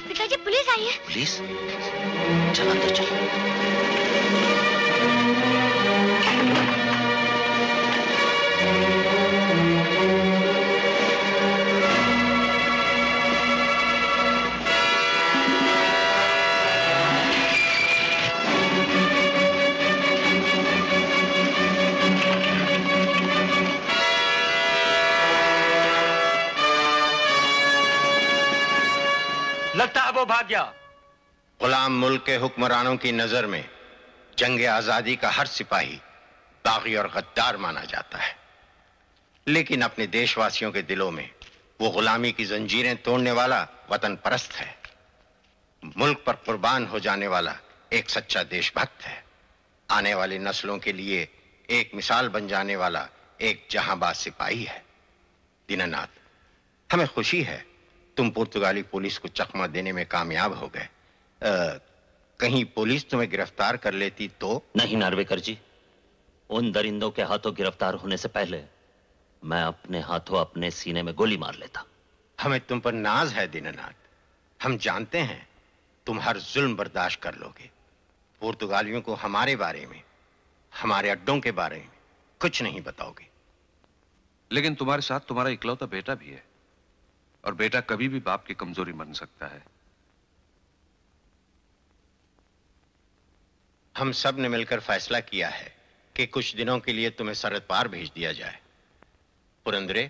पिताजी पुलिस आई है। पुलिस? चल अंदर चल। लगता है वो भाग गया। गुलाम मुल्क के हुक्मरानों की नजर में जंग आजादी का हर सिपाही बागी और गद्दार माना जाता है, लेकिन अपने देशवासियों के दिलों में वो गुलामी की जंजीरें तोड़ने वाला वतन परस्त है, मुल्क पर कुर्बान हो जाने वाला एक सच्चा देशभक्त है, आने वाली नस्लों के लिए एक मिसाल बन जाने वाला एक जहांबाज सिपाही है। दीनानाथ, हमें खुशी है तुम पुर्तगाली पुलिस को चकमा देने में कामयाब हो गए। कहीं पुलिस तुम्हें गिरफ्तार कर लेती तो? नहीं नार्वेकर जी, उन दरिंदों के हाथों गिरफ्तार होने से पहले मैं अपने हाथों अपने सीने में गोली मार लेता। हमें तुम पर नाज है दीनानाथ, हम जानते हैं तुम हर जुल्म बर्दाश्त कर लोगे। पुर्तगालियों को हमारे बारे में, हमारे अड्डों के बारे में कुछ नहीं बताओगे। लेकिन तुम्हारे साथ तुम्हारा इकलौता बेटा भी है, और बेटा कभी भी बाप की कमजोरी बन सकता है। हम सब ने मिलकर फैसला किया है कि कुछ दिनों के लिए तुम्हें सरहद पार भेज दिया जाए। पुरंदरे,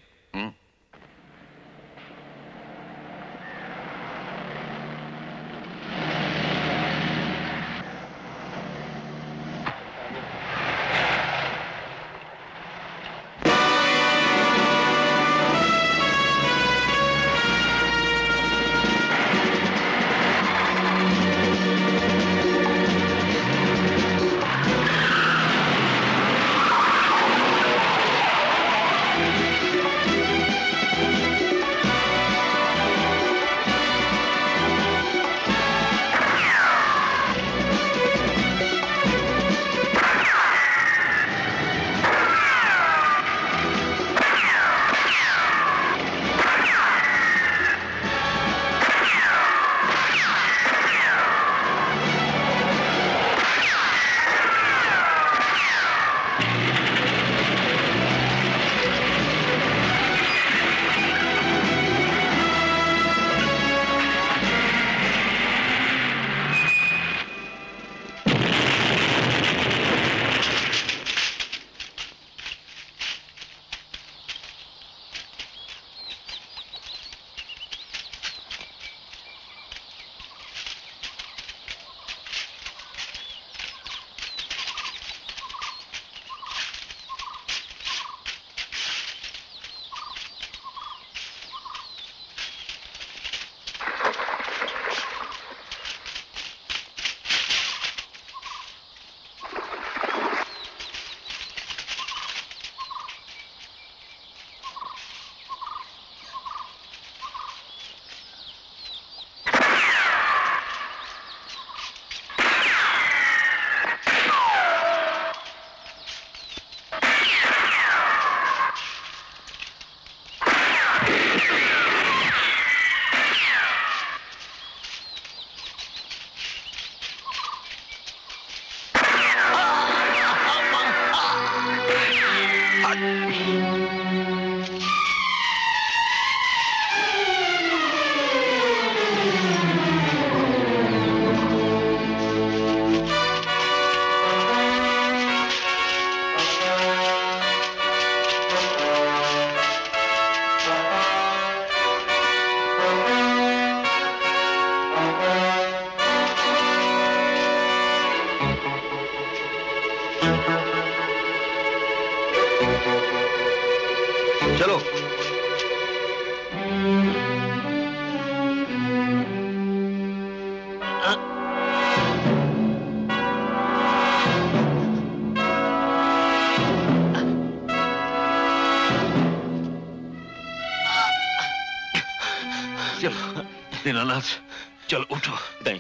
दीनानाथ, चल उठो। नहीं,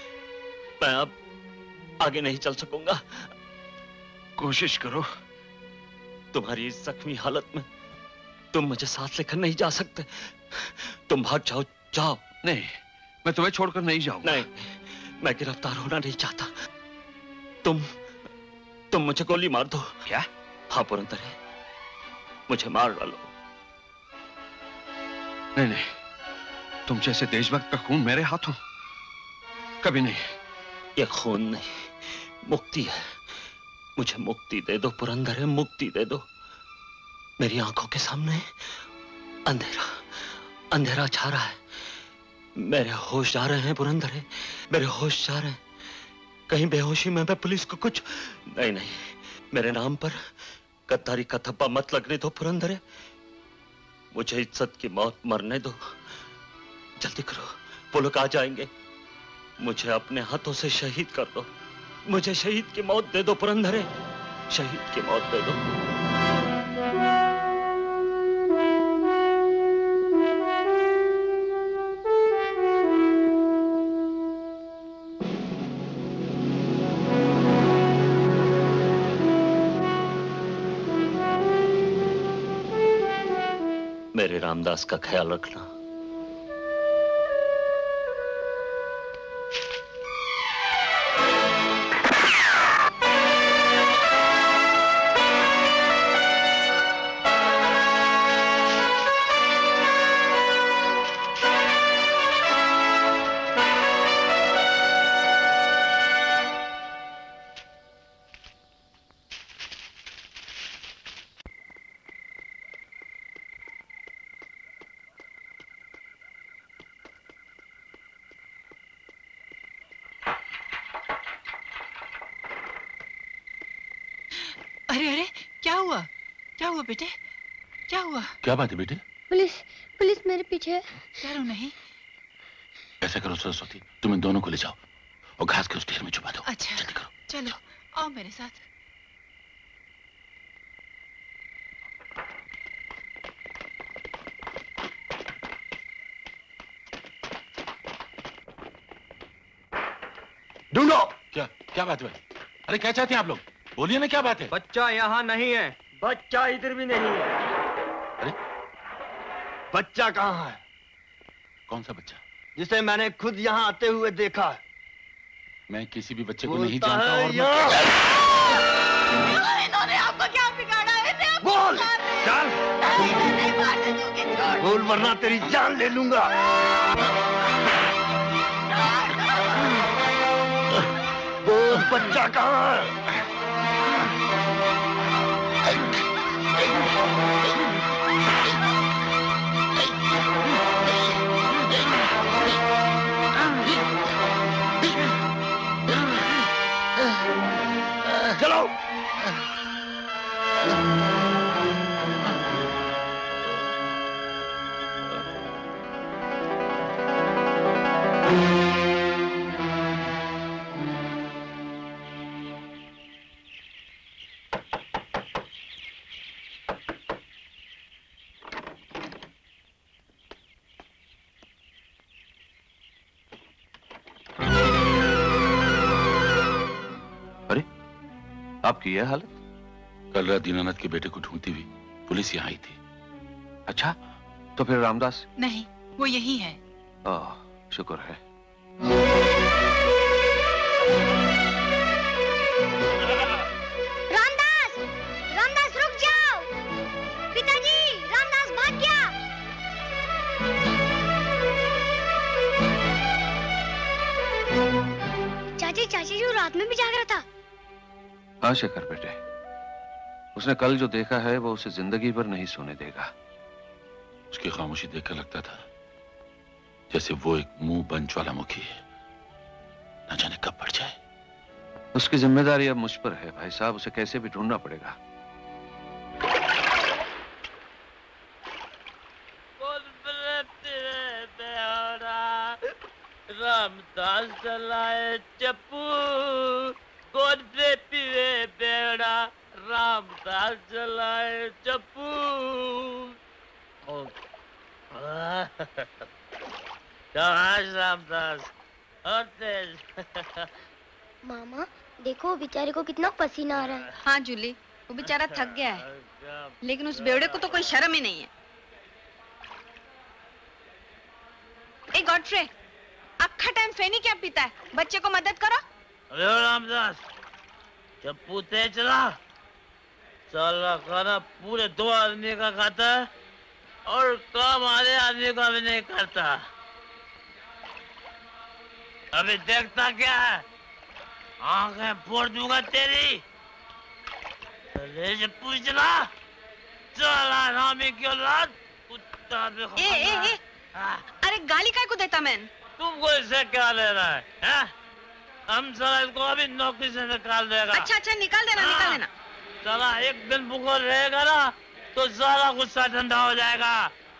मैं अब आगे नहीं चल सकूंगा। कोशिश करो। तुम्हारी इस जख्मी हालत में तुम मुझे साथ लेकर नहीं जा सकते। तुम भाग जाओ, जाओ। नहीं, मैं तुम्हें छोड़कर नहीं जाऊंगा। नहीं, मैं गिरफ्तार होना नहीं चाहता। तुम मुझे गोली मार दो। क्या? हाँ पुरंदर, मुझे मार डालो। नहीं नहीं, तुम जैसे देशभक्त का खून मेरे हाथों कभी नहीं। ये खून नहीं, मुक्ति है। मुझे मुक्ति दे दो पुरंदर, मुक्ति दे दो। मेरी आंखों के सामने अंधेरा अंधेरा छा रहा है। मेरे होश जा रहे हैं पुरंदर, मेरे होश जा रहे हैं। कहीं बेहोशी में मैं पुलिस को कुछ नहीं। नहीं, मेरे नाम पर गद्दारी का धब्बा मत लगने दो पुरंदर। मुझे इज्जत की मौत मरने दो। जल्दी करो, वो लोग आ जाएंगे। मुझे अपने हाथों से शहीद कर दो। मुझे शहीद की मौत दे दो पुरंदर, शहीद की मौत दे दो। मेरे रामदास का ख्याल रखना। क्या हुआ बेटे? क्या हुआ? क्या बात है बेटे? पुलिस मेरे पीछे है। डरो नहीं। ऐसा करो सरस्वती, तुम इन दोनों को ले जाओ और घास के उस ढेर में छुपा दो। अच्छा, जल्दी करो। चलो आओ मेरे साथ। ढूंढो। क्या बात है? अरे क्या चाहते हैं आप लोग? बोलिए ना, क्या बात है? बच्चा यहाँ नहीं है। बच्चा इधर भी नहीं है। अरे बच्चा कहाँ है? कौन सा बच्चा? जिसे मैंने खुद यहाँ आते हुए देखा है। मैं किसी भी बच्चे को नहीं जानता। और इन्होंने आपको क्या बिगाड़ा है? बोल, चल। बोल वरना तेरी जान ले लूंगा। बोल, बच्चा कहाँ है? चलो। आपकी यह हालत? कल रात दीनानाथ के बेटे को ढूंढती हुई पुलिस यहाँ आई थी। अच्छा, तो फिर रामदास? नहीं, वो यही है। ओह, शुक्र है। रामदास रुक जाओ। पिताजी, रामदास भाग गया। चाची जो रात में भी जाग रहा था। हाँ शेखर बेटे, उसने कल जो देखा है वो उसे जिंदगी भर नहीं सोने देगा। उसकी खामोशी देखकर लगता था जैसे वो एक मुंह बंद ज्वालामुखी है, न जाने कब बढ़ जाए। उसकी जिम्मेदारी अब मुझ पर है भाई साहब, उसे कैसे भी ढूंढना पड़ेगा। रामदास चलाए चप्पू, कौन से पीवे बेड़ा। रामदास चलाए चप्पू। रामदास और तेज। मामा देखो बेचारे को कितना पसीना आ रहा है। हाँ जूली, वो बेचारा थक गया है, लेकिन उस बेवड़े को तो कोई शर्म ही नहीं है। ए गॉडफ्रे, अक्खा टाइम फेनी क्या पीता है? बच्चे को मदद करो। अरे रामदास, चप्पू तेज चला। साला खाना पूरे 2 आदमी का खाता है और काम आधे आदमी का भी नहीं करता। अभी देखता क्या है? आंखें फोड़ दूंगा तेरी। चप्पू चला। चला रामी की औलाद, कुत्ता भी ए, अरे गाली काय को देता मैं? तुमको इससे क्या लेना है, है? हम साला इसको अभी नौकरी से निकाल देगा। अच्छा निकाल देना, निकाल देना। साला एक दिन भूखा रहेगा ना तो सारा गुस्सा ठंडा हो जाएगा।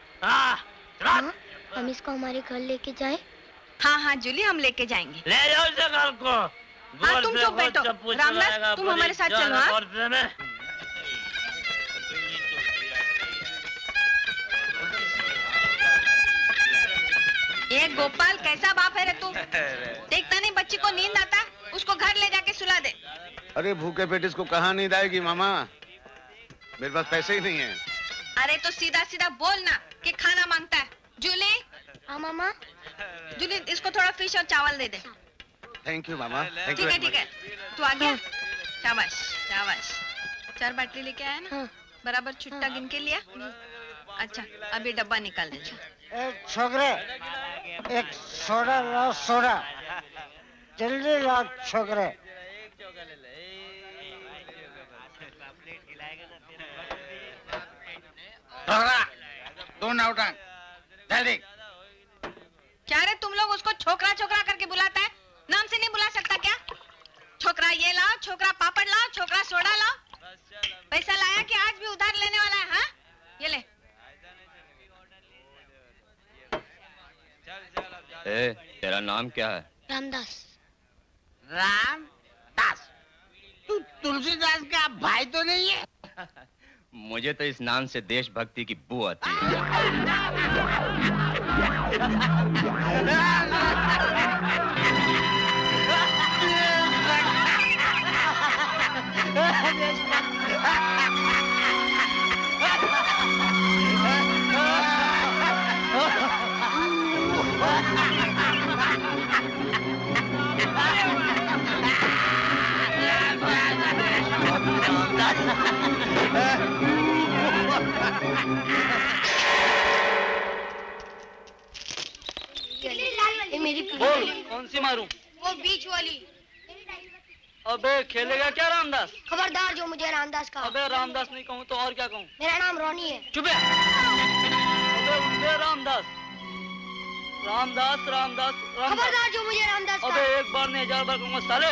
हम इसको हमारे घर लेके जाए? हाँ जूली, हम लेके जाएंगे। ले जाओ इसे घर को। हाँ तुम चुप बैठो। रामदास तुम हमारे साथ चलो। हाँ ये गोपाल कैसा बाप है रे तू? देखता नहीं बच्ची को नींद आता, उसको घर ले जाके सुला दे। अरे भूखे पेट इसको कहाँ नींद आएगी मामा, मेरे पास पैसे ही नहीं है। अरे तो सीधा सीधा बोल ना कि खाना मांगता है। जूली। हाँ मामा। जूली इसको थोड़ा फिश और चावल दे दे। थैंक यू मामा। ठीक है तू आ गया। शाबाश शाबाश। 4 बाटली लेके आया ना? हाँ। बराबर छुट्टा गिन के लिया? अच्छा अभी डब्बा निकाल दे। छोकरे, एक सोडा लाओ, सोडा जल्दी लाओ छोकरे। दो नाउटंक जल्दी। क्या रे तुम लोग उसको छोकरा छोकरा करके बुलाता है? नाम से नहीं बुला सकता क्या? छोकरा ये लाओ, छोकरा पापड़ लाओ, छोकरा सोडा लाओ। पैसा लाया कि आज भी उधार लेने वाला है? हाँ ये ले। तेरा नाम क्या है? रामदास। रामदास? तू तुलसीदास का भाई तो नहीं है? मुझे तो इस नाम से देशभक्ति की बू आती है। ये मेरी बोल कौन सी मारूं? वो बीच वाली। अबे खेलेगा क्या रामदास? खबरदार जो मुझे रामदास का। अबे रामदास नहीं कहूँ तो और क्या कहूँ? मेरा नाम रोनी है। चुप है। अबे उठे रामदास। रामदास रामदास रामदास। खबरदार जो मुझे रामदास का। अबे एक बार नहीं 1000 बार कहूँगा साले।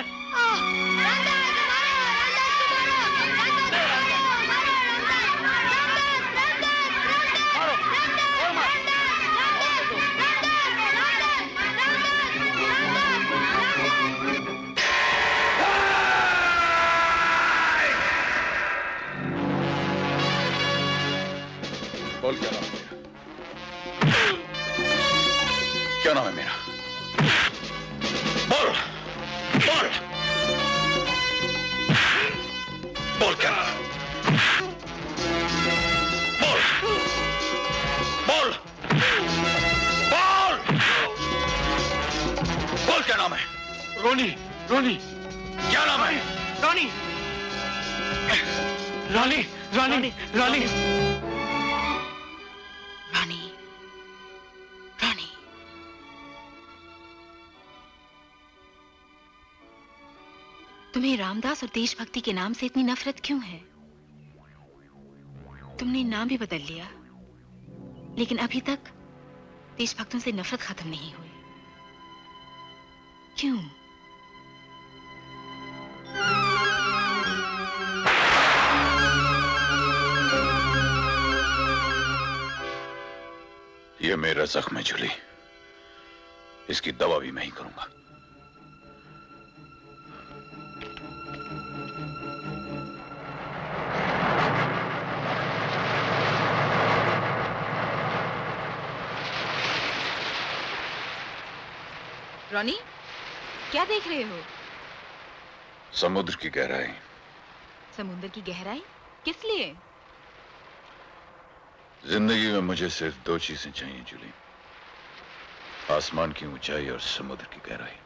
बोल क्या नाम है मेरा? बोल बोल बोल क्या नाम? बोल बोल बोल बोल क्या नाम है? रोनी। रोनी क्या नाम है? रोनी रोनी रोनी रोनी तुम्हें रामदास और देशभक्ति के नाम से इतनी नफरत क्यों है? तुमने नाम भी बदल लिया, लेकिन अभी तक देशभक्तों से नफरत खत्म नहीं हुई। क्यों? ये मेरा जख्म है जूली, इसकी दवा भी मैं ही करूंगा। रोनी, क्या देख रहे हो? समुद्र की गहराई। समुद्र की गहराई? किस लिए? जिंदगी में मुझे सिर्फ 2 चीजें चाहिए जूली, आसमान की ऊंचाई और समुद्र की गहराई।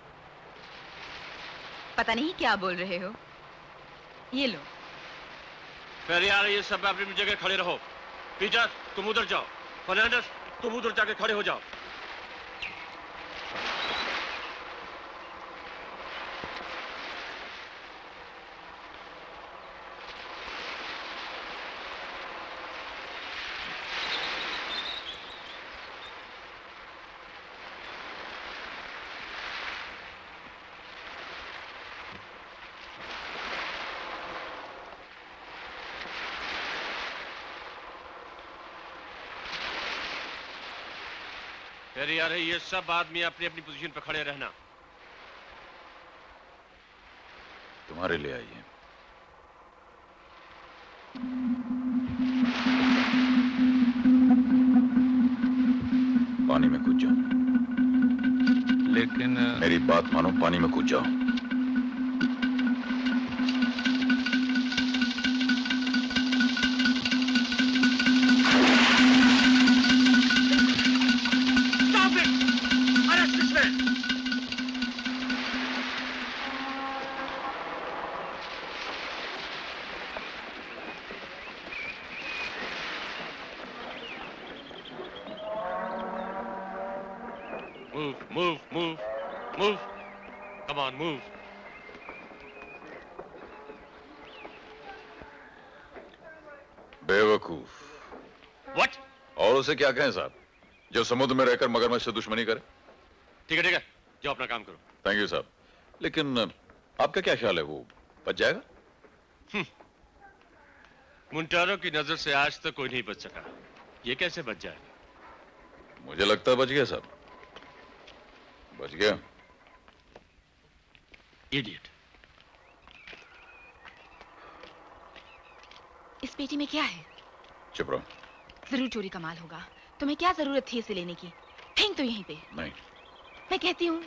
पता नहीं क्या बोल रहे हो। ये लो। फिर यार ये सब अपनी जगह खड़े रहो। पीटर तुम उधर जाओ, फर्नांडिस तुम उधर जाके खड़े हो जाओ। फिर यार ये सब आदमी अपनी अपनी पोजीशन पर खड़े रहना। तुम्हारे लिए आइए। पानी में कूद जाओ। लेकिन मेरी बात मानो, पानी में कूद जाओ। Move. Come on, move. बेवकूफ। What? और उसे क्या कहें साहब, जो समुद्र में रहकर मगरमच्छ से दुश्मनी करे। ठीक है, जाओ अपना काम करो। थैंक यू साहब। लेकिन आपका क्या ख्याल है, वो बच जाएगा? मुंटारो की नजर से आज तक कोई नहीं बच सका, ये कैसे बच जाएगा? मुझे लगता है बच गया साहब, बच गया। इडियट। इस पेटी में क्या है? चुप रहो। जरूर चोरी का माल होगा। तुम्हें क्या जरूरत थी इसे लेने की? फेंक तो यहीं पे। नहीं, मैं कहती हूँ।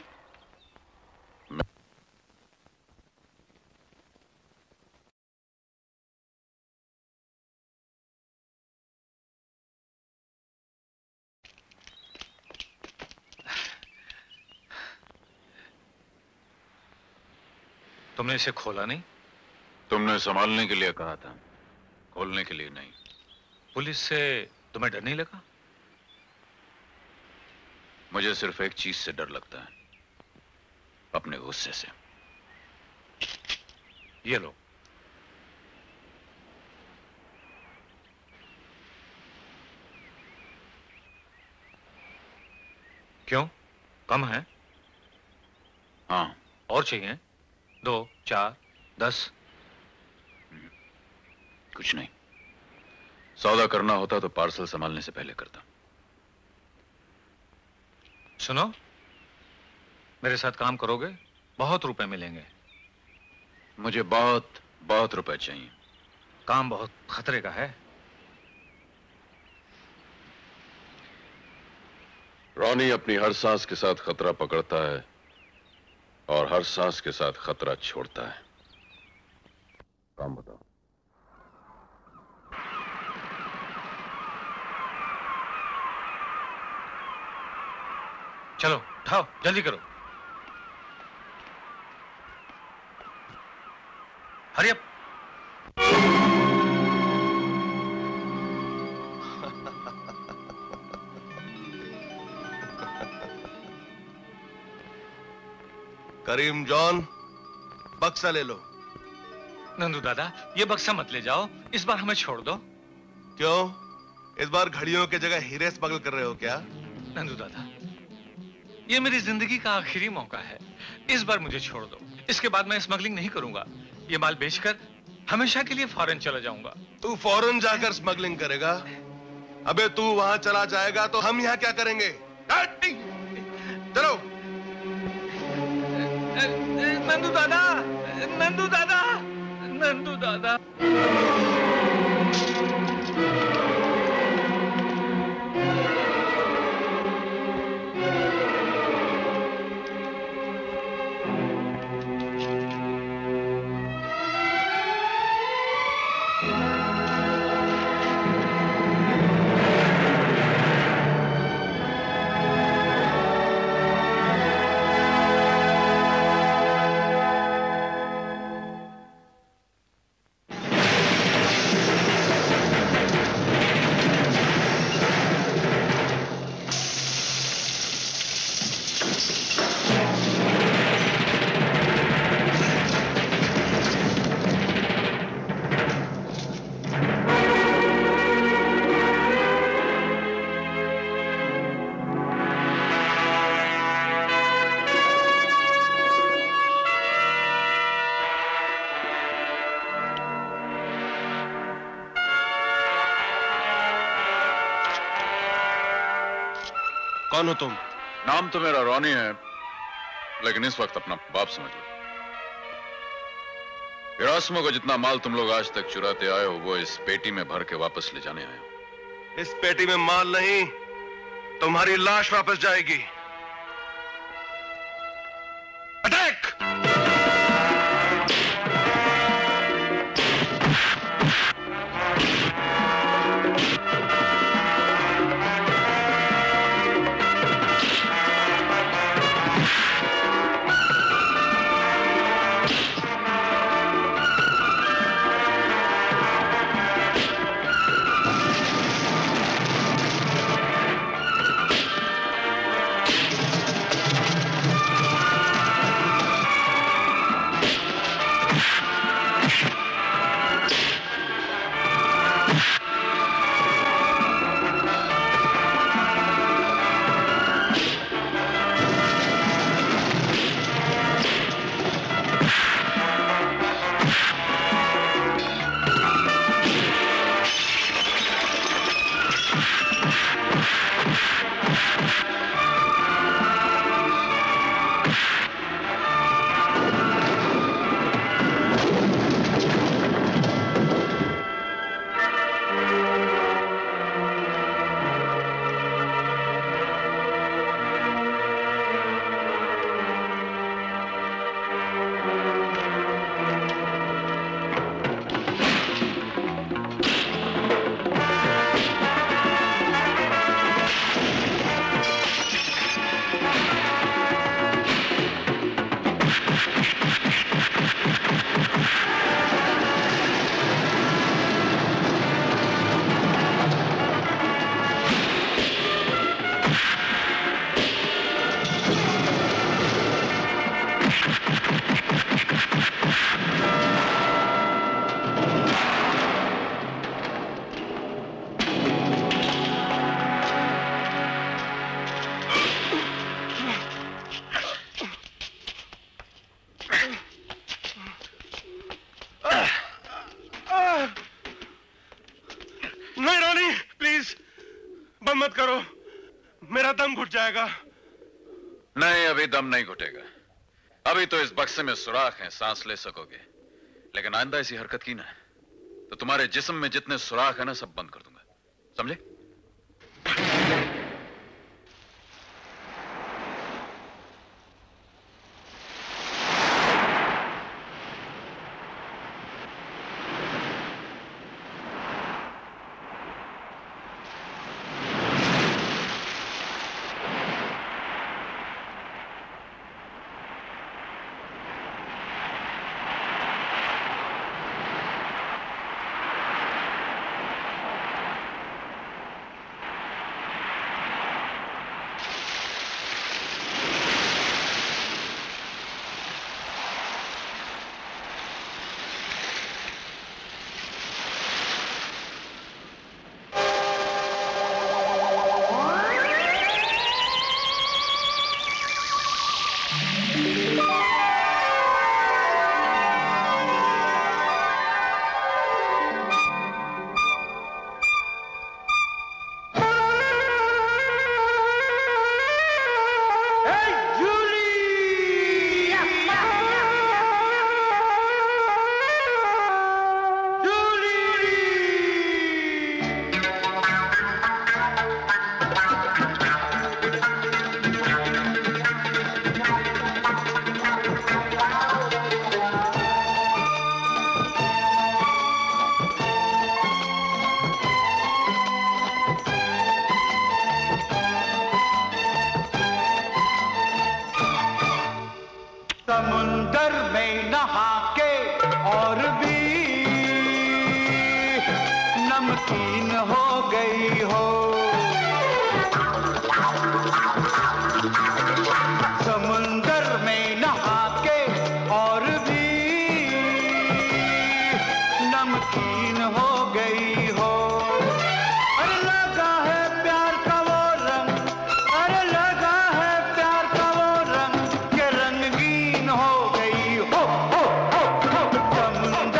तुमने इसे खोला नहीं? तुमने संभालने के लिए कहा था, खोलने के लिए नहीं। पुलिस से तुम्हें डर नहीं लगा? मुझे सिर्फ एक चीज से डर लगता है, अपने गुस्से से। ये लो। क्यों, कम है? हाँ। और चाहिए? 2, 4, 10? कुछ नहीं। सौदा करना होता तो पार्सल संभालने से पहले करता। सुनो, मेरे साथ काम करोगे? बहुत रुपए मिलेंगे। मुझे बहुत बहुत रुपए चाहिए। काम बहुत खतरे का है। रॉनी अपनी हर सांस के साथ खतरा पकड़ता है और हर सांस के साथ खतरा छोड़ता है। काम बताओ। चलो उठाओ, जल्दी करो। Hurry up. करीम जॉन, बक्सा ले लो। नंदू दादा, ये बक्सा मत ले जाओ, इस बार हमें छोड़ दो। क्यों? इस बार घड़ियों की जगह हीरे स्मगल कर रहे हो क्या? नंदू दादा, ये मेरी जिंदगी का आखिरी मौका है, इस बार मुझे छोड़ दो। इसके बाद मैं स्मगलिंग नहीं करूंगा। ये माल बेचकर हमेशा के लिए फॉरेन चला जाऊंगा। तू फॉरेन जाकर स्मगलिंग करेगा? अबे तू वहां चला जाएगा तो हम यहाँ क्या करेंगे? चलो। नंदू दादा, नंदू दादा, नंदू दादा। कौन हो तुम? नाम तो मेरा रॉनी है, लेकिन इस वक्त अपना बाप समझ लो। इरास्मो को जितना माल तुम लोग आज तक चुराते आए हो, वो इस पेटी में भर के वापस ले जाने आए हो। इस पेटी में माल नहीं, तुम्हारी लाश वापस जाएगी। अटैक! मत करो, मेरा दम घुट जाएगा। नहीं, अभी दम नहीं घुटेगा। अभी तो इस बक्से में सुराख है, सांस ले सकोगे, लेकिन आइंदा ऐसी हरकत की ना तो तुम्हारे जिस्म में जितने सुराख है ना सब बंद कर दूंगा, समझे? समुंदर में नहा के और भी नमकीन हो गई हो, समुंदर में नहा के और भी नमकीन हो गई हो। अरे लगा है प्यार का वो रंग, अरे लगा है प्यार का वो रंग के रंगीन हो गई हो। समुंदर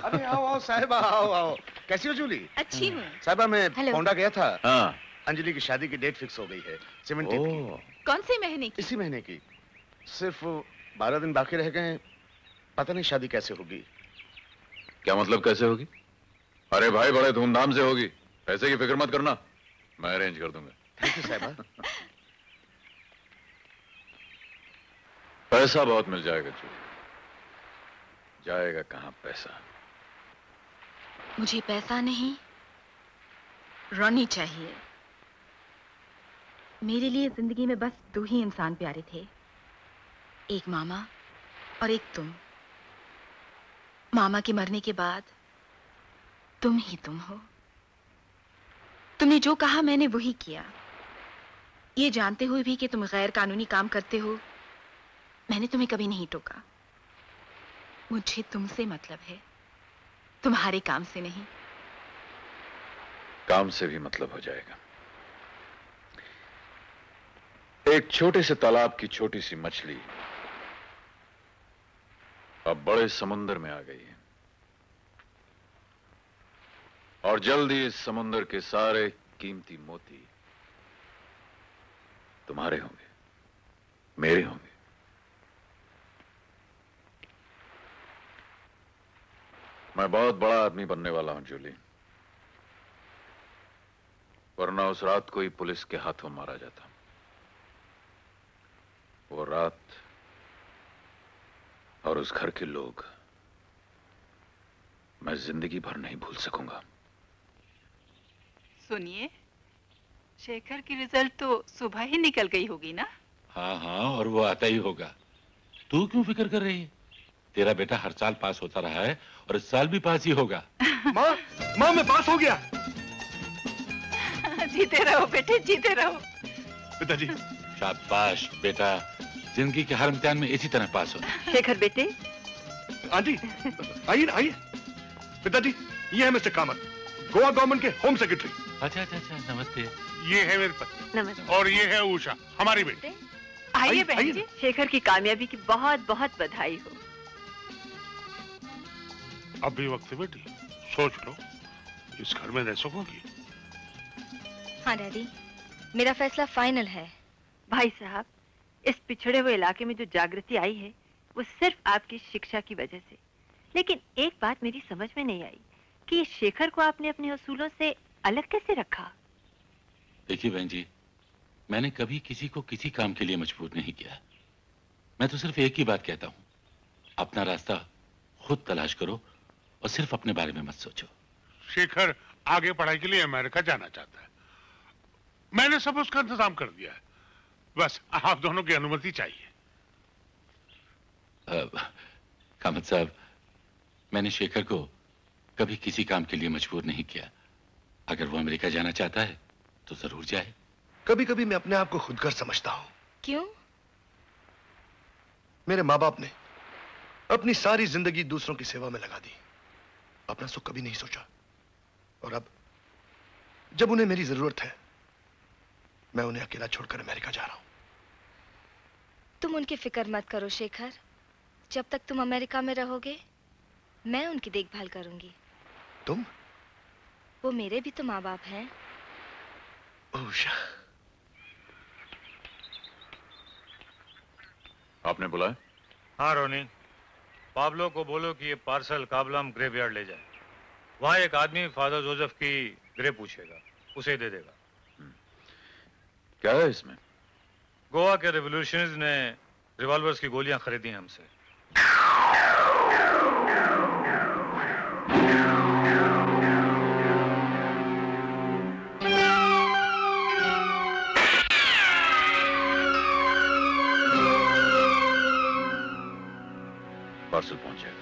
अरे आओ आओ साहिबा, आओ आओ। कैसी हो जूली? अच्छी हूँ। साहिबा मैं हेलो। पोंडा गया था। हाँ। अंजलि की शादी की डेट फिक्स हो गई है 17 की। कौन से महीने की? इसी महीने की। सिर्फ 12 दिन बाकी रह गए। पता नहीं शादी कैसे होगी। क्या मतलब कैसे होगी? अरे भाई बड़े धूमधाम से होगी, पैसे की फिक्र मत करना, मैं अरेंज कर दूंगा। थैंक यू साहिबा। पैसा बहुत मिल जाएगा जूली। जाएगा कहां पैसा? मुझे पैसा नहीं, रोनी चाहिए। मेरे लिए जिंदगी में बस 2 ही इंसान प्यारे थे, एक मामा और एक तुम। मामा के मरने के बाद तुम ही तुम हो। तुमने जो कहा मैंने वही किया, ये जानते हुए भी कि तुम गैर कानूनी काम करते हो। मैंने तुम्हें कभी नहीं टोका। मुझे तुमसे मतलब है, तुम्हारे काम से नहीं। काम से भी मतलब हो जाएगा। एक छोटे से तालाब की छोटी सी मछली अब बड़े समुद्र में आ गई है, और जल्द ही इस समुद्र के सारे कीमती मोती तुम्हारे होंगे, मेरे होंगे। मैं बहुत बड़ा आदमी बनने वाला हूं जूली, वरना उस रात को ही पुलिस के हाथों मारा जाता। वो रात और उस घर के लोग मैं जिंदगी भर नहीं भूल सकूंगा। सुनिए, शेखर की रिजल्ट तो सुबह ही निकल गई होगी ना? हाँ हाँ, और वो आता ही होगा। तू क्यों फिक्र कर रही है? तेरा बेटा हर साल पास होता रहा है और इस साल भी पास ही होगा। माँ मैं पास हो गया। जीते रहो बेटे, जीते रहो। पिताजी। शाबाश बेटा, जिंदगी के हर इम्तिहान में इसी तरह पास हो। शेखर बेटे। आंटी आइए ना, आइए। पिताजी ये है मिस्टर कामत, गोवा गवर्नमेंट के होम सेक्रेटरी। अच्छा अच्छा अच्छा, नमस्ते। ये है मेरी पत्नी। नमस्ते। और ये है उषा, हमारी बेटी। आइए बहन जी, शेखर की कामयाबी की बहुत बहुत बधाई हो। अभी वक्त है बेटी, सोच लो, इस घर में रह सकोगी? हाँ डैडी, मेरा फैसला फाइनल है। भाई साहब, इस पिछड़े हुए इलाके में जो जागृति आई है वो सिर्फ आपकी शिक्षा की वजह से। लेकिन एक बात मेरी समझ में नहीं आई कि शेखर को आपने अपने असूलों से अलग कैसे रखा? देखिए बहन जी, मैंने कभी किसी को किसी काम के लिए मजबूर नहीं किया। मैं तो सिर्फ एक ही बात कहता हूँ, अपना रास्ता खुद तलाश करो और सिर्फ अपने बारे में मत सोचो। शेखर आगे पढ़ाई के लिए अमेरिका जाना चाहता है, मैंने सब उसका इंतजाम कर दिया है, बस आप दोनों की अनुमति चाहिए। कामत साहब, मैंने शेखर को कभी किसी काम के लिए मजबूर नहीं किया। अगर वो अमेरिका जाना चाहता है तो जरूर जाए। कभी कभी मैं अपने आप को खुदगर समझता हूँ। क्यों? मेरे माँ बाप ने अपनी सारी जिंदगी दूसरों की सेवा में लगा दी, अपना सुख कभी नहीं सोचा, और अब जब उन्हें मेरी जरूरत है मैं उन्हें अकेला छोड़कर अमेरिका जा रहा हूं। तुम उनकी फिक्र मत करो शेखर, जब तक तुम अमेरिका में रहोगे मैं उनकी देखभाल करूंगी। तुम? वो मेरे भी तो माँ बाप हैं। उषा। आपने बुलाया? हाँ रोनी, पाब्लो को बोलो कि ये पार्सल काबलाम ग्रेवयार्ड ले जाए। वहां एक आदमी फादर जोसेफ की ग्रे पूछेगा, उसे दे देगा। क्या है इसमें? गोवा के रेवोल्यूशनर्स ने रिवॉल्वर्स की गोलियां खरीदी हैं हमसे। पार्सल पहुंच जाएगा।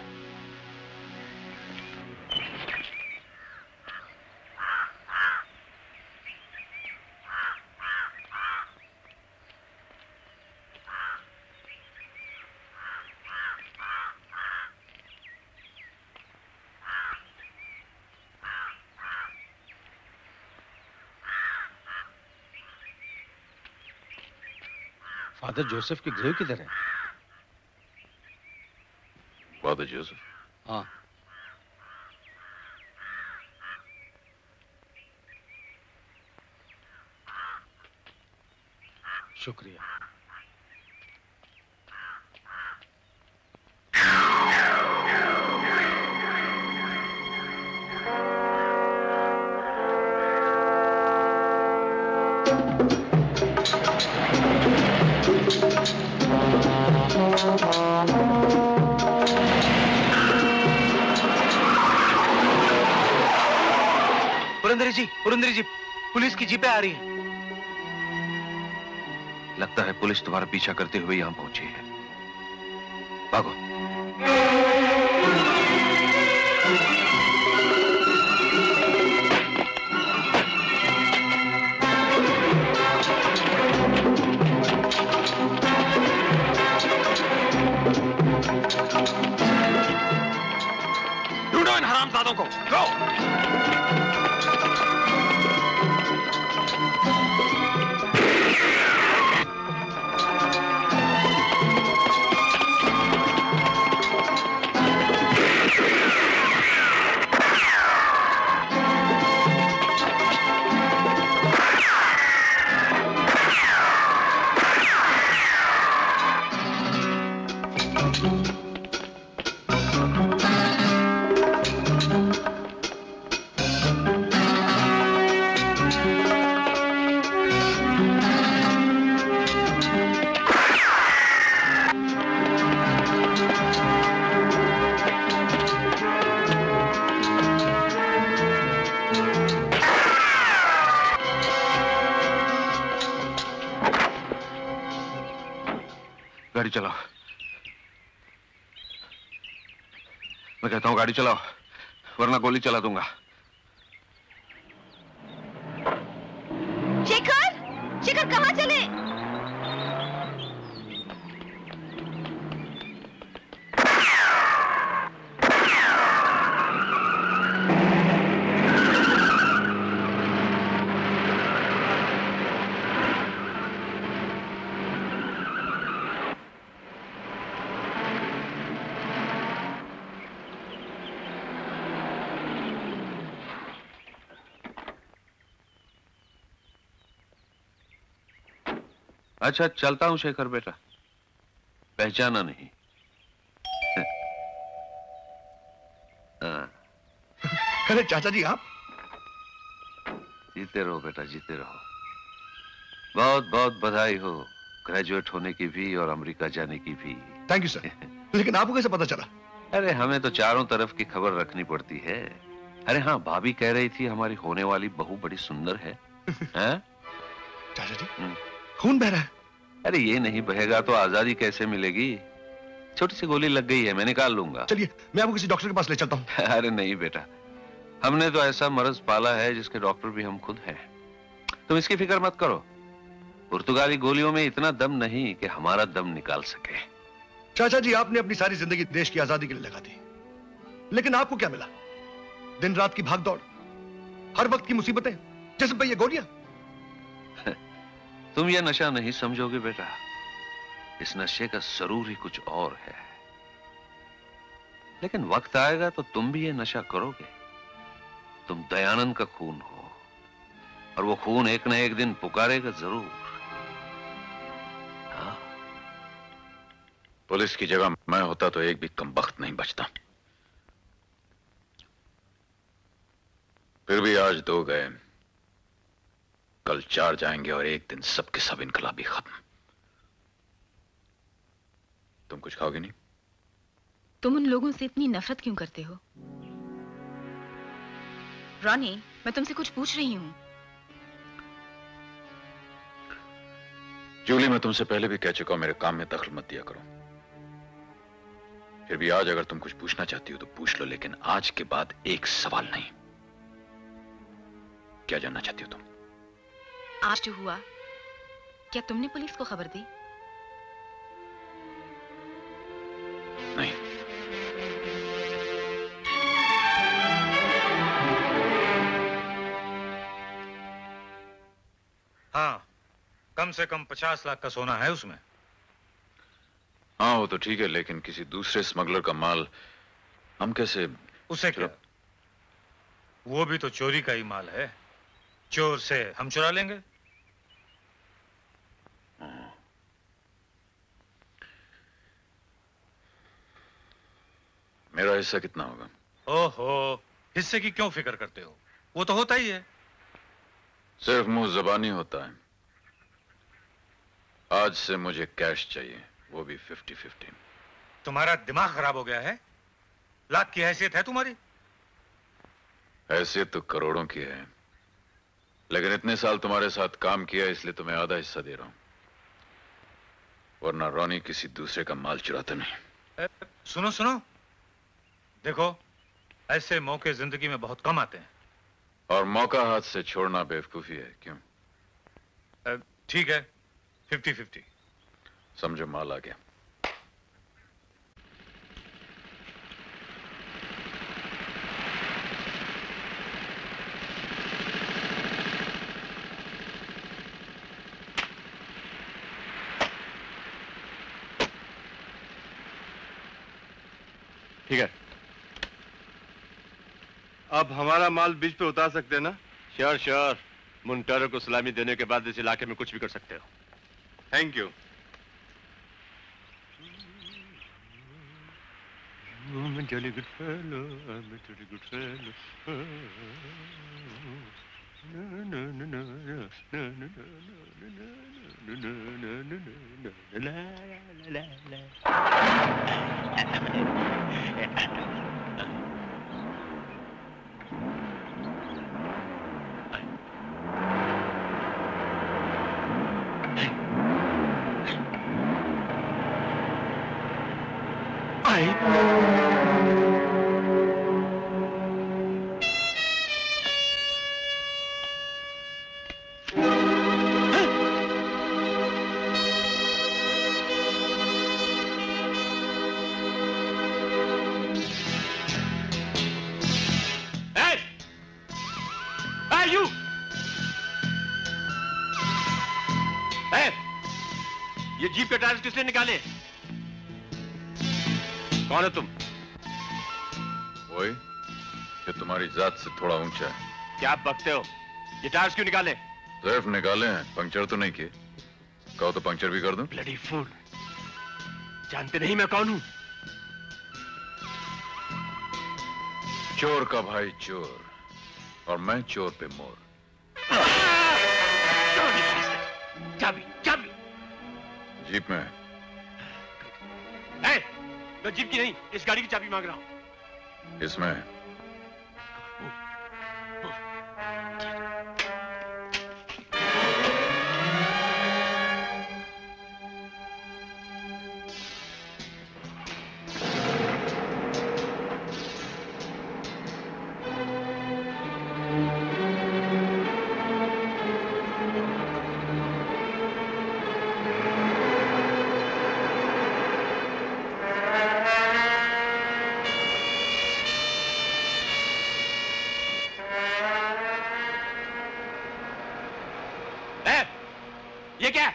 फादर जोसेफ की ग्रेव किधर है? Father Joseph? हाँ। शुक्रिया। पुरंदरी जी, पुलिस की जीपें आ रही हैं। लगता है पुलिस तुम्हारा पीछा करते हुए यहां पहुंची है। भागो। ढूंढो इन हरामजादों को। गो। गाड़ी चलाओ। मैं कहता हूं गाड़ी चलाओ, वरना गोली चला दूंगा। शेखर, शेखर कहाँ चले? अच्छा चलता हूं शेखर बेटा, पहचाना नहीं। अरे चाचा जी आप? जीते रहो बेटा, जीते रहो। बहुत बहुत बधाई हो ग्रेजुएट होने की भी और अमेरिका जाने की भी। Thank you sir. लेकिन आपको कैसे पता चला? अरे हमें तो चारों तरफ की खबर रखनी पड़ती है। अरे हाँ, भाभी कह रही थी हमारी होने वाली बहू बड़ी सुंदर है। हैं? चाचा जी खून बह रहा है। अरे ये नहीं बहेगा तो आजादी कैसे मिलेगी? छोटी सी गोली लग गई है, मैं निकाल लूंगा। चलिए मैं आपको किसी डॉक्टर के पास ले चलता हूँ। अरे नहीं बेटा, हमने तो ऐसा मर्ज पाला है जिसके डॉक्टर भी हम खुद हैं। तुम इसकी फिक्र मत करो। पुर्तगाली गोलियों में इतना दम नहीं कि हमारा दम निकाल सके। चाचा जी आपने अपनी सारी जिंदगी देश की आजादी के लिए लगा दी, लेकिन आपको क्या मिला? दिन रात की भागदौड़, हर वक्त की मुसीबतें, जिस्म पे ये गोलियां। तुम ये नशा नहीं समझोगे बेटा, इस नशे का जरूर ही कुछ और है। लेकिन वक्त आएगा तो तुम भी ये नशा करोगे। तुम दयानंद का खून हो और वो खून एक न एक दिन पुकारेगा जरूर। हाँ। पुलिस की जगह मैं होता तो एक भी कमबख्त नहीं बचता। फिर भी आज 2 गए, कल 4 जाएंगे और एक दिन सबके सब इनकलाबी खत्म। तुम कुछ खाओगे नहीं? तुम उन लोगों से इतनी नफरत क्यों करते हो? रॉनी, मैं तुमसे कुछ पूछ रही हूं। जूली, मैं तुमसे पहले भी कह चुका हूं मेरे काम में दखल मत दिया करो। फिर भी आज अगर तुम कुछ पूछना चाहती हो तो पूछ लो, लेकिन आज के बाद एक सवाल नहीं। क्या जानना चाहती हो तुम? आज जो हुआ, क्या तुमने पुलिस को खबर दी? नहीं। हाँ, कम से कम 50 लाख का सोना है उसमें। हाँ वो तो ठीक है, लेकिन किसी दूसरे स्मगलर का माल हम कैसे? उसे क्या? वो भी तो चोरी का ही माल है। चोर से हम चुरा लेंगे। मेरा हिस्सा कितना होगा? ओहो, हिस्से की क्यों फिक्र करते हो? वो तो होता ही है। सिर्फ मुंह जबानी होता है। आज से मुझे कैश चाहिए, वो भी 50-50। तुम्हारा दिमाग खराब हो गया है? लाख की हैसियत है तुम्हारी? हैसियत तो करोड़ों की है, लेकिन इतने साल तुम्हारे साथ काम किया इसलिए तुम्हें आधा हिस्सा दे रहा हूं, वरना रॉनी किसी दूसरे का माल चुराता नहीं। सुनो सुनो, देखो ऐसे मौके जिंदगी में बहुत कम आते हैं, और मौका हाथ से छोड़ना बेवकूफी है। क्यों? ठीक है, 50-50। समझो माल आ गया। ठीक है, अब हमारा माल बीच पे उतार सकते हैं ना? Sure sure. मुंटारो को सलामी देने के बाद इस इलाके में कुछ भी कर सकते हो। Thank you. I'm a jolly good fellow, I'm a jolly good fellow. No, no, no, no, no, no, no, no, no, no, no, no, la, la, la, ये जीप के टायर्स किसने निकाले? कौन है तुम? वही जो तुम्हारी जात से थोड़ा ऊंचा है। क्या आप बकते हो? ये टायर्स क्यों निकाले? सिर्फ निकाले हैं, पंक्चर तो नहीं किए। कहो तो पंक्चर भी कर दूं? ब्लडी फूल, जानते नहीं मैं कौन हूं? चोर का भाई चोर, और मैं चोर पे मोर। चाबी चाबी जीप में है। मैं जीप की नहीं, इस गाड़ी की चाबी मांग रहा हूं। इसमें ये क्या?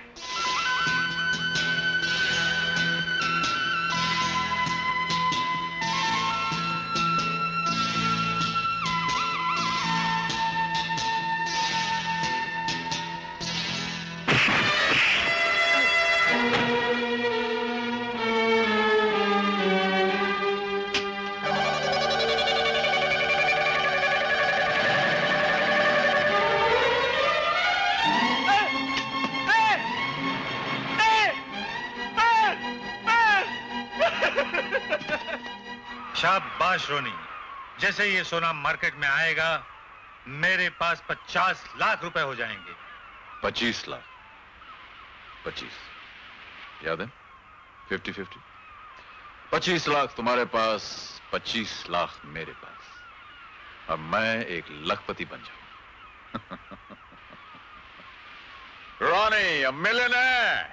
शाबाश रोनी, जैसे ये सोना मार्केट में आएगा मेरे पास 50 लाख रुपए हो जाएंगे। 25 लाख। 25 याद है? 50-50। 25 लाख तुम्हारे पास, 25 लाख मेरे पास। अब मैं एक लखपति बन जाऊं। Ronnie a millionaire.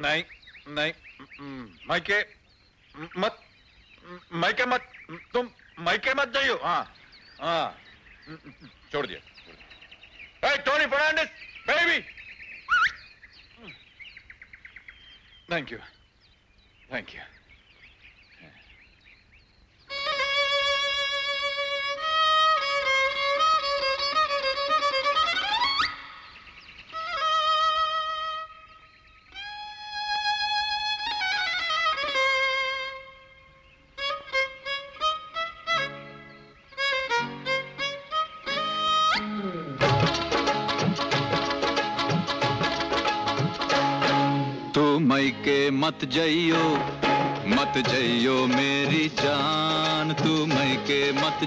नहीं नहीं, मायके मत, मायके मत, तुम मायके मत जाइयो। हाँ हाँ, छोड़ दिया। Hey, Tony Fernandez, baby! Thank you. Thank you. मायके मत जइयो मेरी जान, तू मायके मत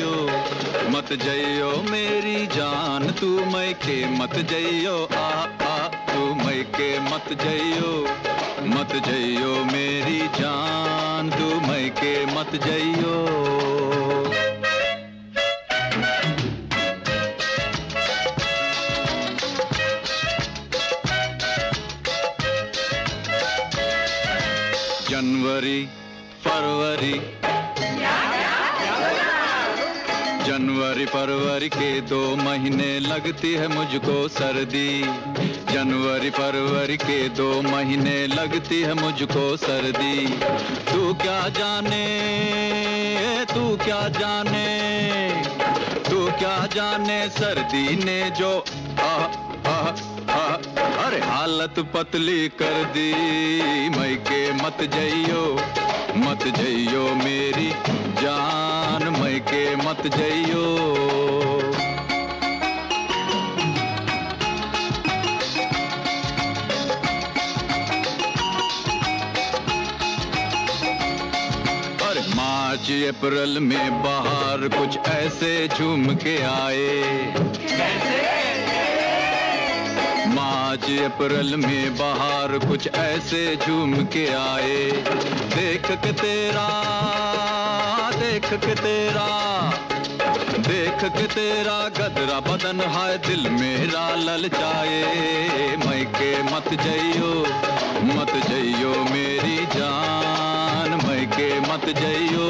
जइयो मेरी जान, तू मायके मत जइयो तू मायके मत जइयो मेरी जान, तू मायके मत जइयो। जनवरी फरवरी के 2 महीने लगती है मुझको सर्दी, जनवरी फरवरी के 2 महीने लगती है मुझको सर्दी। तू क्या जाने सर्दी ने जो अरे हालत पतली कर दी। मायके मत जइयो मेरी जान, मायके मत जइयो। अरे मार्च अप्रैल में बाहर कुछ ऐसे झूम के आए, मार्च अप्रैल में बाहर कुछ ऐसे झूम के आए। देख के तेरा गदरा बदन है दिल मेरा ललचाए। मायके मत जइयो मेरी जान, मायके मत जइयो।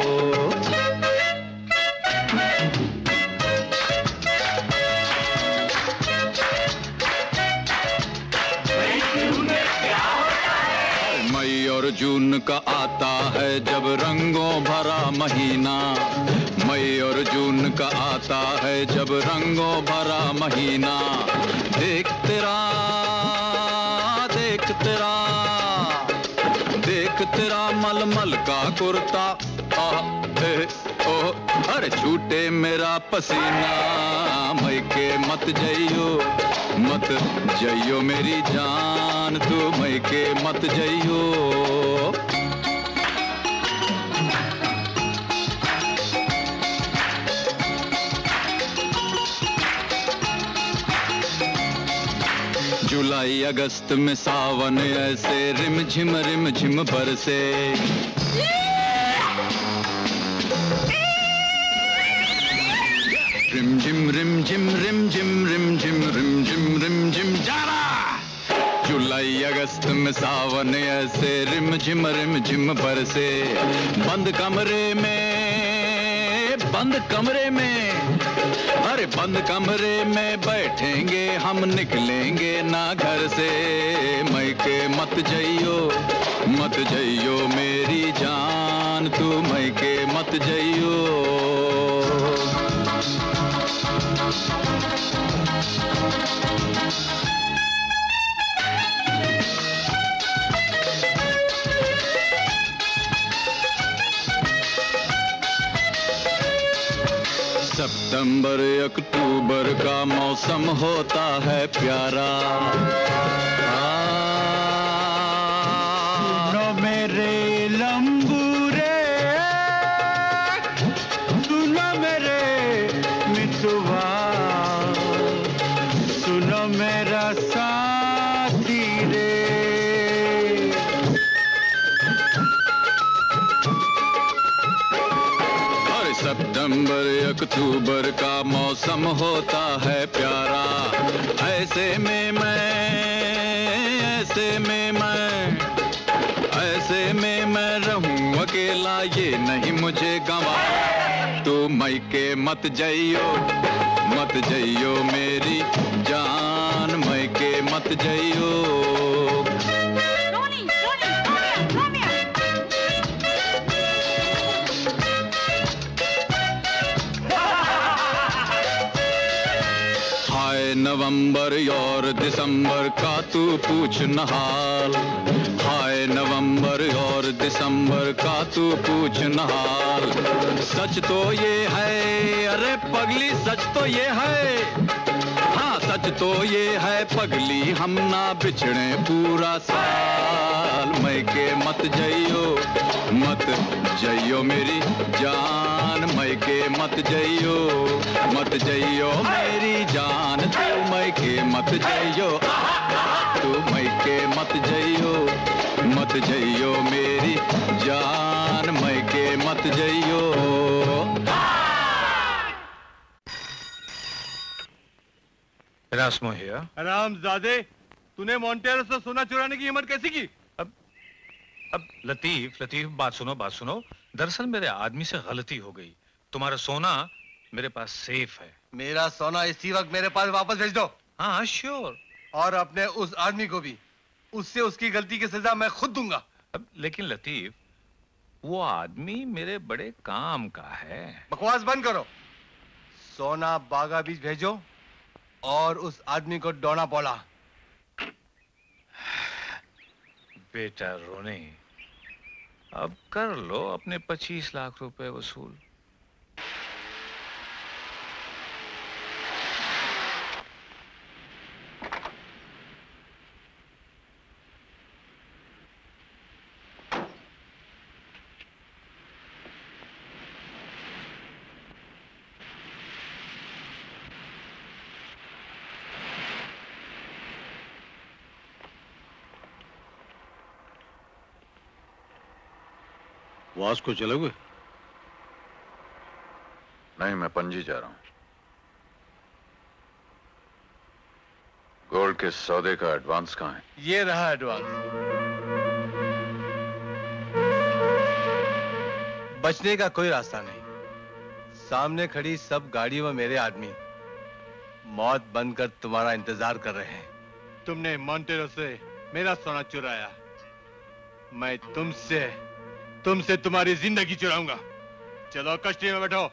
और जून का आता है जब रंगों भरा महीना, मई और जून का आता है जब रंगों भरा महीना। देख तेरा मलमल का कुर्ता, अरे छूटे मेरा पसीना। मायके मत जइयो मेरी जान, तू मायके मत जइयो। जुलाई अगस्त में सावन ऐसे रिम झिम बरसे। रिम झिम जारा। जुलाई अगस्त में सावन ऐसे रिम झिम बरसे। बंद कमरे में बैठेंगे हम, निकलेंगे ना घर से। मायके मत जइयो मेरी जान, तू मायके मत जइयो। सितंबर अक्टूबर का मौसम होता है प्यारा। सुनो मेरे लंबूरे, सुनो मेरे मितवा, सुनो मेरा साथी रे। सितंबर अक्टूबर का मौसम होता है प्यारा, ऐसे में मैं रहूं अकेला, ये नहीं मुझे गवा। तू मैके मत जइयो मेरी जान, मैके मत जइयो। नवंबर और दिसंबर का तू पूछ न हाल, हाय नवंबर और दिसंबर का तू पूछ न हाल। सच तो ये है, अरे पगली सच तो ये है, हाँ सच तो ये है पगली, हम ना बिछड़े पूरा साल। मैके मत जइयो मेरी जान, मैके मत जइयो मेरी जान। तू मैके मत जइयो, तू मैके मत जइयो मेरी जान, मैके मत जइयो। रास्मो हियर। हरामजादे, तूने मोंटेरो से सोना चुराने की हिम्मत कैसी की? अब लतीफ बात सुनो। दरअसल मेरे आदमी से गलती हो गई। तुम्हारा सोना मेरे पास सेफ है। मेरा सोना इसी वक्त मेरे पास वापस भेज दो। हाँ श्योर। और अपने उस आदमी को भी, उससे उसकी गलती की सजा मैं खुद दूंगा। अब लेकिन लतीफ, वो आदमी मेरे बड़े काम का है। बकवास बंद करो। सोना बागा बीच भेजो और उस आदमी को डोना बोला। बेटा रोने, अब कर लो अपने 25 लाख रुपए वसूल। वास को चलोगे? नहीं, मैं पणजी जा रहा हूं। गोल्ड के सौदे का एडवांस कहाँ है? ये रहा एडवांस। बचने का कोई रास्ता नहीं। सामने खड़ी सब गाड़ियों में मेरे आदमी मौत बनकर तुम्हारा इंतजार कर रहे हैं। तुमने मोंटेरो से मेरा सोना चुराया, मैं तुमसे तुम्हारी जिंदगी चुराऊंगा। चलो कश्ती में बैठो।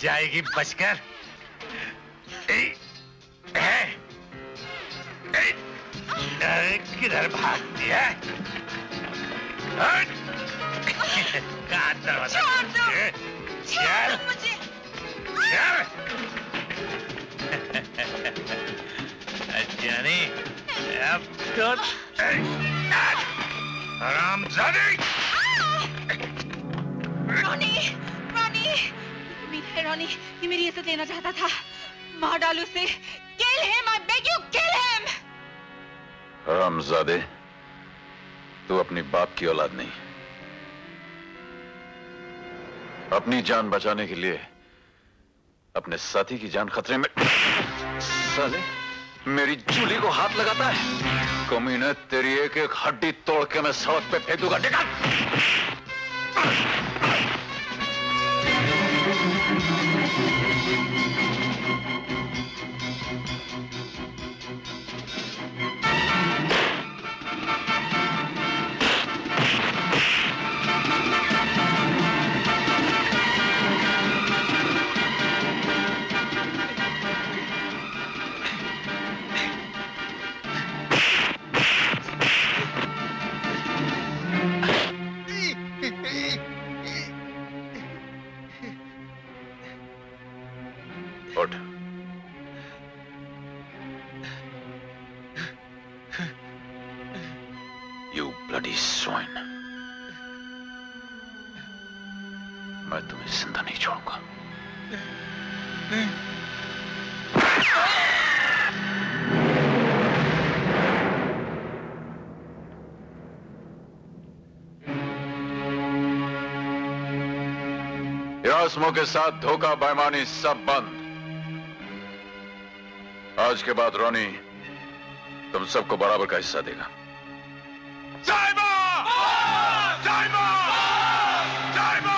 जाएगी बचकर। किधर भागती है? कहाँ दरवाजा? चल जानी अब तो हरामजादी। रोनी, रोनी, उम्मीद है रोनी ये मेरी इज्जत लेना चाहता था। मार डालो उसे। Kill him, I beg you, kill him. हरामजादे, तू अपनी बाप की औलाद नहीं। अपनी जान बचाने के लिए अपने साथी की जान खतरे में। साले मेरी जूली को हाथ लगाता है। कमीने, तेरी एक एक हड्डी तोड़ के मैं सड़क पे फेंक दूंगा। निकल। उठ। You bloody swine! मैं तुम्हें जिंदा नहीं छोड़ूंगा। रस्मों के साथ धोखा बेईमानी सब बंद। आज के बाद रोनी तुम सबको बराबर का हिस्सा देगा। साहिबा! साहिबा! साहिबा!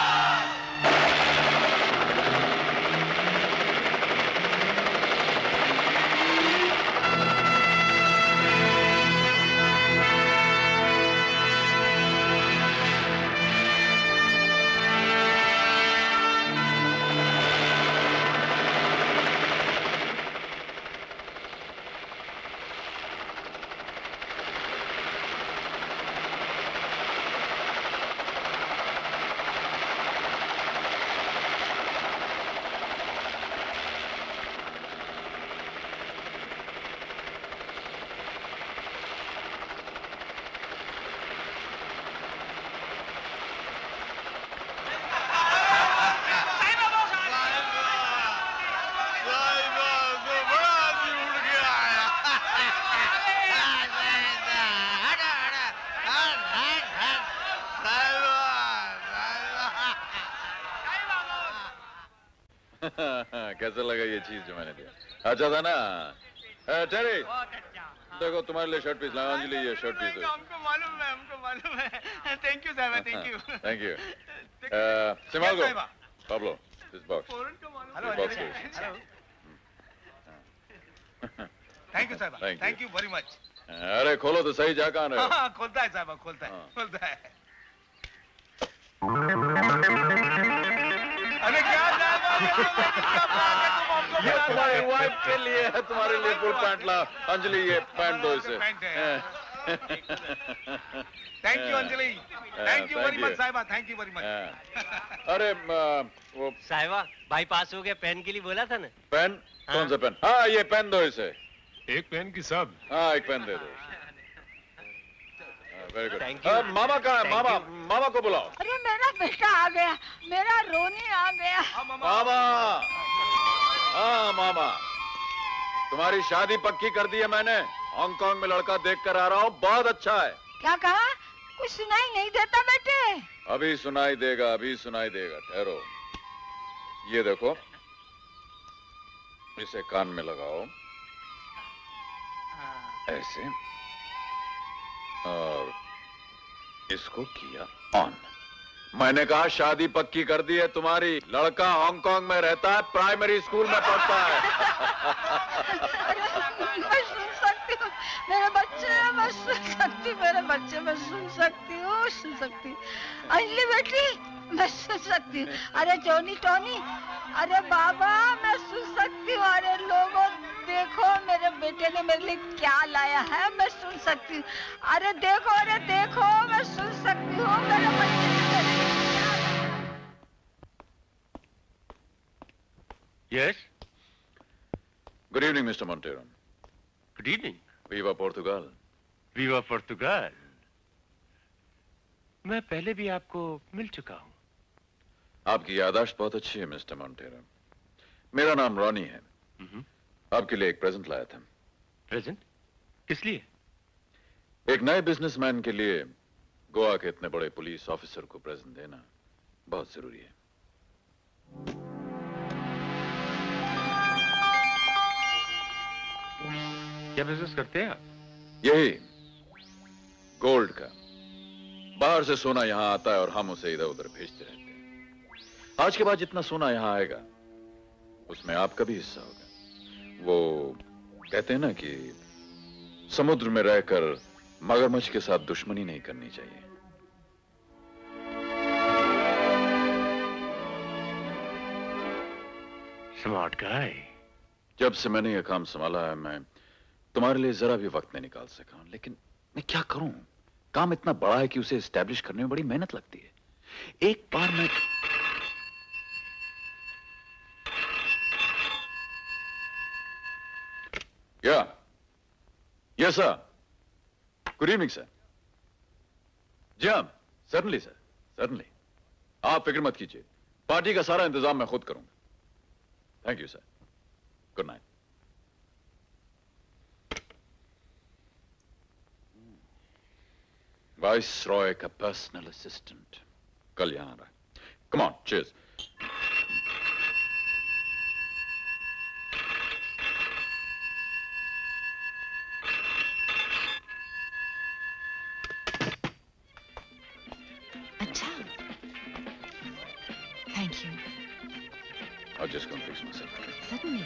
कैसा लगा ये चीज जो मैंने दिया? अच्छा था ना? टेरी, देखो तुम्हारे लिए शर्ट पीस लाया। अंजलि ये शर्ट पीस है। हमको मालूम है, हमको मालूम है। थैंक यू साहब, थैंक यू। Thank you. सिमागो, Pablo, this box. Box. Thank you साहब, थैंक यू वेरी मच। अरे खोलो तो सही, जा कहाँ रहे हो? हाँ, खोलता है साहब, खोलता है, खोलता है। अरे क्या ये तुम्हारी वाइफ के लिए है, तुम्हारे लिए फुल पैंट ला। अंजलि ये पैंट दो इसे। Thank you Anjali, thank you very much साहिबा, थैंक यू वेरी मच। अरे वो साहिबा भाई पास हो गया, पेन के लिए बोला था ना। पेन? कौन सा पेन? हाँ ये पेन दो इसे। एक पेन की सब? हाँ एक पेन दे दो। Very good. मामा कहाँ है? मामा, मामा को बुलाओ। अरे मेरा बेटा आ गया, मेरा रोनी आ गया। मामा, हाँ मामा, तुम्हारी शादी पक्की कर दी है मैंने। हांगकांग में लड़का देख कर आ रहा हूँ, बहुत अच्छा है। क्या कहा? कुछ सुनाई नहीं देता बेटे? अभी सुनाई देगा, अभी सुनाई देगा, ठहरो। ये देखो, इसे कान में लगाओ ऐसे, और इसको किया ऑन। मैंने कहा शादी पक्की कर दी है तुम्हारी। लड़का हांगकांग में रहता है, प्राइमरी स्कूल में पढ़ता है। मैं सुन सकती हूँ, मेरे बच्चे मैं सुन सकती, मेरे बच्चे मैं सुन सकती हूँ, सुन सकती। अंजलि बेटी मैं सुन सकती हूँ। अरे टोनी टोनी, अरे बाबा मैं सुन सकती हूँ। अरे लोगों देखो मेरे बेटे ने मेरे लिए क्या लाया है, मैं सुन सकती हूँ। अरे देखो मैं सुन सकती हूँ मेरे बच्चे ने मेरे लिए क्या लाया है। Yes? Good evening, Mr. Montero. Good evening. Viva Portugal. Viva Portugal. मैं पहले भी आपको मिल चुका हूँ। आपकी याददाश्त बहुत अच्छी है, मिस्टर मोंटेरो। मेरा नाम रॉनी है। आपके लिए एक प्रेजेंट लाया था। प्रेजेंट? किस लिए? एक नए बिजनेसमैन के लिए गोवा के इतने बड़े पुलिस ऑफिसर को प्रेजेंट देना बहुत जरूरी है। क्या बिजनेस करते हैं आप? यही गोल्ड का। बाहर से सोना यहां आता है और हम उसे इधर उधर भेजते रहते हैं। आज के बाद जितना सोना यहां आएगा उसमें आपका भी हिस्सा होगा। वो कहते हैं ना कि समुद्र में रहकर मगरमच्छ के साथ दुश्मनी नहीं करनी चाहिए। Smart guy. जब से मैंने यह काम संभाला है मैं तुम्हारे लिए जरा भी वक्त नहीं निकाल सका हूं, लेकिन मैं क्या करूं? काम इतना बड़ा है कि उसे एस्टैब्लिश करने में बड़ी मेहनत लगती है। एक बार मैं yes sir. Good evening sir. जी हाँ, सर्टनली सर, सर्टनली। आप फिक्र मत कीजिए, पार्टी का सारा इंतजाम मैं खुद करूंगा। Thank you sir. Good night. Viceroy का पर्सनल असिस्टेंट कल यहां आ रहा है। Come on, cheers. अच्छा, thank you. I'll just go and fix myself. Certainly.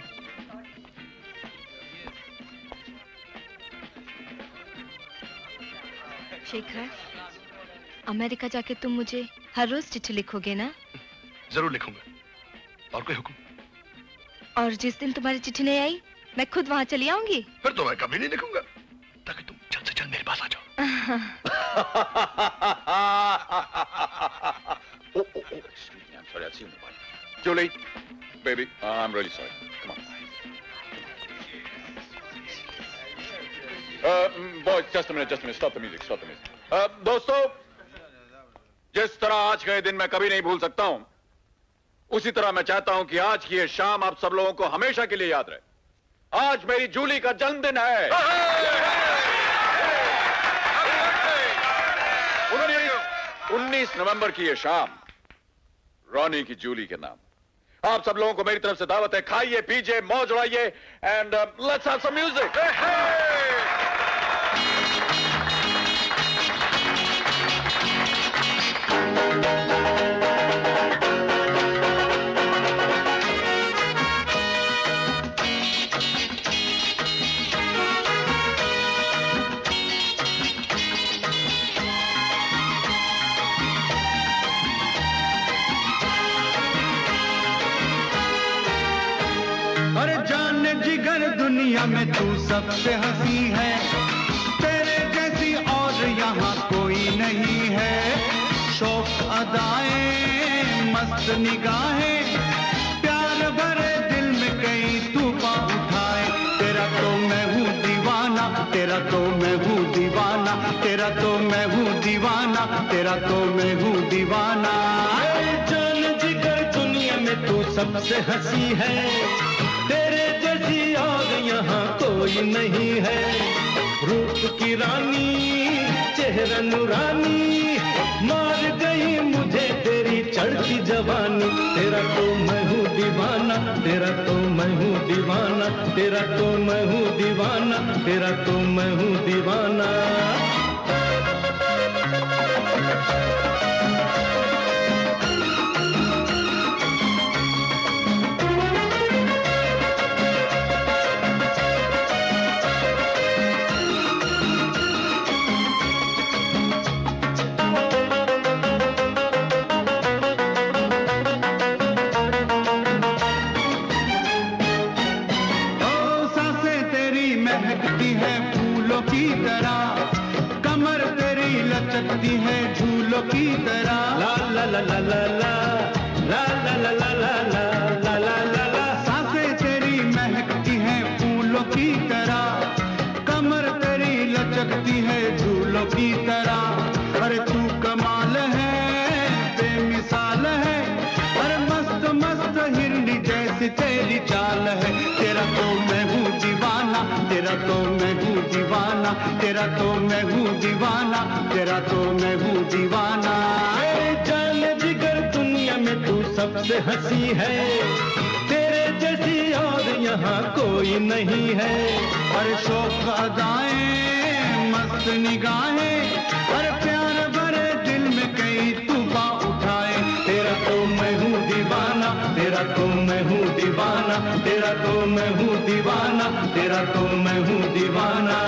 Shekhar, America जाके तुम मुझे हर रोज चिट्ठी लिखोगे ना? जरूर लिखूंगा। और कोई हुक्म? और जिस दिन तुम्हारी चिट्ठी नहीं आई मैं खुद वहां चली आऊंगी। फिर तो मैं कभी नहीं लिखूंगा, ताकि तुम जल्द से जल्द मेरे पास आ जाओ। I'm sorry, I'll see you in a while. Julie, baby, I'm really sorry. Come on. Boys, just a minute. Stop the music. दोस्तों, जिस तरह आज का ये दिन मैं कभी नहीं भूल सकता हूं, उसी तरह मैं चाहता हूं कि आज की ये शाम आप सब लोगों को हमेशा के लिए याद रहे। आज मेरी जूली का जन्मदिन है। 19 नवंबर की ये शाम रॉनी की जूली के नाम। आप सब लोगों को मेरी तरफ से दावत है। खाइए, पीजिए, मौज उड़ाइए and let's have some music. अरे जान जिगर दुनिया में तू सबसे हंसी है, तेरे जैसी और यहाँ कोई नहीं है। शौक अदाएं, मस्त निगाहें, प्यार भरे दिल में कई तूफान उठाए। तेरा तो मैं हूँ दीवाना, तेरा तो मैं हूँ दीवाना, तेरा तो मैं हूँ दीवाना, तेरा तो मैं हूँ दीवाना। जान जिगर दुनिया में तू सबसे हंसी है, तेरे जैसी और यहाँ कोई नहीं है। रूप की रानी, चेहरा नूरानी, मार गई मुझे तेरी चढ़ती जवानी। तेरा तो मैं हूँ दीवाना, तेरा तो मैं हूँ दीवाना, तेरा तो मैं हूँ दीवाना, तेरा तो मैं हूँ दीवाना। लचकती है झूलों की तरह। ला ला ला ला ला ला ला ला ला ला ला ला ला ला ला। सांसें तेरी महकती हैं फूलों की तरह, कमर तेरी लचकती है झूलों की तरह। अरे तू कमाल है, बेमिसाल है, अरे मस्त मस्त हिरनी जैसी तेरी चाल है। तेरा तो मैं हूँ दीवाना, तेरा तो मैं हूँ दीवाना, तेरा तो मैं हूँ दीवाना, तेरा तो मैं हूँ दीवाना। जान जिगर दुनिया में तू सबसे हंसी है, तेरे जैसी और यहाँ कोई नहीं है। अरे शौक अदाएं मस्त निगाहें, अरे प्यार भरे दिल में कई तूफान उठाए। तेरा तो मैं हूँ दीवाना, तेरा तो मैं हूँ दीवाना, तेरा तो मैं हूँ दीवाना, तेरा तो मैं हूँ दीवाना।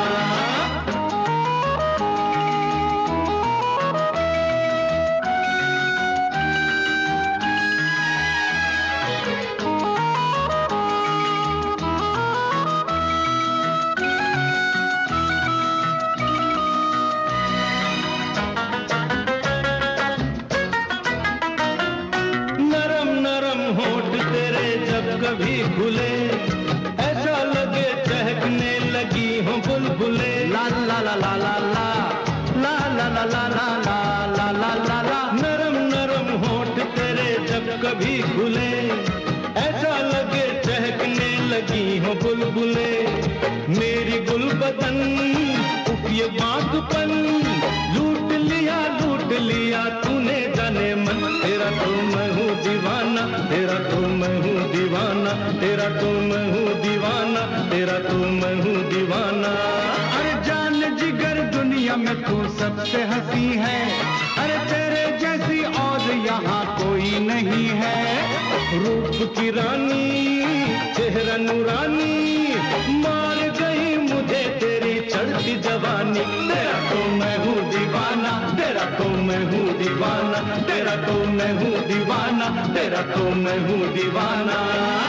कभी खुले ऐसा लगे चहकने लगी हो बुलबुले। ला ला ला ला ला ला ला ला ला ला ला ला ला ला ला। नरम नरम होठ तेरे जब कभी खुले ऐसा लगे चहकने लगी हो बुलबुले। मेरी गुलबदन ये बागपन लूट लिया तूने जाने मन। तेरा तो मैं हूँ दीवाना, तेरा तो मैं हूँ दीवाना, तेरा तो मैं हूँ दीवाना, तेरा तो मैं हूँ दीवाना। अरे जान जिगर दुनिया में तू सबसे हंसी है, अरे तेरे जैसी और यहाँ कोई नहीं है। रूप की रानी चेहरा नूरानी, मार गई मुझे तेरी चढ़ती जवानी। तेरा तो मैं हूँ दीवाना, तेरा तो मैं हूँ दीवाना, तेरा तो मैं हूँ दीवाना, तेरा तो मैं हूँ दीवाना।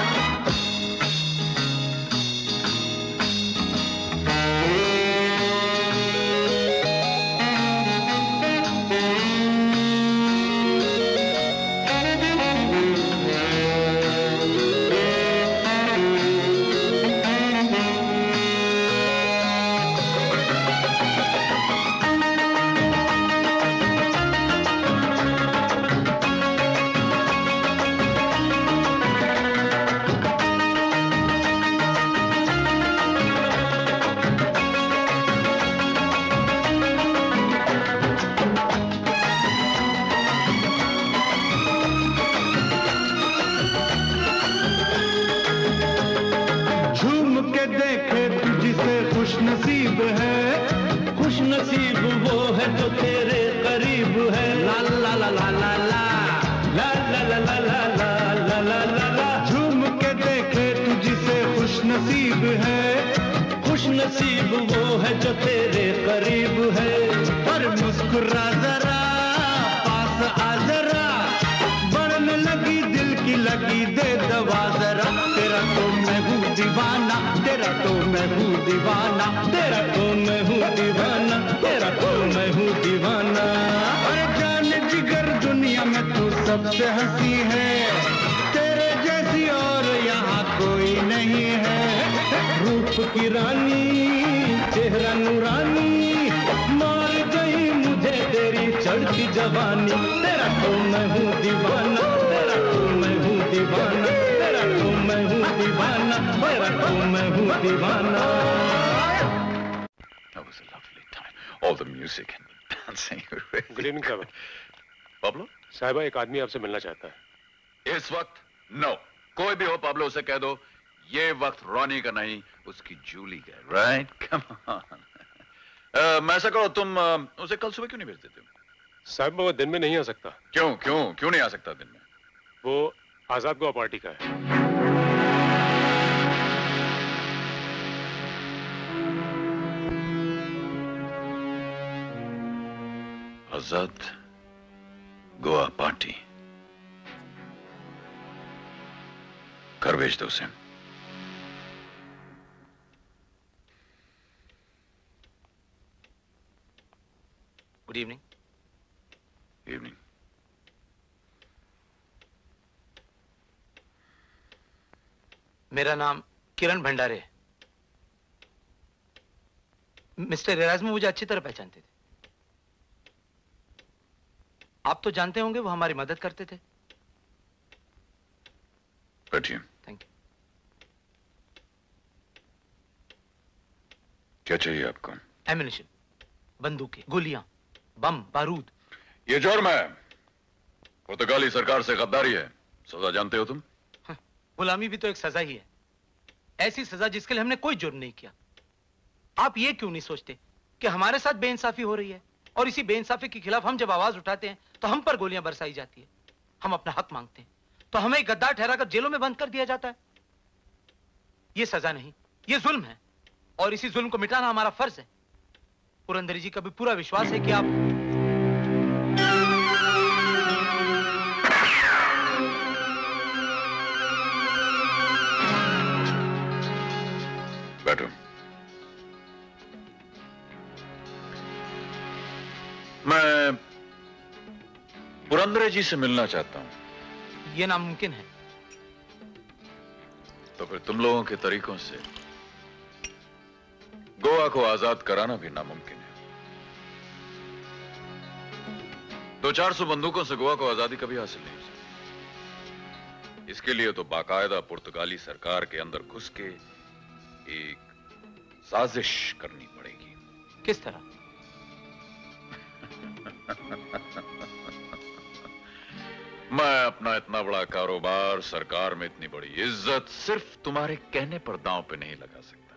खुशनसीब है, खुशनसीब वो है जो तेरे करीब है। ला ला ला ला ला ला ला ला ला ला ला ला ला ला ला। झूम के देखे तुझसे खुशनसीब है, खुशनसीब वो है जो तेरे करीब है। पर मुस्कुरा जरा पास आ जरा, बढ़ने लगी दिल की लगी दे दवा जरा। तेरा तो मैं हूँ दीवाना, तेरा तो मैं हूँ दीवाना, तेरा तो मैं हूँ दीवाना, तेरा तो मैं हूँ दीवाना। अरे जान जिगर दुनिया में तू सबसे हंसी है, तेरे जैसी और यहाँ कोई नहीं है। रूप की रानी चेहरा नूरानी, मार गई मुझे तेरी चढ़ती जवानी। तेरा तो मैं हूँ दीवाना, तेरा तो मैं हूँ दीवाना, तेरा तो मैं हूँ दीवाना, तेरा तो मैं हूँ दीवाना। That was a lovely time. All the music and the dancing. Good evening साहब। पाब्लो? साहिबा एक आदमी आपसे मिलना चाहता है। इस वक्त? नो। कोई भी हो पाब्लो उसे कह दो ये वक्त रोनी का नहीं उसकी जूली का। राइट? Come on. मैं ऐसा करो तुम उसे कल सुबह क्यों नहीं भेज देते हो? साहब वो दिन में नहीं आ सकता। क्यों क्यों क्यों नहीं आ सकता दिन में? वो आजाद गोवा पार्टी का है। आजाद गोवा पार्टी कर भेज दो उसे। Good evening. इवनिंग। मेरा नाम किरण भंडारे है। मिस्टर एराज़्मो मुझे अच्छी तरह पहचानते थे। आप तो जानते होंगे वो हमारी मदद करते थे। बैठिए। Thank you. क्या चाहिए आपको? एम्युनिशन, बंदूकें, गोलियां, बम, बारूद। ये जुर्म है। पुर्तगाली सरकार से गद्दारी है। सजा जानते हो तुम? गुलामी भी तो एक सजा ही है। ऐसी सजा जिसके लिए हमने कोई जुर्म नहीं किया। आप ये क्यों नहीं सोचते कि हमारे साथ बेइंसाफी हो रही है और इसी बेइंसाफी के खिलाफ हम जब आवाज उठाते हैं तो हम पर गोलियां बरसाई जाती है। हम अपना हक मांगते हैं तो हमें गद्दार ठहराकर जेलों में बंद कर दिया जाता है। ये सजा नहीं, ये जुल्म है और इसी जुल्म को मिटाना हमारा फर्ज है। पुरंदरी जी का भी पूरा विश्वास है कि आप बैठो। मैं पुरंदरे जी से मिलना चाहता हूं। यह नामुमकिन है। तो फिर तुम लोगों के तरीकों से गोवा को आजाद कराना भी नामुमकिन है। 200-400 बंदूकों से गोवा को आजादी कभी हासिल नहीं हो सकती। इसके लिए तो बाकायदा पुर्तगाली सरकार के अंदर घुस के एक साजिश करनी पड़ेगी। किस तरह? मैं अपना इतना बड़ा कारोबार, सरकार में इतनी बड़ी इज्जत सिर्फ तुम्हारे कहने पर दांव पे नहीं लगा सकता।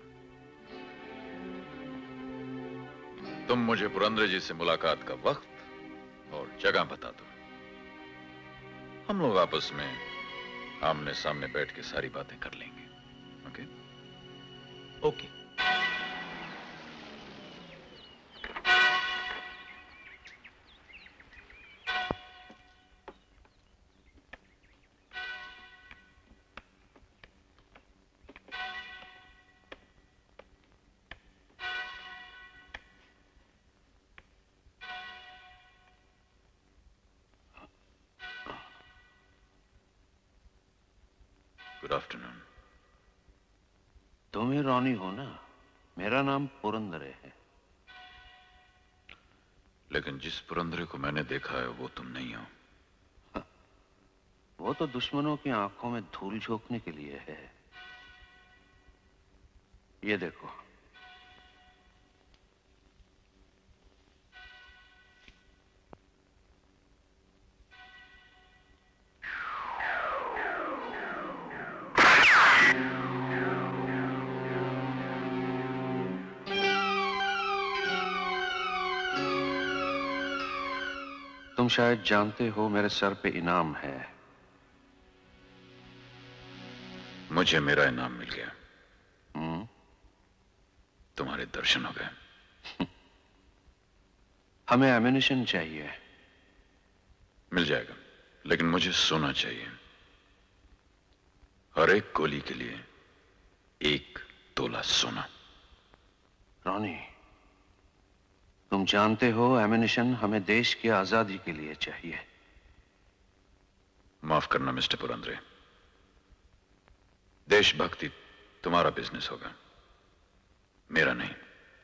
तुम मुझे पुरंदरे जी से मुलाकात का वक्त और जगह बता दो। हम लोग आपस में आमने सामने बैठ के सारी बातें कर लेंगे। ओके? ओके। Good afternoon. तुम ही रॉनी हो ना? मेरा नाम पुरंदरे है। लेकिन जिस पुरंदरे को मैंने देखा है वो तुम नहीं हो। वो तो दुश्मनों की आंखों में धूल झोंकने के लिए है। ये देखो। तुम शायद जानते हो मेरे सर पे इनाम है। मुझे मेरा इनाम मिल गया। तुम्हारे दर्शन हो गए। हमें एम्युनिशन चाहिए। मिल जाएगा, लेकिन मुझे सोना चाहिए। हर एक गोली के लिए 1 तोला सोना। रॉनी, तुम जानते हो एम्युनिशन हमें देश की आजादी के लिए चाहिए। माफ करना मिस्टर पुरंदरे, देशभक्ति तुम्हारा बिजनेस होगा, मेरा नहीं।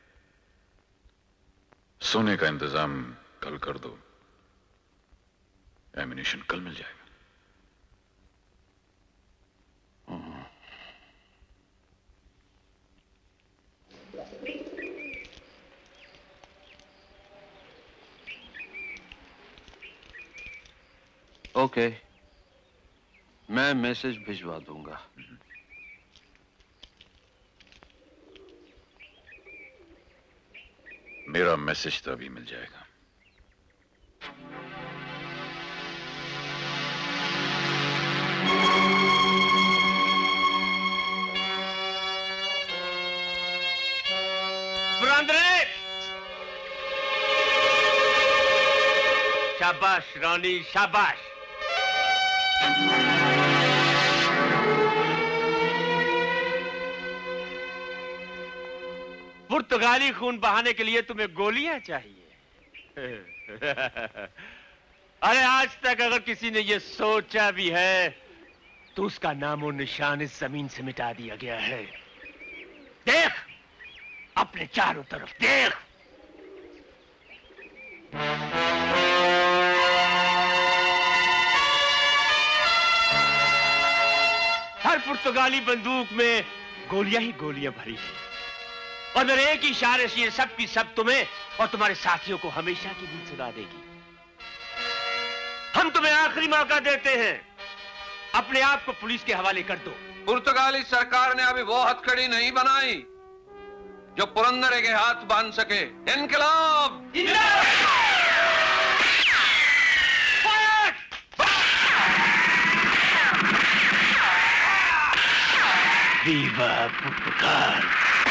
सोने का इंतजाम कल कर दो, एम्युनिशन कल मिल जाएगा। ओके, मैं मैसेज भिजवा दूंगा। मेरा मैसेज तो अभी मिल जाएगा। पुरंदरे! शाबाश रानी, शाबाश। पुर्तगाली खून बहाने के लिए तुम्हें गोलियां चाहिए। अरे आज तक अगर किसी ने ये सोचा भी है तो उसका नामो निशान इस जमीन से मिटा दिया गया है। देख अपने चारों तरफ देख। हर पुर्तगाली बंदूक में गोलियां ही गोलियां भरी हैं और मेरे एक ही इशारे से ये सब की सब तुम्हें और तुम्हारे साथियों को हमेशा की नींद सुला देगी। हम तुम्हें आखिरी मौका देते हैं, अपने आप को पुलिस के हवाले कर दो। पुर्तगाली सरकार ने अभी वो हथकड़ी नहीं बनाई जो पुरंदरे के हाथ बांध सके। इनकलाब! विवा पुर्तगाल!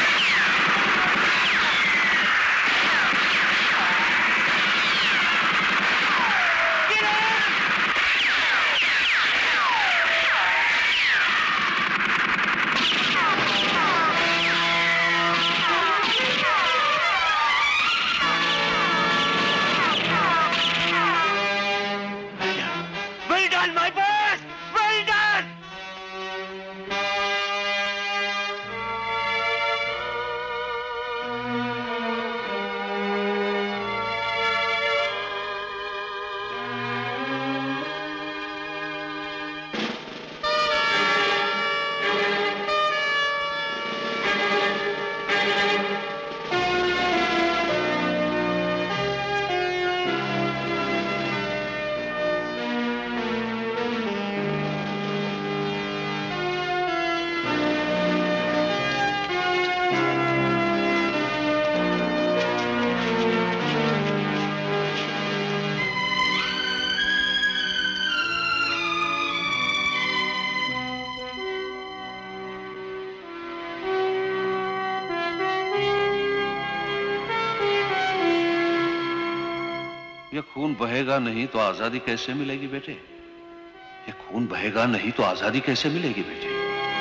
ये खून बहेगा नहीं तो आजादी कैसे मिलेगी बेटे? ये खून बहेगा नहीं तो आजादी कैसे मिलेगी बेटे?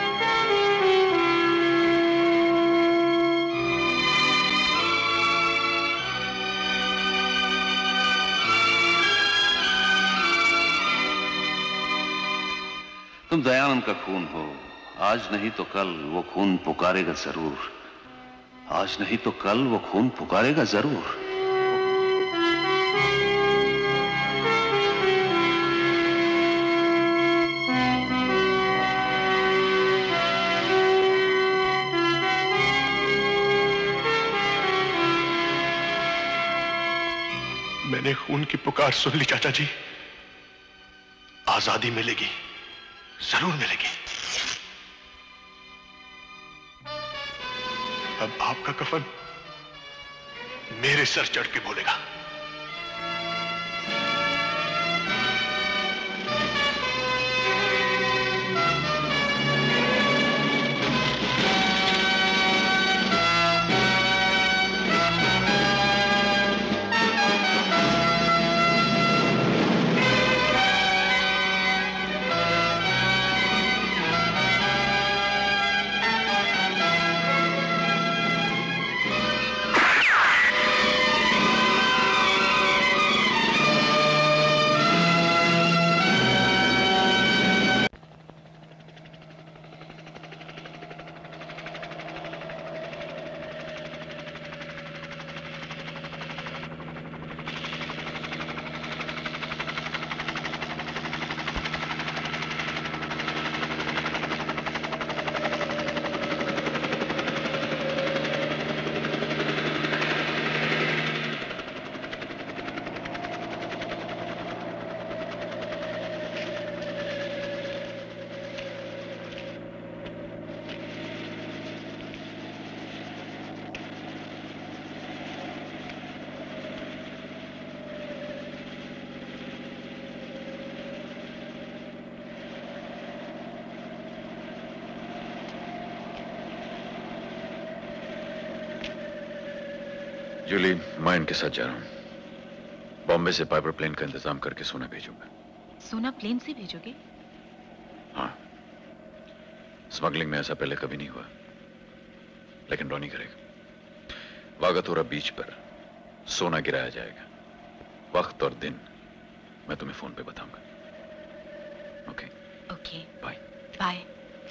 तुम दयानंद का खून हो, आज नहीं तो कल वो खून पुकारेगा जरूर। आज नहीं तो कल वो खून पुकारेगा जरूर। मैंने खून की पुकार सुन ली चाचा जी। आजादी मिलेगी, जरूर मिलेगी। अब आपका कफन मेरे सर चढ़ के बोलेगा। जूली, मैं इनके साथ जा रहा हूं। बॉम्बे से पाइपर प्लेन का इंतजाम करके सोना भेजूंगा। सोना प्लेन से भेजोगे? हाँ, स्मगलिंग में ऐसा पहले कभी नहीं हुआ, लेकिन रॉनी करेगा। वागतोरा बीच पर सोना गिराया जाएगा। वक्त और दिन मैं तुम्हें फोन पे बताऊंगा। Okay okay bye bye.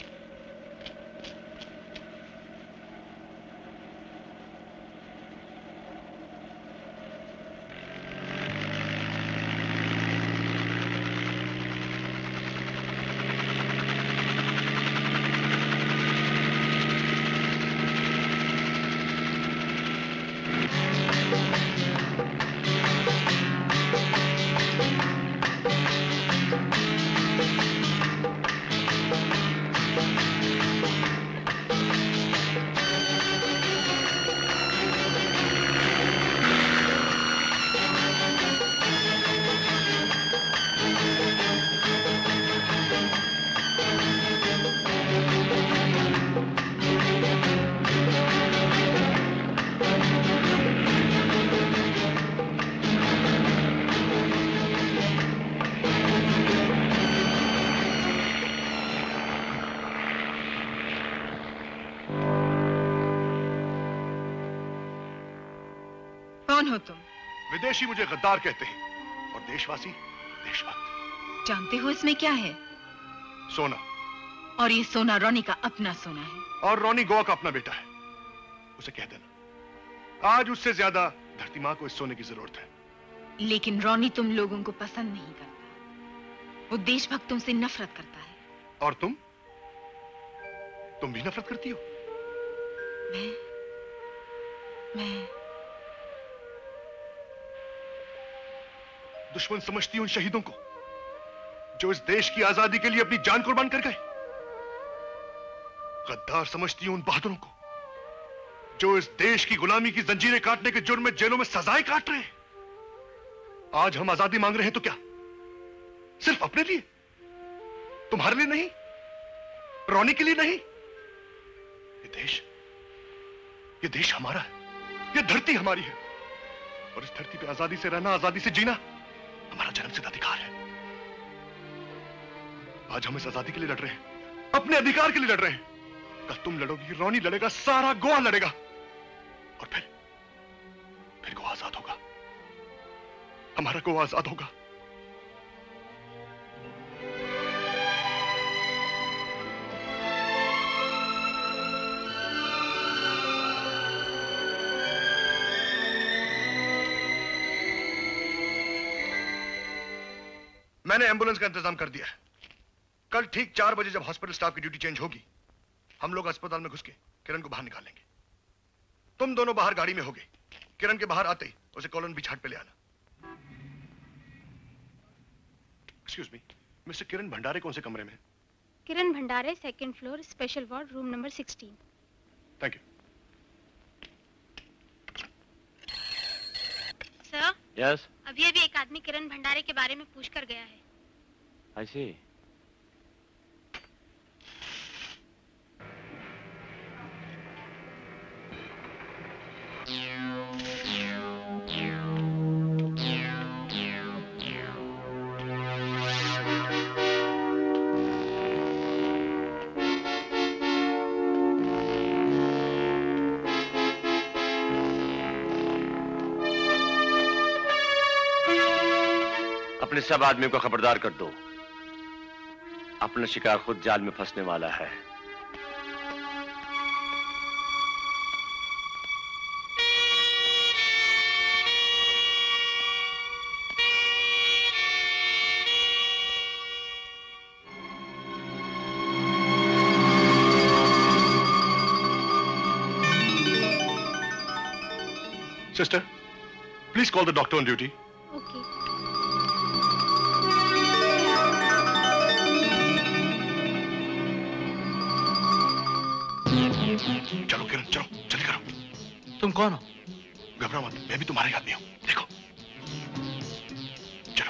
कौन हो तुम? विदेशी मुझे गद्दार कहते हैं और देशवासी देशभक्त। जानते हो इसमें क्या है? सोना। और ये सोना रोनी का अपना सोना है। और रोनी गोवा का अपना बेटा है। उसे कह देना आज उससे ज्यादा धरती मां को इस सोने की जरूरत है। लेकिन रोनी तुम लोगों को पसंद नहीं करता। वो देशभक्तों से नफरत करता है। और तुम भी नफरत करती हो? मैं दुश्मन समझती हूं उन शहीदों को जो इस देश की आजादी के लिए अपनी जान कुर्बान कर गए। गद्दार समझती हूं उन बहादुरों को जो इस देश की गुलामी की जंजीरें काटने के जुर्म में जेलों में सजाएं काट रहे हैं। आज हम आजादी मांग रहे हैं तो क्या सिर्फ अपने लिए? तुम्हारे लिए नहीं? रोनी के लिए नहीं? ये देश हमारा है। ये धरती हमारी है और इस धरती पे आजादी से रहना, आजादी से जीना हमारा जन्मसिद्ध अधिकार है। आज हम इस आजादी के लिए लड़ रहे हैं, अपने अधिकार के लिए लड़ रहे हैं। कल तुम लड़ोगी, रोनी लड़ेगा, सारा गोवा लड़ेगा और फिर गोवा आजाद होगा। हमारा गोवा आजाद होगा। मैंने एम्बुलेंस का इंतजाम कर दिया है। कल ठीक 4 बजे जब हॉस्पिटल स्टाफ की ड्यूटी चेंज होगी, हम लोग अस्पताल में घुस के किरण को बाहर निकालेंगे। तुम दोनों बाहर गाड़ी में होगे। किरण के बाहर आते ही उसे कॉलोनी बीच हाट पे ले आना। एक्सक्यूज मी, मिस्टर किरण भंडारे कौन से कमरे में? Kiran Bhandare 2nd floor, special ward, room number 16। Thank you. Sir? Yes. अभी एक आदमी किरण भंडारे के बारे में पूछ कर गया है। आई सी। अपने सब आदमियों को खबरदार कर दो, अपना शिकार खुद जाल में फंसने वाला है। Sister, please call the doctor on duty. Okay. चलो किरण, चलो जल्दी करो। तुम कौन हो? घबराओ मत, मैं भी तुम्हारे आदमी हूं। देखो चलो।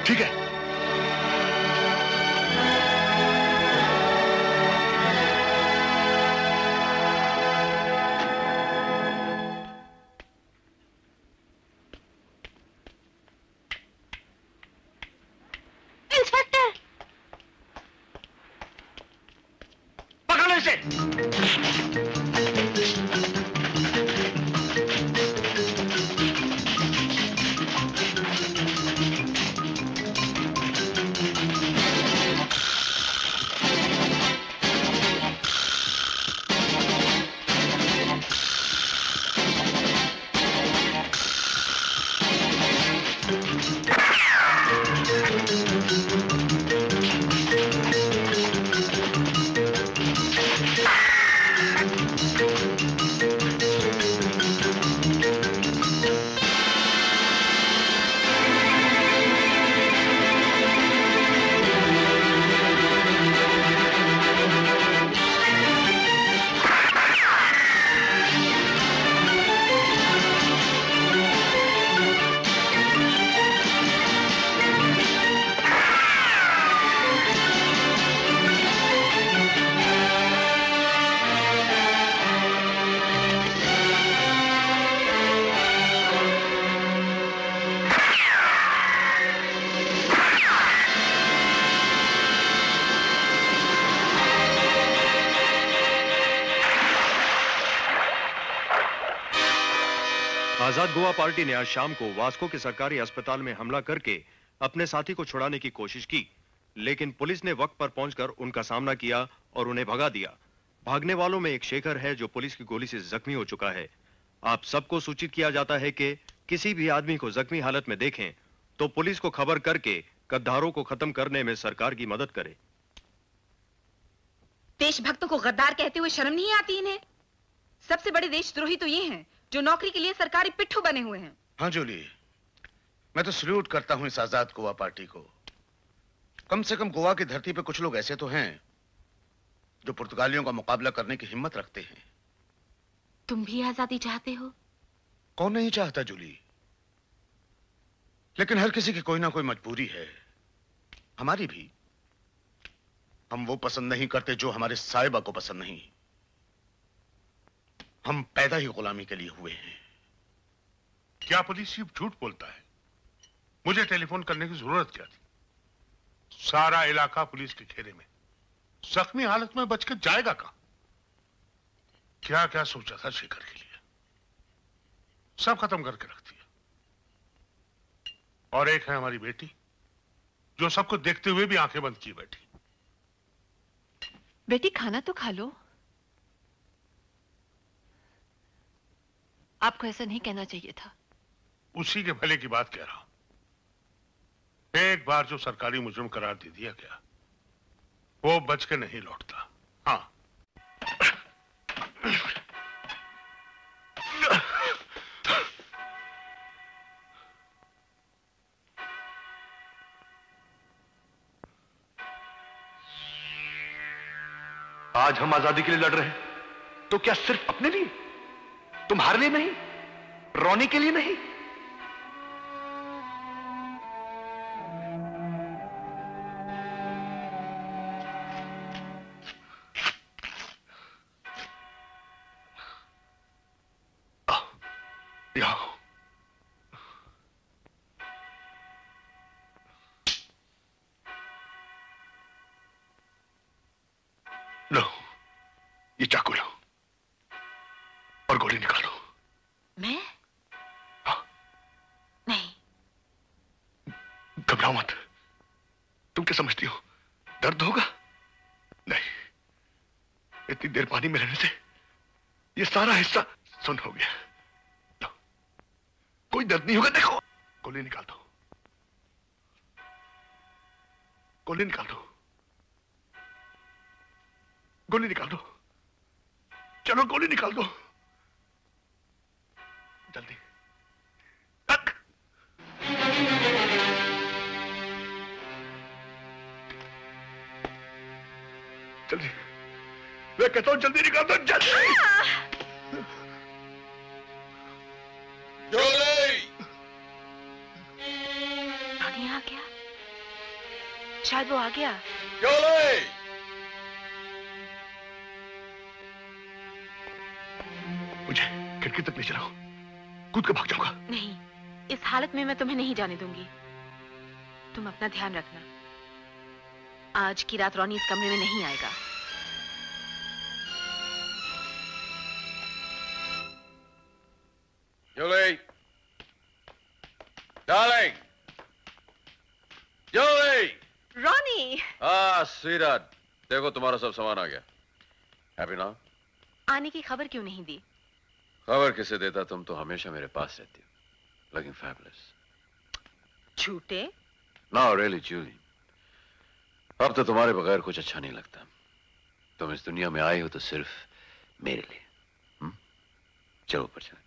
ठीक है। इंस्पेक्टर, पकड़ लो इसे। आजाद गोवा पार्टी ने आज शाम को वास्को के सरकारी अस्पताल में हमला करके अपने साथी को छुड़ाने की कोशिश की, लेकिन पुलिस ने वक्त पर पहुंचकर उनका सामना किया और उन्हें भगा दिया। भागने वालों में एक शेखर है जो पुलिस की गोली से जख्मी हो चुका है। आप सबको सूचित किया जाता है कि किसी भी आदमी को जख्मी हालत में देखें तो पुलिस को खबर करके गद्दारों को खत्म करने में सरकार की मदद करे। देशभक्तों को गद्दार कहते हुए शर्म नहीं आती इन्हें? सबसे बड़े देशद्रोही तो ये हैं जो नौकरी के लिए सरकारी पिट्ठू बने हुए हैं। हाँ जूली, मैं तो सल्यूट करता हूं इस आजाद गोवा पार्टी को। कम से कम गोवा की धरती पे कुछ लोग ऐसे तो हैं जो पुर्तगालियों का मुकाबला करने की हिम्मत रखते हैं। तुम भी आजादी चाहते हो? कौन नहीं चाहता जूली, लेकिन हर किसी की कोई ना कोई मजबूरी है, हमारी भी। हम वो पसंद नहीं करते जो हमारे साहिबा को पसंद नहीं। हम पैदा ही गुलामी के लिए हुए हैं। क्या पुलिस चीफ झूठ बोलता है? मुझे टेलीफोन करने की जरूरत क्या थी? सारा इलाका पुलिस के घेरे में, जख्मी हालत में बचकर जाएगा कहां? क्या क्या सोचा था शेखर के लिए, सब खत्म करके रख दिया। और एक है हमारी बेटी जो सबको देखते हुए भी आंखें बंद किए बैठी। बेटी खाना तो खा लो। आपको ऐसा नहीं कहना चाहिए था। उसी के भले की बात कह रहा हूं। एक बार जो सरकारी मुजरिम करार दे दिया गया वो बच के नहीं लौटता। हाँ, आज हम आजादी के लिए लड़ रहे हैं तो क्या सिर्फ अपने लिए, तुम्हारे लिए नहीं, रोनी के लिए नहीं? लो, ये चाकू लो और गोली निकालो। मैं? नहीं। घबराओ मत। तुम क्या समझती हो दर्द होगा? नहीं, इतनी देर पानी में रहने से ये सारा हिस्सा सुन्न हो गया। लो, कोई दर्द नहीं होगा। देखो, गोली निकाल दो, गोली निकाल दो, गोली निकाल दो। चलो गोली निकाल दो जल्दी। जल्दी, मैं कहता हूं जल्दी निकाल दो, जल्दी। टॉनी आ गया? शायद वो आ गया। मुझे खिड़की तक ले चलाओ, कूद के भाग जाऊंगा। नहीं, इस हालत में मैं तुम्हें नहीं जाने दूंगी। तुम अपना ध्यान रखना। आज की रात रॉनी इस कमरे में नहीं आएगा। Julie! Darling! Julie! Ronnie! sweetheart. देखो तुम्हारा सब सामान आ गया। हैप्पी ना? आने की खबर क्यों नहीं दी? खबर किसे देता, तुम तो हमेशा मेरे पास रहती हो। Looking fabulous. झूठे? No, really, Julie. अब तो तुम्हारे बगैर कुछ अच्छा नहीं लगता। तुम इस दुनिया में आई हो तो सिर्फ मेरे लिए। चलो ऊपर चलें।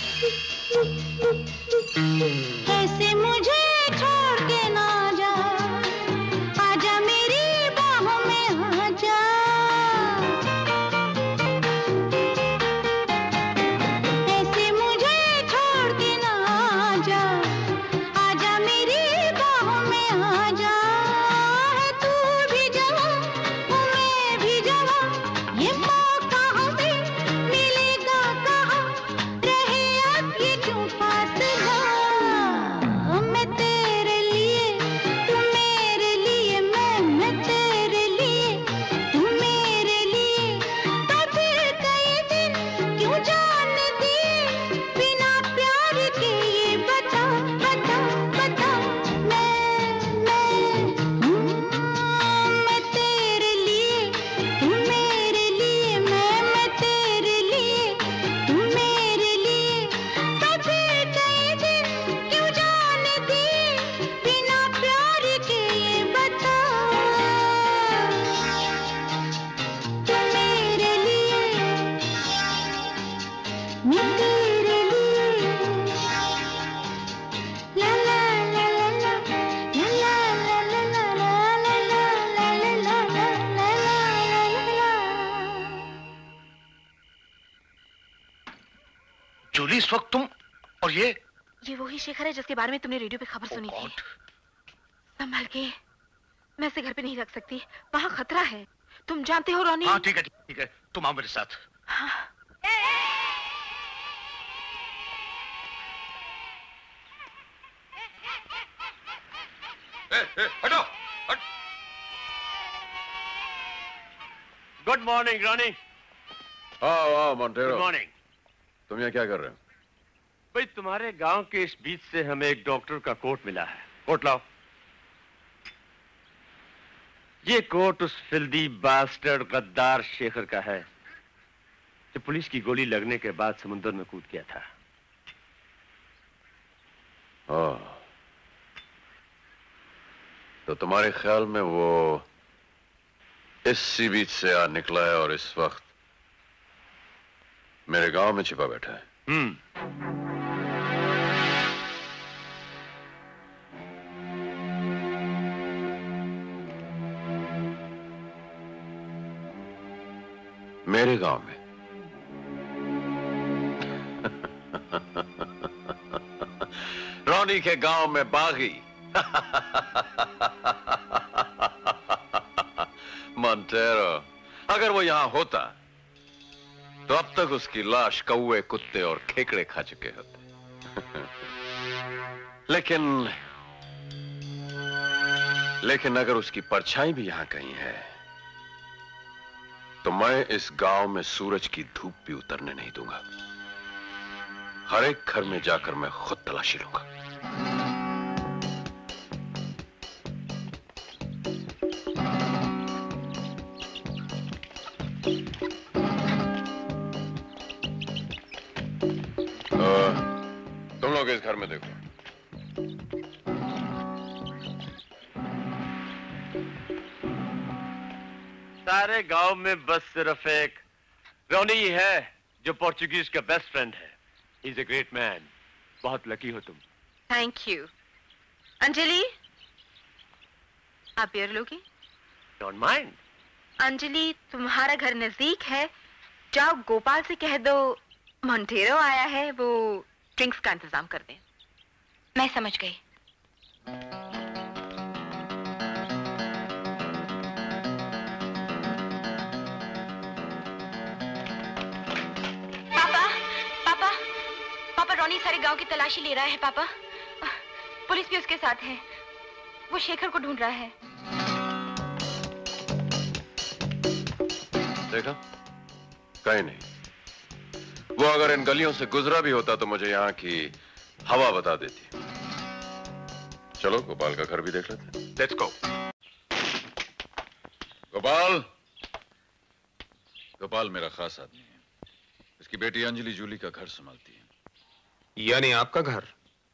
ऐसे मुझे छोड़ के ना जा। इस वक्त तुम और ये वही शेखर है जिसके बारे में तुमने रेडियो पे खबर सुनी थी। संभाल के, मैं इसे घर पे नहीं रख सकती, वहाँ खतरा है, तुम जानते हो रोनी। हाँ ठीक है ठीक है, तुम आओ मेरे साथ। हाँ। हटो। Good morning Ronnie. हाँ मोंटेरो। Good morning. तुम यहाँ क्या कर रहे हो? भाई तुम्हारे गांव के इस बीच से हमें एक डॉक्टर का कोट मिला है। कोट लाओ। ये कोट उस फिल्दी बास्टर्ड गद्दार शेखर का है जो पुलिस की गोली लगने के बाद समुद्र में कूद गया था। तो तुम्हारे ख्याल में वो इस सी बीच से आ निकला है और इस वक्त मेरे गांव में छिपा बैठा है? मेरे गांव में? रोनी के गांव में बागी? मोंटेरो, अगर वो यहां होता तो अब तक उसकी लाश कौवे, कुत्ते और खेकड़े खा चुके होते। लेकिन अगर उसकी परछाई भी यहां कहीं है तो मैं इस गांव में सूरज की धूप भी उतरने नहीं दूंगा। हर एक घर में जाकर मैं खुद तलाशी लूंगा। तुम लोग इस घर में देखो। सारे गांव में बस सिर्फ एक रोनी ही है जो पोर्चुगीज का बेस्ट फ्रेंड है। He's a great man. बहुत लकी हो तुम। Thank you. अंजलि, आप बियर लोगी? Don't mind. अंजलि, तुम्हारा घर नजदीक है, जाओ गोपाल से कह दो मोंटेरो आया है, वो ड्रिंक्स का इंतजाम कर दें। मैं समझ गई। पापा रोनी सारे गांव की तलाशी ले रहा है। पापा, पुलिस भी उसके साथ है, वो शेखर को ढूंढ रहा है। देखा? कहीं नहीं। वो अगर इन गलियों से गुजरा भी होता तो मुझे यहाँ की हवा बता देती। चलो गोपाल का घर भी देख लेते हैं। Let's go. गोपाल मेरा खास आदमी है। इसकी बेटी अंजलि जूली का घर संभालती है। यानी आपका घर?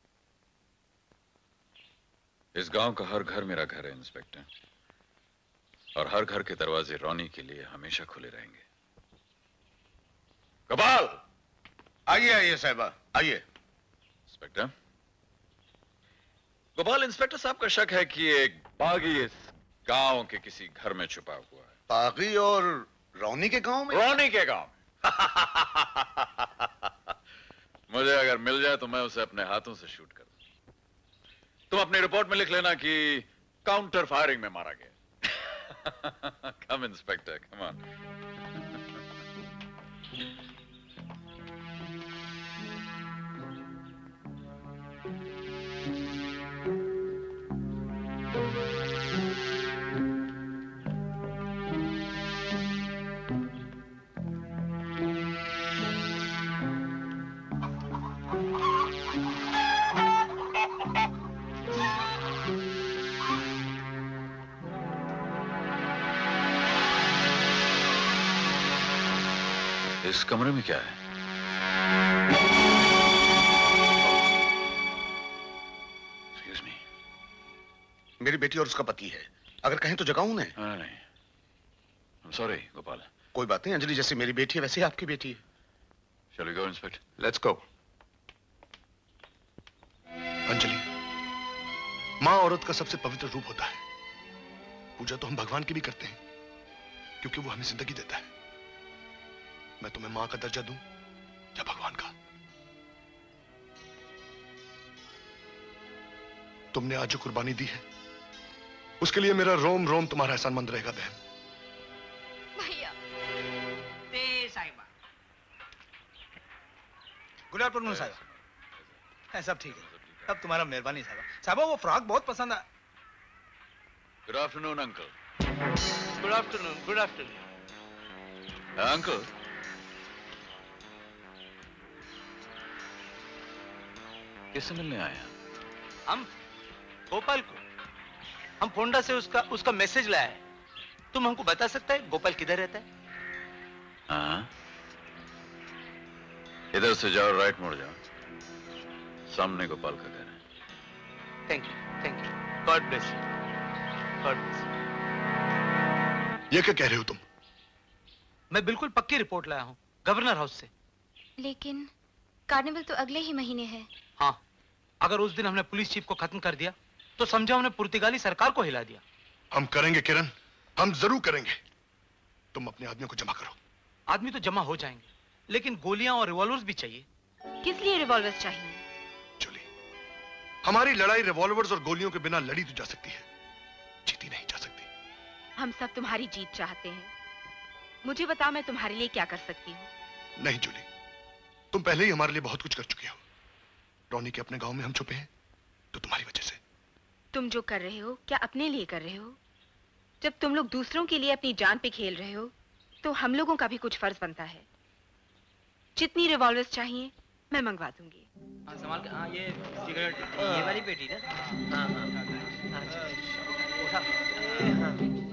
इस गांव का हर घर मेरा घर है इंस्पेक्टर, और हर घर के दरवाजे रोनी के लिए हमेशा खुले रहेंगे। गोपाल! आइए आइए साहिबा, आइए। इंस्पेक्टर, गोपाल, इंस्पेक्टर साहब का शक है कि एक बागी इस गांव के किसी घर में छुपा हुआ है। बागी और रोनी के गांव में? रोनी के गांव में। मुझे अगर मिल जाए तो मैं उसे अपने हाथों से शूट कर दूं। तुम अपनी रिपोर्ट में लिख लेना कि काउंटर फायरिंग में मारा गया। Come inspector, come on. इस कमरे में क्या है? Excuse me. मेरी बेटी और उसका पति है, अगर कहें तो जगाऊं उन्हें? नहीं, I'm sorry, गोपाल। कोई बात नहीं, अंजलि जैसे मेरी बेटी है वैसे ही आपकी बेटी है। Shall we go, Inspector? Let's go. Anjali, माँ औरत का सबसे पवित्र रूप होता है। पूजा तो हम भगवान की भी करते हैं, क्योंकि वो हमें जिंदगी देता है। मैं तुम्हें माँ का दर्जा दूं या भगवान का? तुमने आज जो कुर्बानी दी है उसके लिए मेरा रोम रोम तुम्हारा एहसानमंद रहेगा बहन। भैया साहिबा, गुड आफ्टरनून साहिबा। सब ठीक है, अब तुम्हारा मेहरबानी साहिबा। साहिबा वो फ्रॉक बहुत पसंद है। Good afternoon uncle. Good afternoon, good afternoon. Uncle, किससे मिलने आए हैं? हम गोपाल को, हम फोंडा से उसका मैसेज लाया है। तुम हमको बता सकता है गोपाल किधर रहता है? हाँ, इधर से जाओ, राइट मुड़ जाओ, सामने गोपाल का घर है। Thank you, God bless you, God bless you. ये क्या कह रहे हो तुम? मैं बिल्कुल पक्की रिपोर्ट लाया हूँ गवर्नर हाउस से। लेकिन कार्निवल तो अगले ही महीने है। हाँ, अगर उस दिन हमने पुलिस चीफ को खत्म कर दिया तो समझो हमने पुर्तगाली सरकार को हिला दिया। हम करेंगे किरण, हम जरूर करेंगे। तुम अपने आदमियों को जमा करो। आदमी तो जमा हो जाएंगे, लेकिन गोलियां और रिवॉल्वर्स भी चाहिए। किस लिए रिवॉल्वर्स चाहिए? हमारी लड़ाई रिवॉल्वर्स और गोलियों के बिना लड़ी तो जा सकती है, जीती नहीं जा सकती। हम सब तुम्हारी जीत चाहते हैं। मुझे बताओ मैं तुम्हारे लिए क्या कर सकती हूँ? नहीं जूली, तुम पहले ही हमारे लिए बहुत कुछ कर चुके हो। रॉनी के अपने गांव में हम छुपे हैं तो तुम्हारी वजह से। तुम जो कर रहे हो क्या अपने लिए कर रहे हो? जब तुम लोग दूसरों के लिए अपनी जान पे खेल रहे हो तो हम लोगों का भी कुछ फर्ज बनता है। जितनी रिवॉल्वर्स चाहिए मैं मंगवा दूंगी। संभाल के। हाँ, ये सिगरेट, ये वाली पेटी ना। हाँ हाँ हाँ, उठा। हाँ,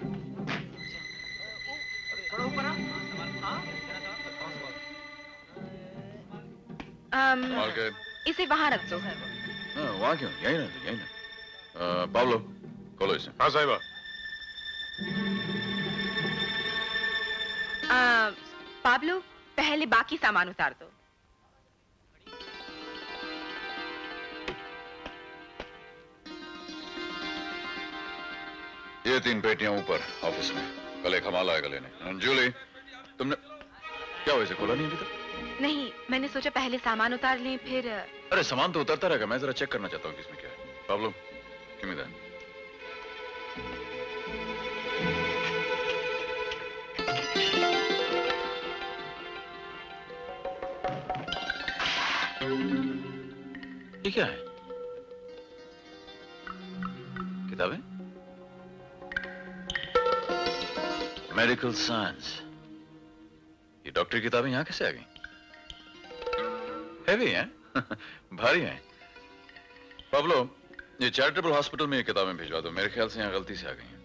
थोड़ा ऊपर आ। संभाल के। इसे वहां रख दो। वहाँ क्यों? यही ना। पाब्लो, खोलो इसे। हाँ साहिबा। पाब्लो, पहले बाकी सामान उतार दो। ये 3 पेटियां ऊपर ऑफिस में, कल एक हमाल आएगा लेने। जूली, तुमने क्या वैसे खोला नहीं अभी तक? नहीं, मैंने सोचा पहले सामान उतार लें फिर। अरे सामान तो उतरता रहेगा, मैं जरा चेक करना चाहता हूँ कि इसमें क्या है। Pablo, give me that. ये क्या है? किताबें? Medical science. ये डॉक्टर की किताबें यहां कैसे आ गई? हैवी हैं? भारी हैं। पाब्लो, ये चैरिटेबल हॉस्पिटल में ये किताबें भिजवा दो, मेरे ख्याल से यहां गलती से आ गई हैं।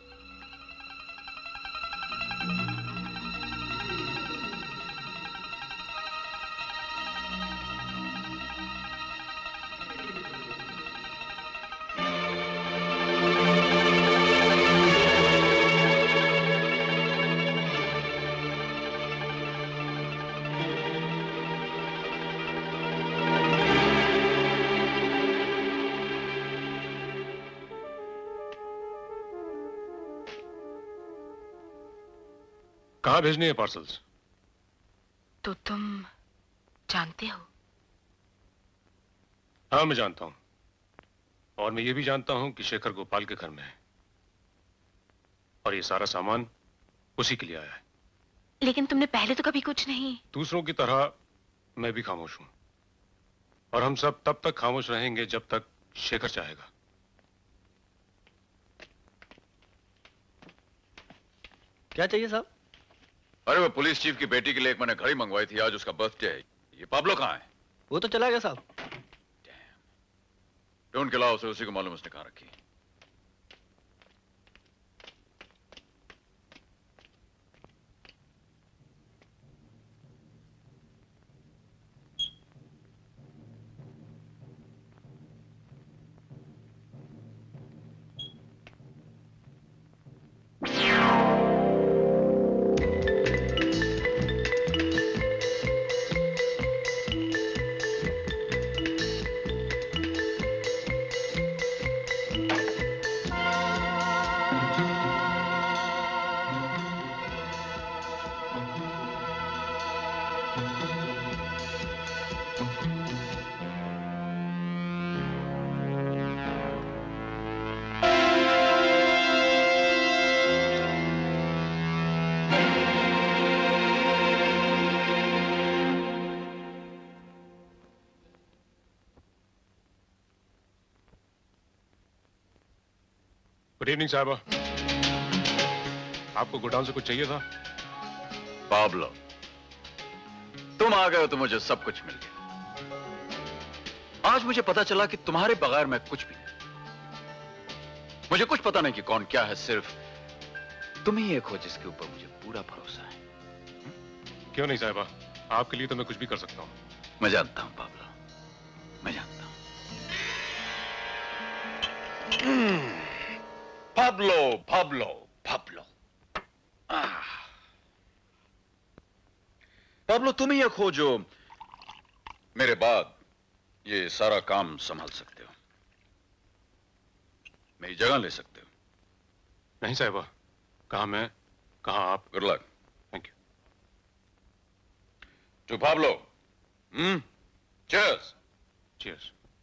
कहाँ भेजनी है पार्सल्स? तो तुम जानते हो? हाँ, मैं जानता हूं। और मैं ये भी जानता हूं कि शेखर गोपाल के घर में है और ये सारा सामान उसी के लिए आया है। लेकिन तुमने पहले तो कभी कुछ नहीं। दूसरों की तरह मैं भी खामोश हूं और हम सब तब तक खामोश रहेंगे जब तक शेखर चाहेगा। क्या चाहिए साहब? अरे वो पुलिस चीफ की बेटी के लिए एक मैंने घड़ी मंगवाई थी, आज उसका बर्थडे है। ये पाब्लो कहाँ है? वो तो चला गया साहब। ढूंढ के लाओ उसे, उसी को मालूम उसने कहाँ रखी। गुड इवनिंग साहबा। आपको गोडाउन से कुछ चाहिए था? पाब्लो, तुम आ गए हो तो मुझे सब कुछ मिल गया। आज मुझे पता चला कि तुम्हारे बगैर मैं कुछ भी नहीं। मुझे कुछ पता नहीं कि कौन क्या है, सिर्फ तुम ही एक हो जिसके ऊपर मुझे पूरा भरोसा है। क्यों नहीं साहबा, आपके लिए तो मैं कुछ भी कर सकता हूँ। मैं जानता हूं पाब्लो, मैं जानता हूं। पाब्लो पाब्लो पाब्लो पाब्लो, तुम ही एक हो जो मेरे बाद ये सारा काम संभाल सकते हो, मेरी जगह ले सकते हो। नहीं साहबा, कहाँ मैं कहाँ आप। Good luck. Thank you. To Pablo. Cheers. Cheers.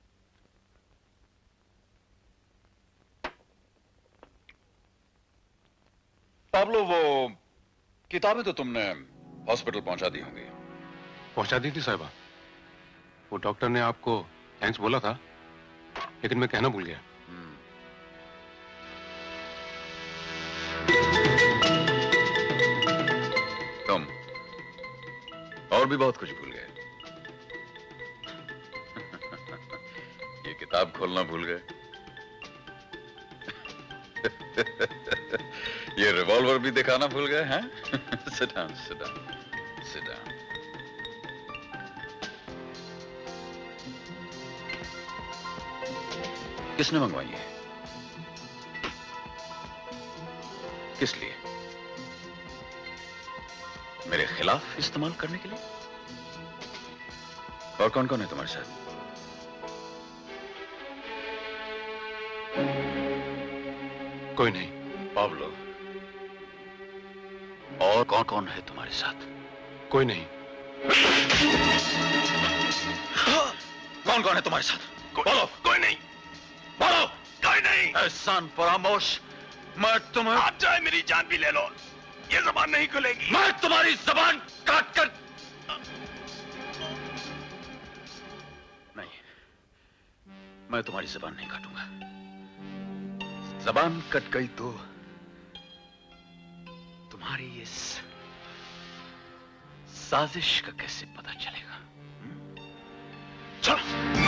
Pablo, वो किताबें तो तुमने हॉस्पिटल पहुंचा दी होंगी। पहुंचा दी थी साहबा। वो डॉक्टर ने आपको थैंक्स बोला था, लेकिन मैं कहना भूल गया। तुम और भी बहुत कुछ भूल गए। ये किताब खोलना भूल गए। ये रिवॉल्वर भी दिखाना भूल गए हैं। Sit down, sit down, sit down. किसने मंगवाई है? किस लिए? मेरे खिलाफ इस्तेमाल करने के लिए? और कौन कौन है तुम्हारे साथ? कोई नहीं। पाब्लो, और कौन कौन है तुम्हारे साथ? कोई नहीं। कौन कौन है तुम्हारे साथ? बोलो। कोई नहीं। बोलो। कोई नहीं। एहसान फरामोश, मैं तुम्हें। आप चाहे मेरी जान भी ले लो, ये जबान नहीं खुलेगी। मैं तुम्हारी जबान काट कर। नहीं, मैं तुम्हारी जबान नहीं काटूंगा। जबान कट गई तो तुम्हारी इस साजिश का कैसे पता चलेगा? चलो।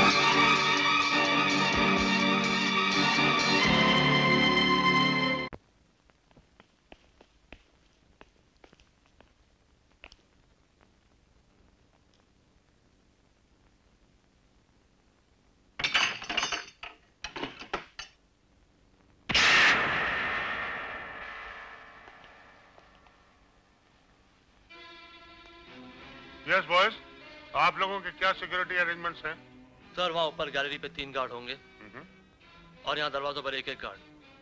यस बॉयज, आप लोगों के क्या सिक्योरिटी अरेंजमेंट्स हैं? सर, वहाँ ऊपर गैलरी पे 3 गार्ड होंगे और यहाँ दरवाजों पर 1-1 गार्ड,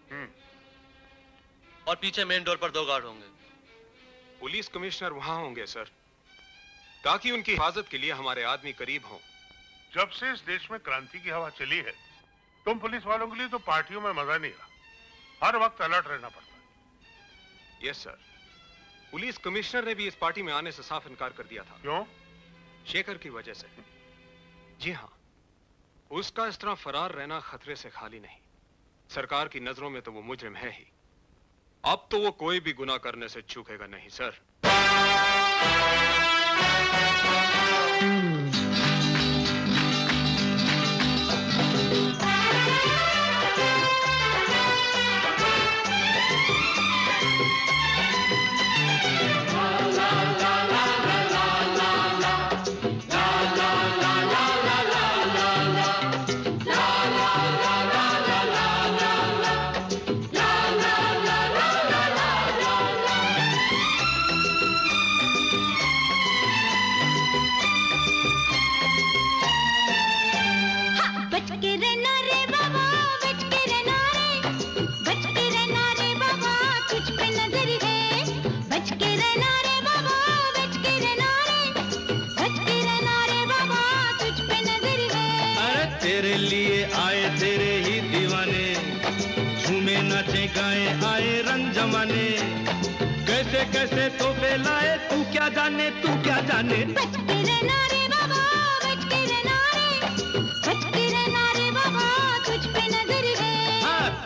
और पीछे मेन डोर पर 2 गार्ड होंगे। पुलिस कमिश्नर वहाँ होंगे सर, ताकि उनकी हिफाजत के लिए हमारे आदमी करीब हों। जब से इस देश में क्रांति की हवा चली है, तुम पुलिस वालों के लिए तो पार्टियों में मजा नहीं रहा। हर वक्त अलर्ट रहना पड़ता है। यस सर, पुलिस कमिश्नर ने भी इस पार्टी में आने से साफ इनकार कर दिया था। क्यों? शेखर की वजह से। जी हाँ, उसका इस तरह फरार रहना खतरे से खाली नहीं। सरकार की नजरों में तो वो मुजरिम है ही। अब तो वो कोई भी गुनाह करने से चूकेगा नहीं सर। गाए आए रंग जमाने, कैसे कैसे तो लाए तू क्या जाने, तू क्या जाने। बच के रहना रे बाबा, बच के रहना रे, बच के रहना रे बाबा, तुझ पे नजर है। हाँ,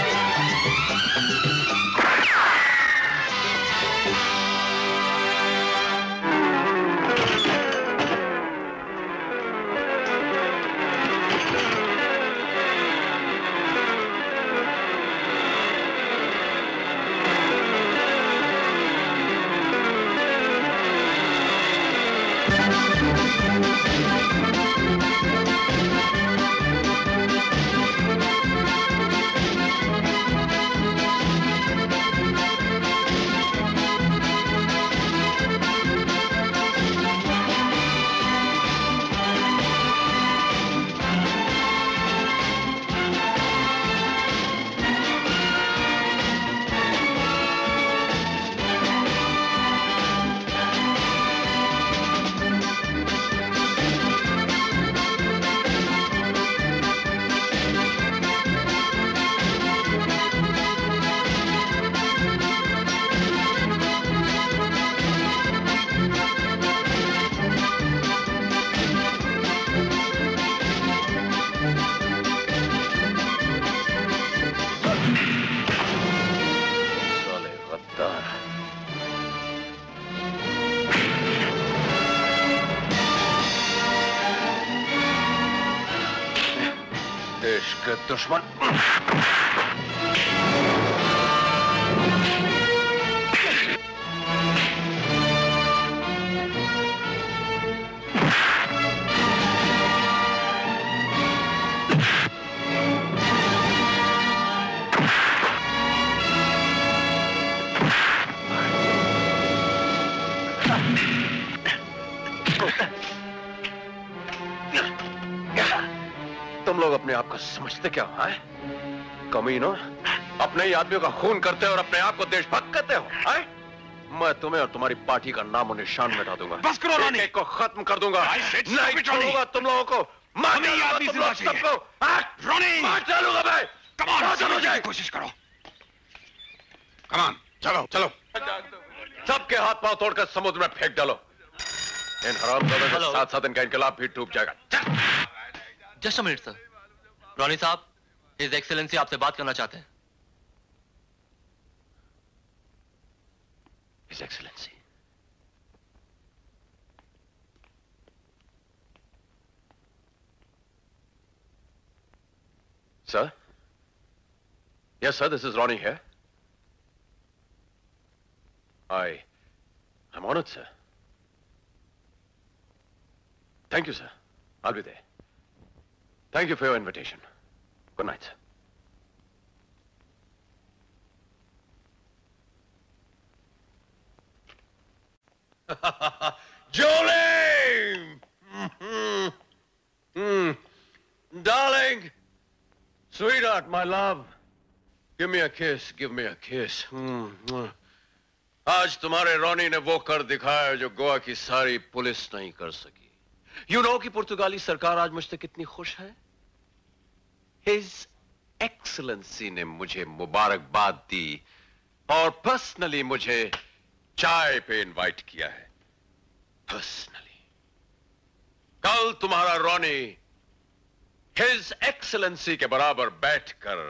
दुश्मन तुम लोग अपने आप को समझते क्या हो? कमीनों, अपने ही आदमियों का खून करते हो और अपने आप को देशभक्त कहते हो? मैं तुम्हें और तुम्हारी पार्टी का नाम और निशान मिटा दूंगा। बस करो रानी, एक को खत्म कर दूंगा। नहीं छोड़ूंगा तुम लोगों को। मार डालूंगा तुम लोग सबको। मार डालूंगा मैं। कमान, कोशिश करो। कमान, चलो चलो। सबके हाथ पांव तोड़कर समुद्र में फेंक डालो। इन हरामजादों के साथ साथ इनका इनकलाब भी डूब जाएगा। Just a minute sir. Ronnie साहब, हिज एक्सेलेंसी आपसे बात करना चाहते हैं। His excellency. Sir? Yes, sir, this is Ronnie here. I'm honored, sir. Thank you, sir. I'll be there. Thank you for your invitation. Good night, sir. Jolene! Darling! Sweetheart, my love. Give me a kiss, give me a kiss. आज तुम्हारे रोनी ने वो कर दिखाया जो गोवा की सारी police नहीं कर सकी। You know कि पुर्तगाली सरकार आज मुझसे कितनी खुश है? His Excellency ने मुझे मुबारकबाद दी और पर्सनली मुझे चाय पे इनवाइट किया है। पर्सनली। कल तुम्हारा रोनी His Excellency के बराबर बैठकर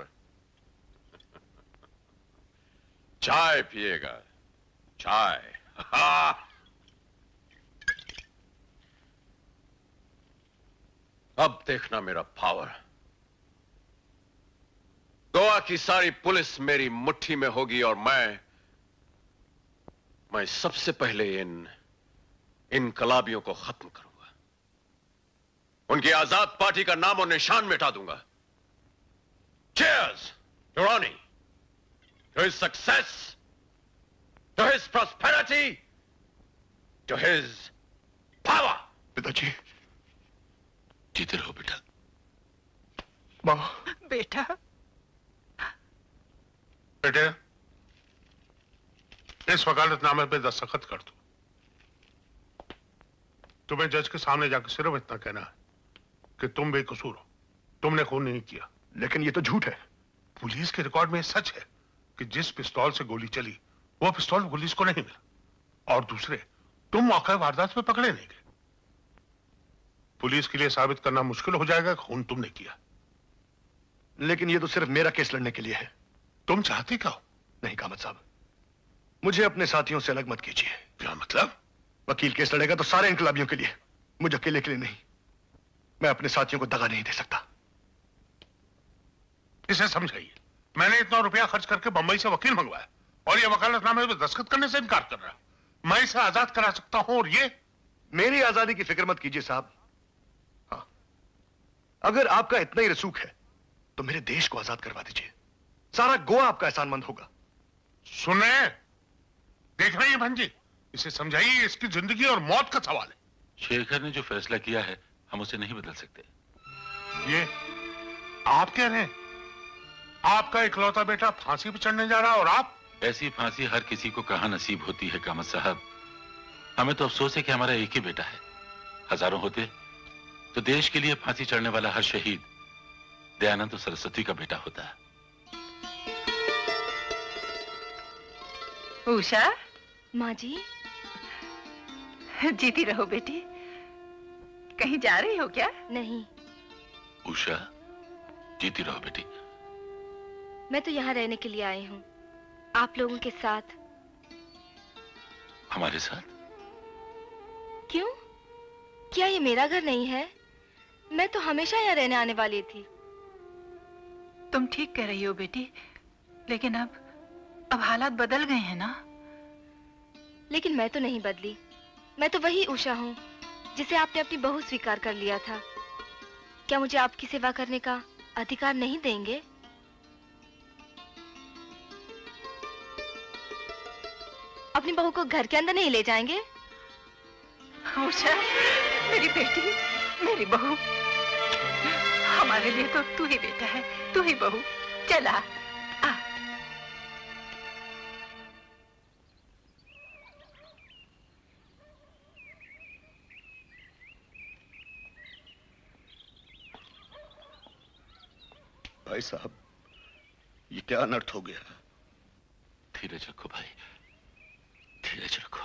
चाय पिएगा। चाय। अब देखना मेरा पावर। गोवा की सारी पुलिस मेरी मुट्ठी में होगी और मैं सबसे पहले इन इनकलाबियों को खत्म करूंगा। उनकी आजाद पार्टी का नाम और निशान मिटा दूंगा। Cheers to Ronnie, to his success, to his prosperity, to his power. पिताजी, जीते रहो बेटा। माँ। बेटा। बेटे, इस वकालतनामे पे दस्तखत कर दो। तुम्हें जज के सामने जाकर सिर्फ इतना कहना है कि तुम बेकसूर हो, तुमने खून नहीं किया। लेकिन ये तो झूठ है। पुलिस के रिकॉर्ड में सच है कि जिस पिस्तौल से गोली चली वो पिस्तौल पुलिस को नहीं मिला और दूसरे तुम मौके वारदात में पकड़े नहीं गए। पुलिस के लिए साबित करना मुश्किल हो जाएगा खून तुमने किया। लेकिन ये तो सिर्फ मेरा केस लड़ने के लिए है। तुम चाहते क्या हो? नहीं कामत साहब, मुझे अपने साथियों से अलग मत कीजिए। क्या मतलब? वकील केस लड़ेगा तो सारे इनकलाबियों के लिए, मुझे अकेले के लिए नहीं। मैं अपने साथियों को दगा नहीं दे सकता। इसे समझाइए। मैंने इतना रुपया खर्च करके बंबई से वकील मंगवाया और ये वकालतनामे पे दस्तखत करने से इनकार कर रहा है। मैं इसे आजाद करा सकता हूं और ये मेरी आजादी की फिक्र मत कीजिए साहब। हाँ, अगर आपका इतना ही रसूख है तो मेरे देश को आजाद करवा दीजिए। सारा गोवा आपका एहसानमंद होगा। सुने, देख रहे हैं भंजी, इसे समझाइए इसकी जिंदगी और मौत का सवाल है। शेखर ने जो फैसला किया है हम उसे नहीं बदल सकते। ये आप कह रहे हैं? आपका इकलौता बेटा फांसी पर चढ़ने जा रहा और आप? ऐसी फांसी हर किसी को कहां नसीब होती है कामत साहब। हमें तो अफसोस है कि हमारा एक ही बेटा है। हजारों होते तो देश के लिए फांसी चढ़ने वाला हर शहीद दयानंद सरस्वती का बेटा होता है। उषा, माँ जी। जीती रहो बेटी। कहीं जा रही हो क्या? नहीं। उषा, जीती रहो बेटी। मैं तो यहाँ रहने के लिए आई हूँ, आप लोगों के साथ। हमारे साथ? क्यों? क्या ये मेरा घर नहीं है? मैं तो हमेशा यहाँ रहने आने वाली थी। तुम ठीक कह रही हो बेटी, लेकिन अब हालात बदल गए हैं ना। लेकिन मैं तो नहीं बदली। मैं तो वही उषा हूँ जिसे आपने अपनी बहू स्वीकार कर लिया था। क्या मुझे आपकी सेवा करने का अधिकार नहीं देंगे? अपनी बहू को घर के अंदर नहीं ले जाएंगे? उषा, मेरी बेटी, मेरी बहू, हमारे लिए तो तू ही बेटा है, तू ही बहू। चला आ। भाई साहब, ये क्या अनर्थ हो गया? धीरज रखो भाई, धीरज रखो।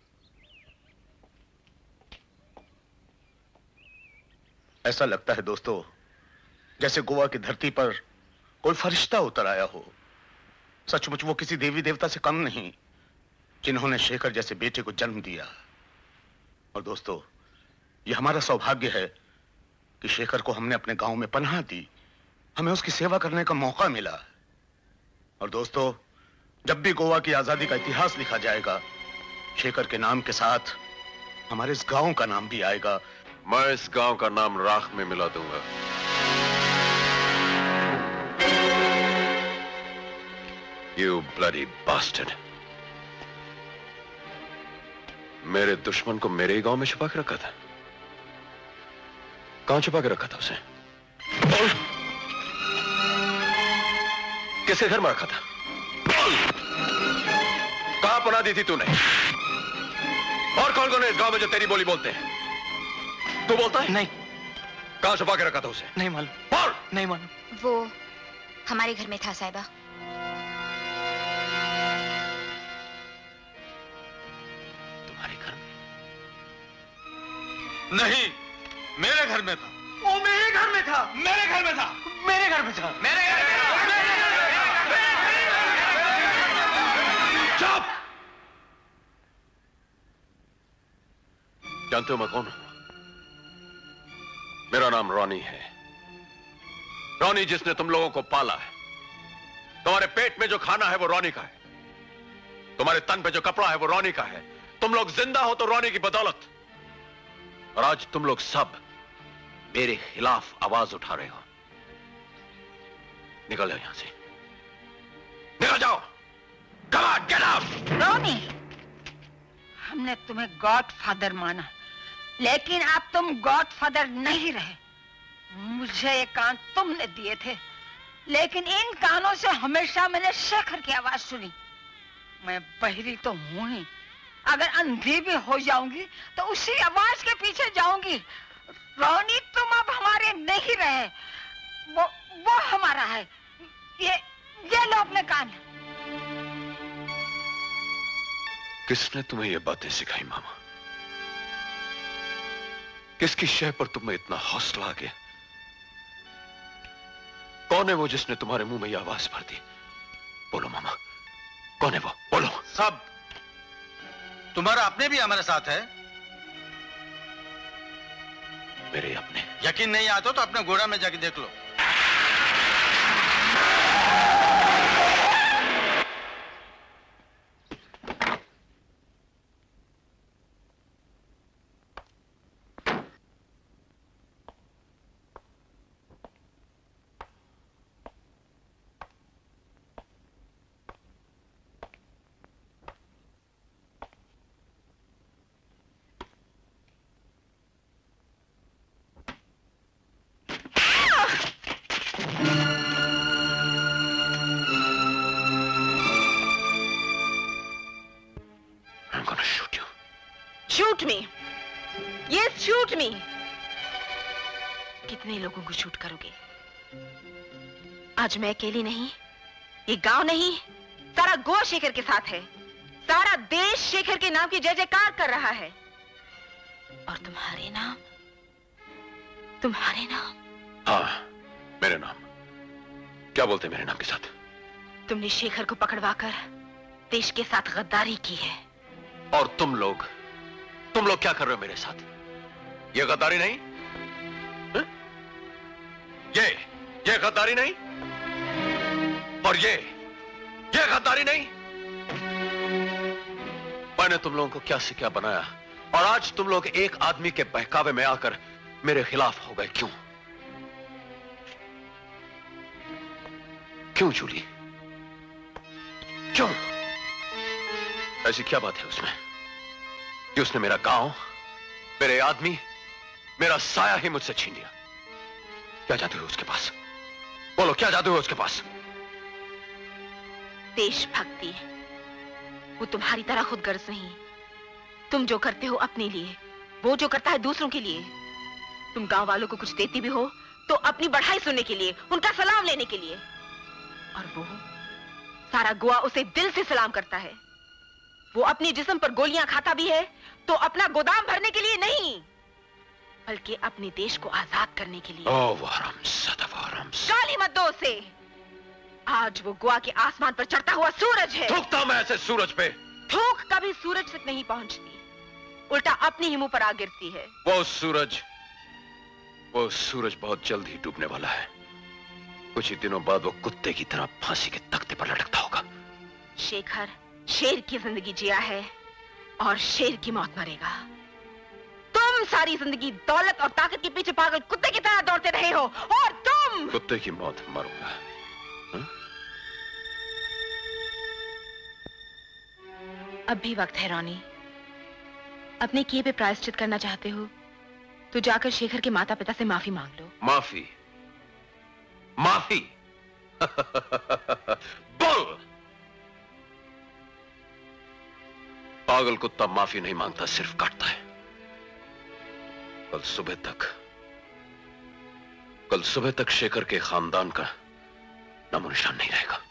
ऐसा लगता है दोस्तों जैसे गोवा की धरती पर कोई फरिश्ता उतर आया हो। सचमुच वो किसी देवी देवता से कम नहीं जिन्होंने शेखर जैसे बेटे को जन्म दिया। और दोस्तों, ये हमारा सौभाग्य है कि शेखर को हमने अपने गांव में पनाह दी, हमें उसकी सेवा करने का मौका मिला। और दोस्तों, जब भी गोवा की आजादी का इतिहास लिखा जाएगा, शेखर के नाम के साथ हमारे इस गांव का नाम भी आएगा। मैं इस गांव का नाम राख में मिला दूंगा। You bloody bastard! मेरे दुश्मन को मेरे ही गांव में छुपा के रखा था। कहां छुपा के रखा था उसे? किसके घर में रखा था? कहां पनाह दी थी तूने? और कौन कौन है इस गांव में जो तेरी बोली बोलते हैं? तू बोलता है? नहीं। कहां छुपा के रखा था उसे? नहीं मालूम। और? नहीं मालूम। वो हमारे घर में था साहिबा। तुम्हारे घर में? नहीं, मेरे घर में था। वो मेरे घर में था। मेरे घर में था। मेरे घर में था। मेरे घर में था। चुप! जानते हो मैं कौन हूं? मेरा नाम रॉनी है। रॉनी जिसने तुम लोगों को पाला है। तुम्हारे पेट में जो खाना है वो रॉनी का है। तुम्हारे तन पे जो कपड़ा है वो रॉनी का है। तुम लोग जिंदा हो तो रॉनी की बदौलत। और आज तुम लोग सब मेरे खिलाफ आवाज उठा रहे हो। निकल जाओ यहां से, निकल जाओ। Come on, get out! Ronnie, हमने तुम्हें गॉडफादर माना, लेकिन अब तुम गॉडफादर नहीं रहे। मुझे ये कान तुमने दिए थे, लेकिन इन कानों से हमेशा मैंने शेखर की आवाज सुनी। मैं बहरी तो हूं ही, अगर अंधी भी हो जाऊंगी तो उसी आवाज के पीछे जाऊंगी। रॉनी, तुम अब हमारे नहीं रहे, वो हमारा है। ये लो अपने कान। किसने तुम्हें ये बातें सिखाई मामा? किसकी शय पर तुम्हें इतना हौसला आ गया? कौन है वो जिसने तुम्हारे मुंह में ये आवाज भर दी? बोलो मामा, कौन है वो? बोलो। सब तुम्हारा अपने भी हमारे साथ है। मेरे अपने? यकीन नहीं आता तो अपने घोड़ा में जाके देख लो। शूट मी, ये शूट मी। कितने लोगों को शूट करोगे? आज मैं अकेली नहीं, ये गांव नहीं, सारा गोवा शेखर के साथ है। सारा देश शेखर के नाम की जय जयकार कर रहा है। और तुम्हारे नाम, तुम्हारे नाम? हाँ, मेरे नाम। क्या बोलते हैं मेरे नाम के साथ? तुमने शेखर को पकड़वाकर देश के साथ गद्दारी की है। और तुम लोग क्या कर रहे हो मेरे साथ? ये गद्दारी नहीं? हा? ये गद्दारी नहीं? और ये गद्दारी नहीं? मैंने तुम लोगों को क्या से क्या बनाया, और आज तुम लोग एक आदमी के बहकावे में आकर मेरे खिलाफ हो गए। क्यों? क्यों जूली? क्यों? ऐसी क्या बात है उसमें कि उसने मेरा गांव, मेरे आदमी, मेरा साया ही मुझसे छीन लिया? क्या जादू है उसके पास? बोलो, क्या जादू है उसके पास? देशभक्ति। वो तुम्हारी तरह खुदगर्ज नहीं। तुम जो करते हो अपने लिए, वो जो करता है दूसरों के लिए। तुम गांव वालों को कुछ देती भी हो तो अपनी बढ़ाई सुनने के लिए, उनका सलाम लेने के लिए। और वो सारा गोवा उसे दिल से सलाम करता है। वो अपने जिस्म पर गोलियां खाता भी है तो अपना गोदाम भरने के लिए नहीं, बल्कि अपने देश को आजाद करने के लिए। गाली मत दो उसे। आज वो गोवा के आसमान पर चढ़ता हुआ सूरज है। थूकता मैं ऐसे सूरज पे? थूक कभी सूरज तक नहीं पहुंचती, उल्टा अपने ही मुंह पर आ गिरती है। वो सूरज बहुत जल्द ही डूबने वाला है। कुछ ही दिनों बाद वो कुत्ते की तरह फांसी के तख्ते पर लटकता होगा। शेखर शेर की जिंदगी जिया है और शेर की मौत मरेगा। तुम सारी जिंदगी दौलत और ताकत के पीछे पागल कुत्ते की तरह दौड़ते रहे हो, और तुम कुत्ते की मौत मरूंगा। अब भी वक्त है रोनी। अपने किए पे प्रायश्चित करना चाहते हो तो जाकर शेखर के माता पिता से माफी मांग लो। माफी? बोल। पागल कुत्ता माफी नहीं मांगता, सिर्फ काटता है। कल सुबह तक शेखर के खानदान का नामो निशान नहीं रहेगा।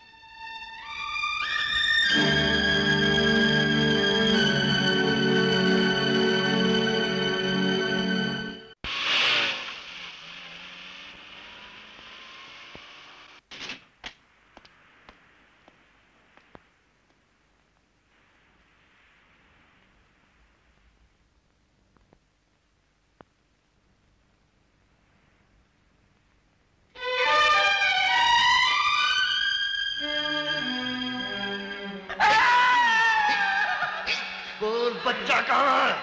बच्चा कहाँ है?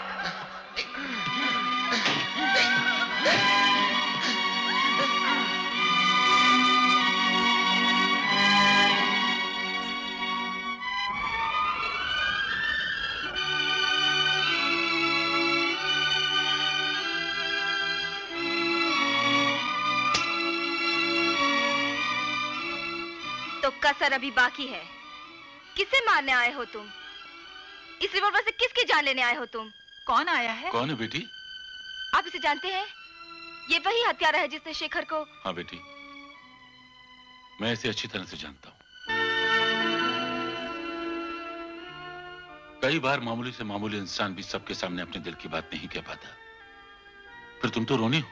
तो कसर अभी बाकी है। किसे मारने आए हो तुम? इस रिवॉल्वर से किसकी जान लेने आए हो तुम? कौन आया है? कौन है बेटी? आप इसे जानते हैं? ये वही हत्यारा है जिसने शेखर को। हाँ बेटी, मैं इसे अच्छी तरह से जानता हूँ। कई बार मामूली से मामूली इंसान भी सबके सामने अपने दिल की बात नहीं कह पाता। फिर तुम तो रोनी हो।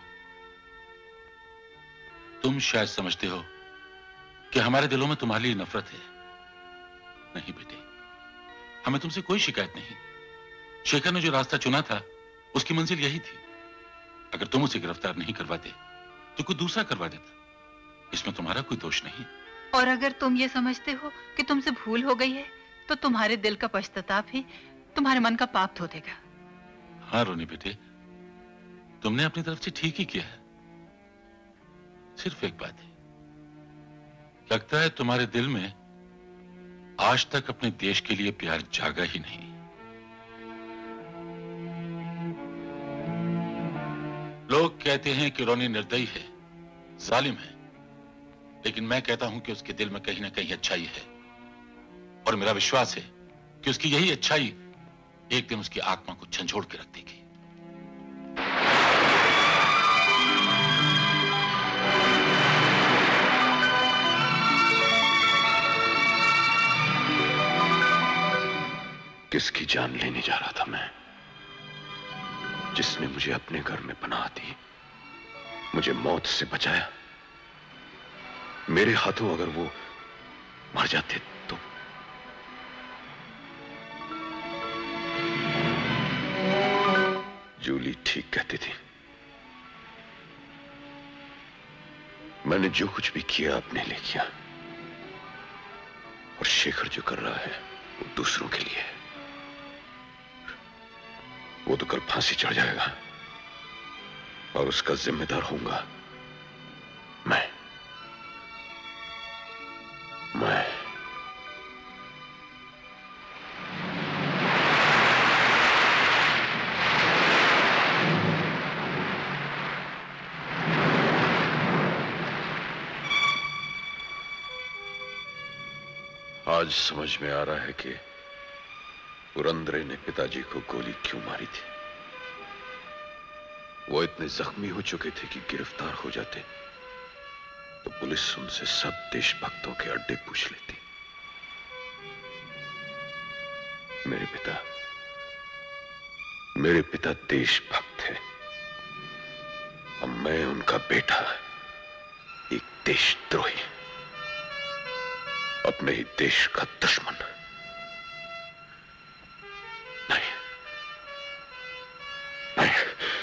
तुम शायद समझते हो कि हमारे दिलों में तुम्हारे लिए नफरत है। नहीं बेटे, हमें तुमसे कोई शिकायत नहीं। शेखर ने जो रास्ता चुना था उसकी मंजिल यही थी। अगर तुम उसे गिरफ्तार नहीं करवाते तो कोई दूसरा करवा देता। इसमें तुम्हारा कोई दोष नहीं। और अगर तुम ये समझते हो कि तुमसे भूल हो गई है तो तुम्हारे दिल का पश्चाताप ही तुम्हारे मन का पाप धो देगा। हाँ रोनी बेटे, तुमने अपनी तरफ से ठीक ही किया है। सिर्फ एक बात है, लगता है तुम्हारे दिल में आज तक अपने देश के लिए प्यार जागा ही नहीं। लोग कहते हैं कि रोनी निर्दयी है, जालिम है, लेकिन मैं कहता हूं कि उसके दिल में कहीं ना कहीं अच्छाई है। और मेरा विश्वास है कि उसकी यही अच्छाई एक दिन उसकी आत्मा को झंझोड़ के रख देगी। किसकी जान लेने जा रहा था मैं, जिसने मुझे अपने घर में पनाह दी, मुझे मौत से बचाया। मेरे हाथों अगर वो मर जाते तो जूली ठीक कहती थी। मैंने जो कुछ भी किया अपने लिए किया, और शेखर जो कर रहा है वो दूसरों के लिए है। वो तो कल फांसी चढ़ जाएगा और उसका जिम्मेदार होऊंगा मैं। आज समझ में आ रहा है कि पुरंदरे ने पिताजी को गोली क्यों मारी थी। वो इतने जख्मी हो चुके थे कि गिरफ्तार हो जाते तो पुलिस उनसे सब देशभक्तों के अड्डे पूछ लेती। मेरे पिता देशभक्त है, अब मैं उनका बेटा एक देशद्रोही, अपने ही देश का दुश्मन। नहीं, नहीं,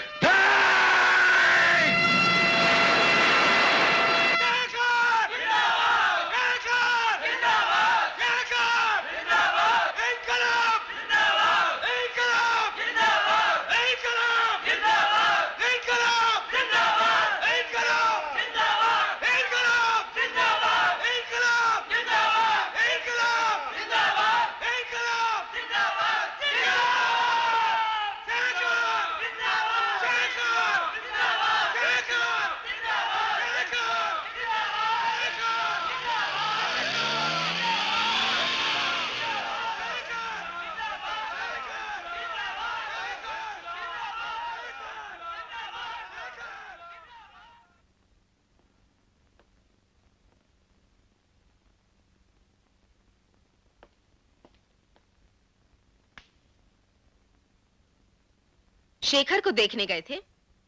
शेखर को देखने गए थे?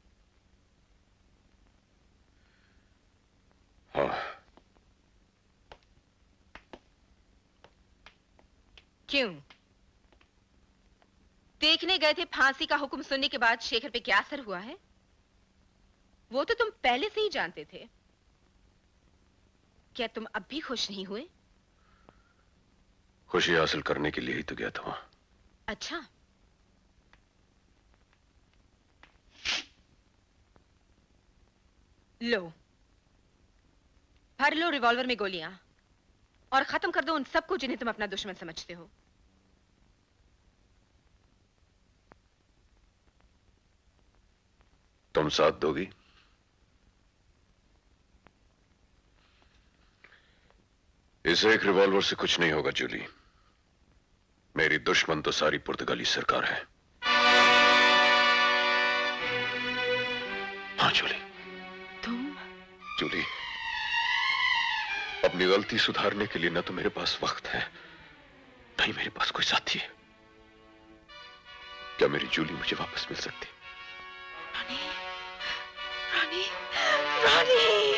हाँ। क्यों? देखने गए थे? फांसी का हुक्म सुनने के बाद शेखर पे क्या असर हुआ है वो तो तुम पहले से ही जानते थे। क्या तुम अब भी खुश नहीं हुए? खुशी हासिल करने के लिए ही तो गया था वहां। अच्छा, लो, भर लो रिवॉल्वर में गोलियां और खत्म कर दो उन सबको जिन्हें तुम अपना दुश्मन समझते हो। तुम साथ दोगी? इस एक रिवॉल्वर से कुछ नहीं होगा जूली। मेरी दुश्मन तो सारी पुर्तगाली सरकार है। हाँ जूली। जूली, अपनी गलती सुधारने के लिए न तो मेरे पास वक्त है, नहीं मेरे पास कोई साथी है। क्या मेरी जूली मुझे वापस मिल सकती? रानी, रानी, रानी।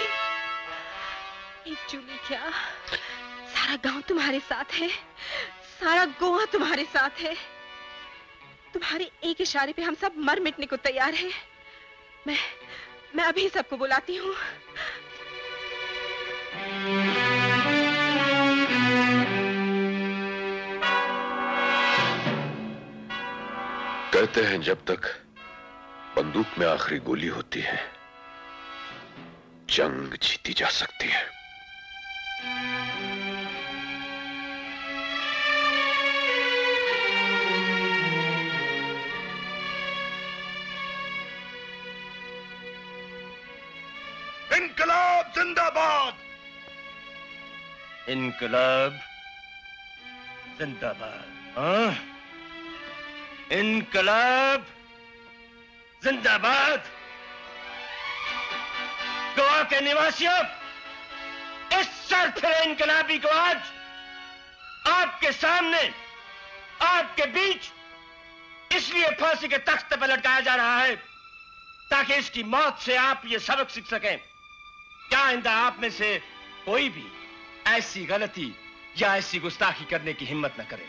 जूली, क्या सारा गांव तुम्हारे साथ है? सारा गोवा तुम्हारे साथ है? तुम्हारे एक इशारे पे हम सब मर मिटने को तैयार हैं। मैं अभी सबको बुलाती हूँ। कहते हैं जब तक बंदूक में आखिरी गोली होती है, जंग जीती जा सकती है। इनकलाब जिंदाबाद! इनकलाब जिंदाबाद। हाँ? इनकलाब जिंदाबाद। गोवा के निवासियों, इस सरफिरे इनकलाबी को आज आपके सामने, आपके बीच इसलिए फांसी के तख्त पर लटकाया जा रहा है ताकि इसकी मौत से आप ये सबक सीख सकें क्या आइंदा आप में से कोई भी ऐसी गलती या ऐसी गुस्ताखी करने की हिम्मत न करे।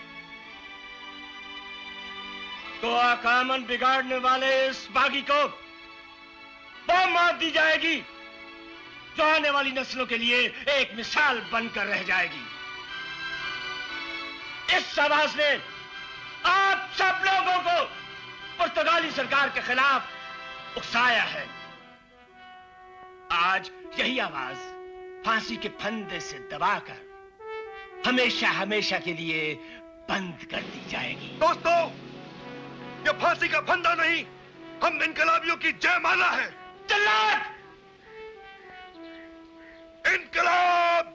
गोवा का अमन बिगाड़ने वाले इस बागी को वो मौत दी जाएगी जो आने वाली नस्लों के लिए एक मिसाल बनकर रह जाएगी। इस आवाज ने आप सब लोगों को पुर्तगाली सरकार के खिलाफ उकसाया है। आज यही आवाज फांसी के फंदे से दबाकर हमेशा हमेशा के लिए बंद कर दी जाएगी। दोस्तों, ये फांसी का फंदा नहीं, हम इनकलाबियों की जयमाला है। जल्लाद! इनकलाब!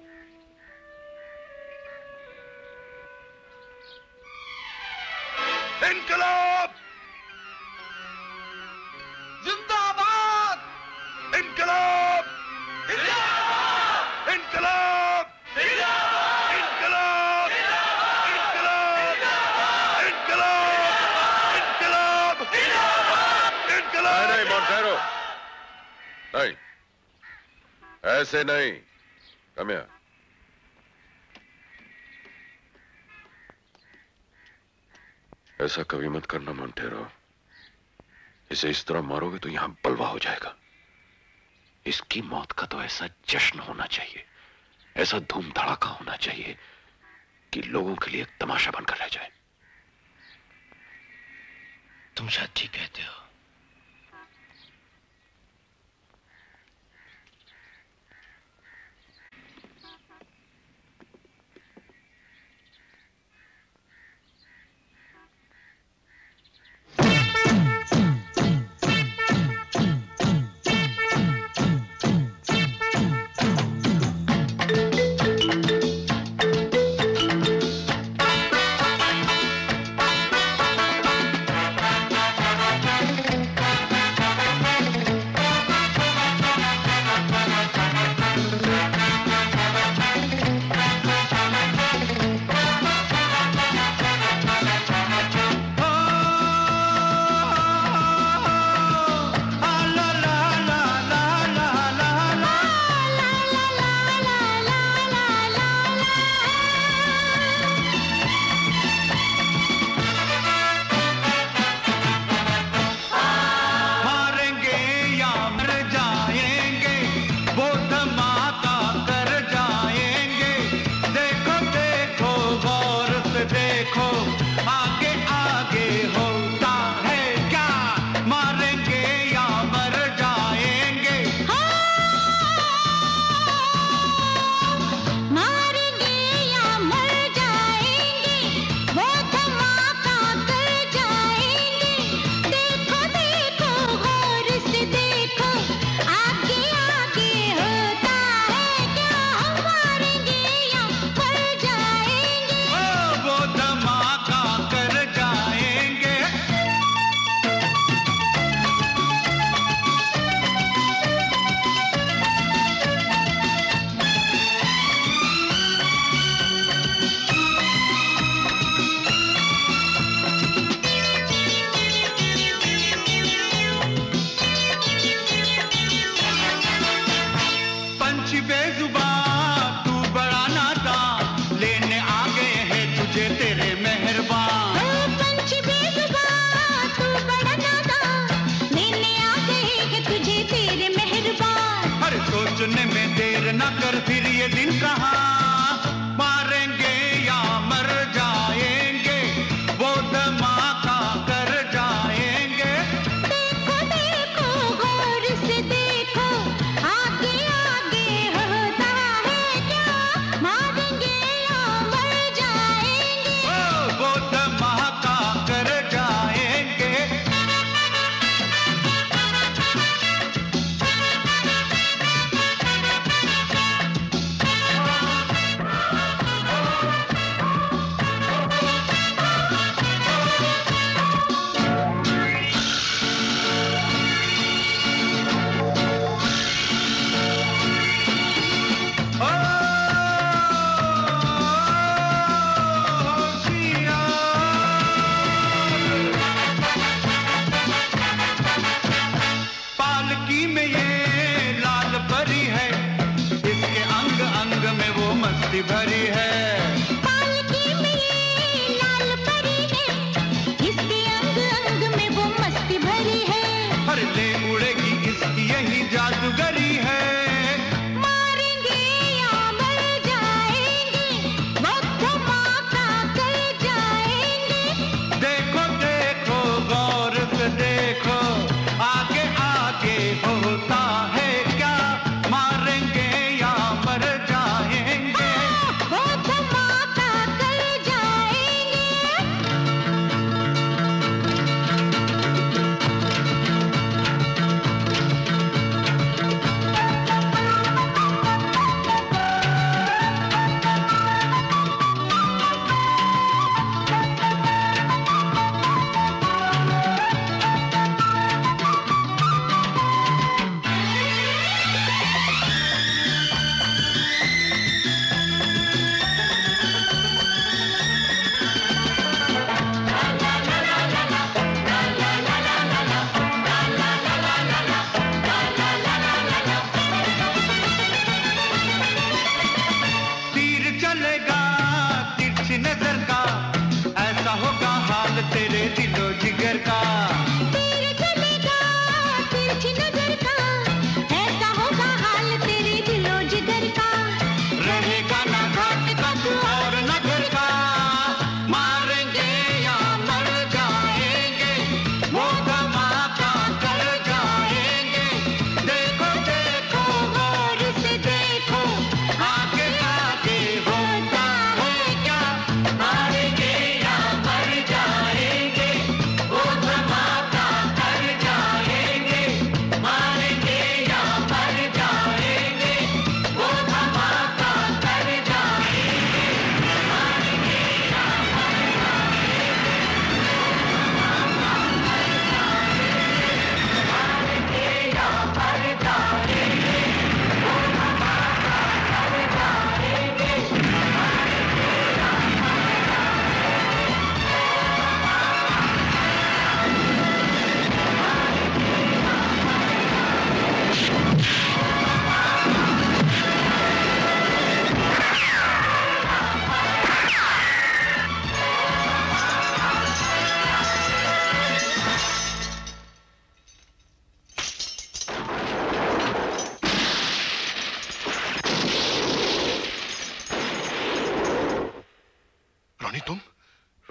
इनकलाब! जिंदाबाद! इनकलाब! इनकलाब! इनकलाब! इनकलाब! इनकलाब! इनकलाब! नहीं मोंटेरो, नहीं, ऐसे नहीं। Come here. ऐसा कभी मत करना मोंटेरो। इसे इस तरह मारोगे तो यहां बलवा हो जाएगा। इसकी मौत का तो ऐसा जश्न होना चाहिए, ऐसा धूम धड़ाका होना चाहिए कि लोगों के लिए एक तमाशा बनकर रह जाए। तुम शायद ठीक कहते हो। सोचने में देर न कर, फिर ये दिन कहाँ मारेंगे या मर जाएंगे, वो धमाका कर जाएंगे। देखो देखो गौर से देखो, आगे आगे होता है क्या, मारेंगे या मर जाएंगे। वो धमाका कर जाएंगे।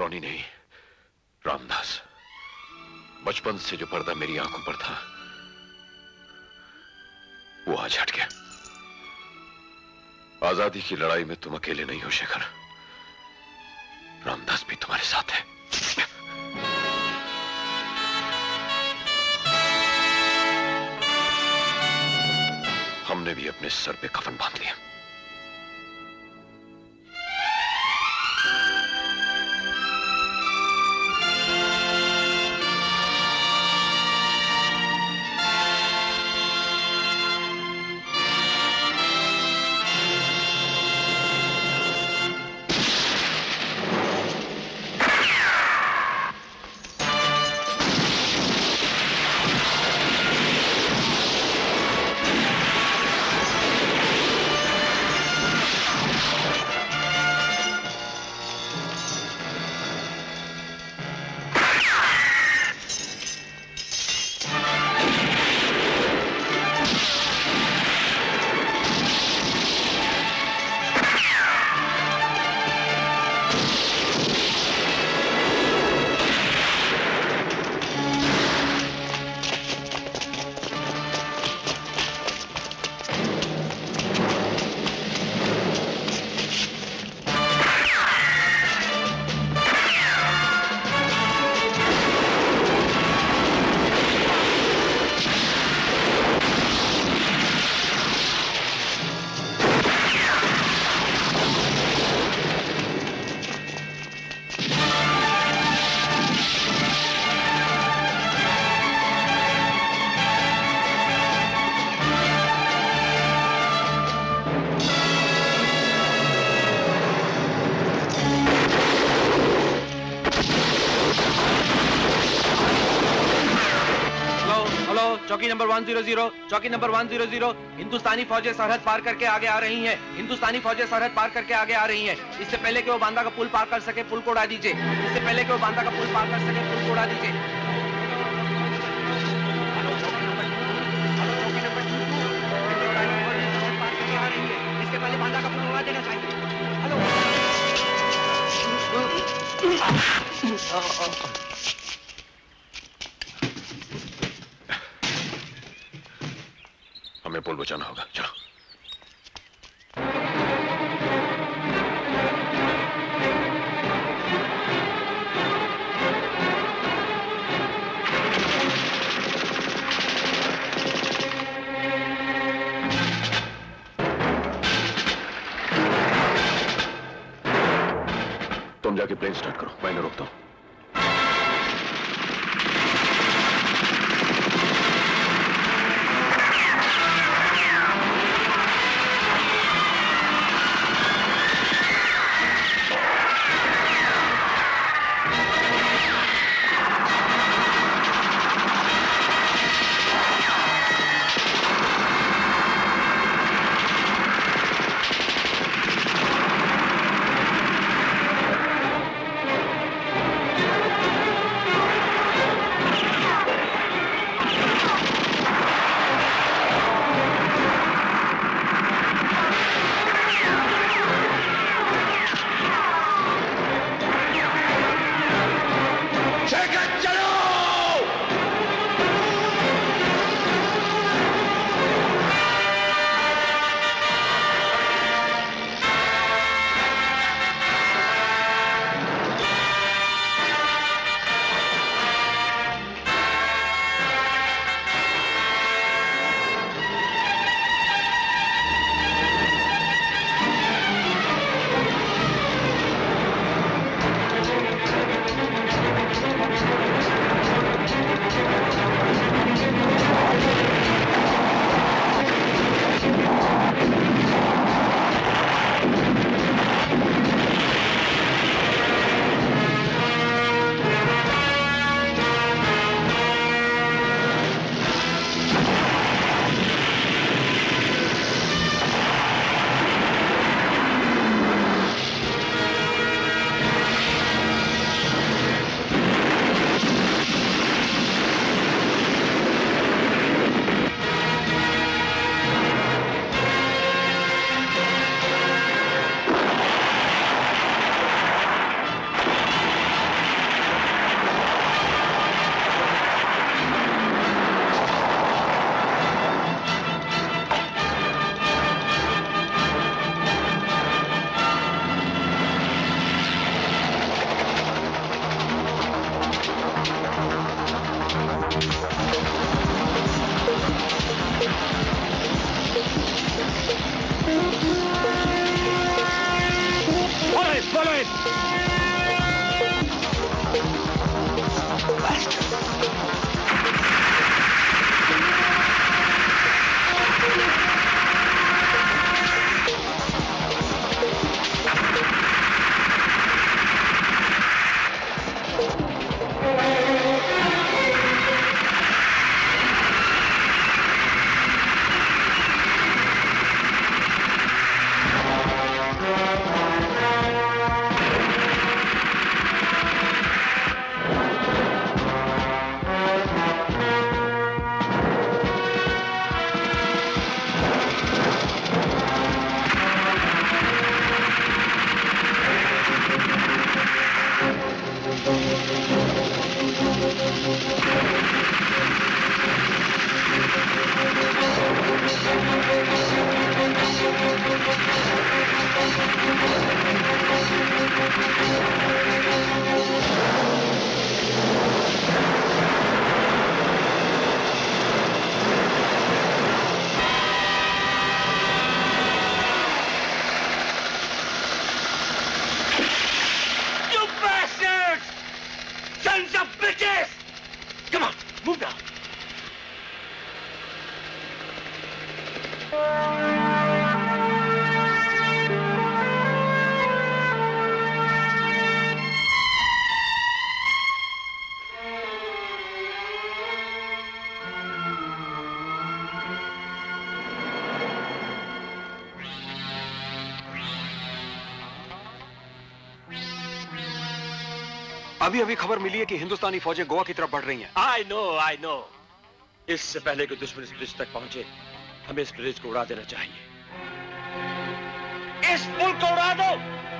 रोनी नहीं, रामदास। बचपन से जो पर्दा मेरी आंखों पर था वो आज हट गया। आजादी की लड़ाई में तुम अकेले नहीं हो शेखर, रामदास भी तुम्हारे साथ है। हमने भी अपने सर पे कफन बांध लिया। चौकी नंबर 100, चौकी नंबर 100, हिंदुस्तानी फौजें सरहद पार करके आगे आ रही हैं। हिंदुस्तानी फौजें सरहद पार करके आगे आ रही हैं। इससे पहले कि वो बांदा का पुल पार कर सके, पुल को उड़ा दीजिए। इससे पहले कि वो बांदा का पुल पार कर सके, पुल को उड़ा दीजिए। इससे पहले बांदा का पुल उड़ा देना चाहिए। हमें पुल बचाना होगा, चलो। तुम जाके प्लेन स्टार्ट करो, मैं इन्हें रोकता हूं। You bastards! Sons of bitches! Come on, move now. अभी अभी खबर मिली है कि हिंदुस्तानी फौजें गोवा की तरफ बढ़ रही हैं। I know. इससे पहले कि दुश्मन इस ब्रिज तक पहुंचे, हमें इस ब्रिज को उड़ा देना चाहिए। इस पुल को उड़ा दो।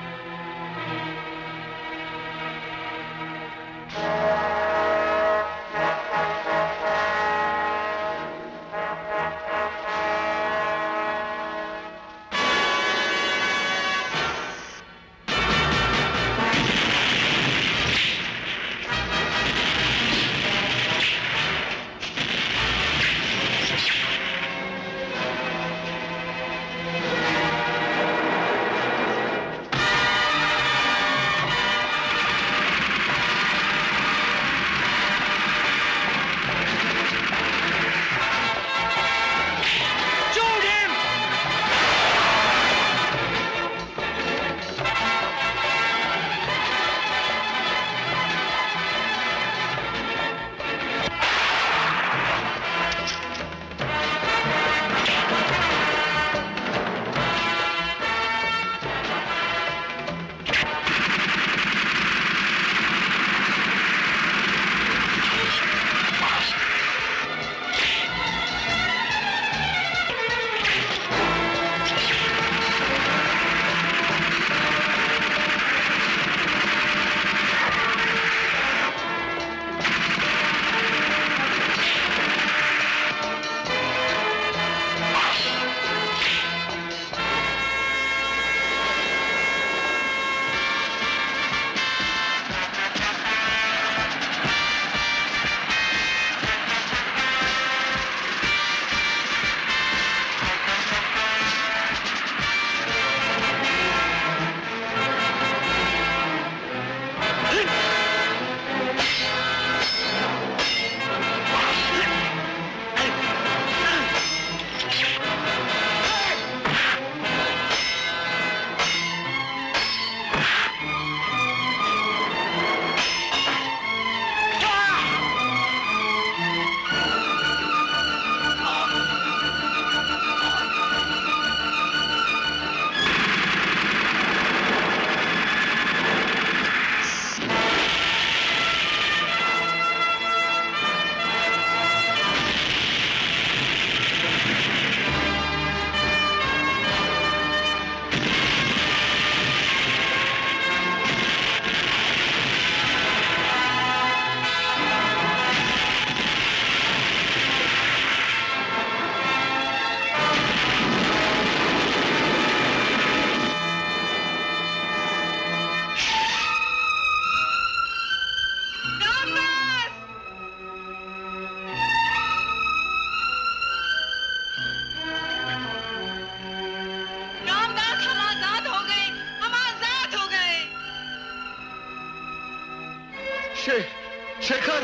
शेखर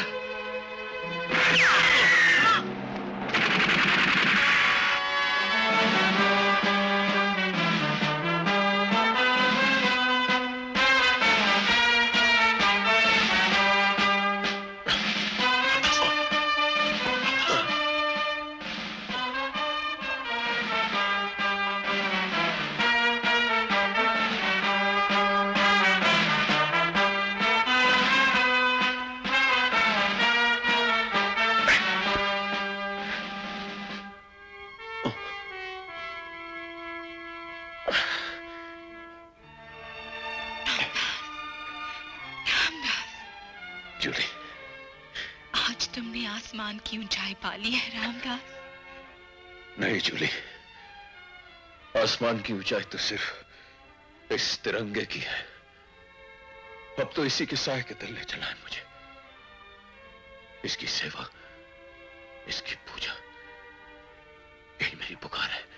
जूली, आज तुमने आसमान की ऊंचाई पा ली है रामदास। नहीं जूली, आसमान की ऊंचाई तो सिर्फ इस तिरंगे की है। अब तो इसी के साए के तले चला है मुझे। इसकी सेवा, इसकी पूजा, यही मेरी पुकार है।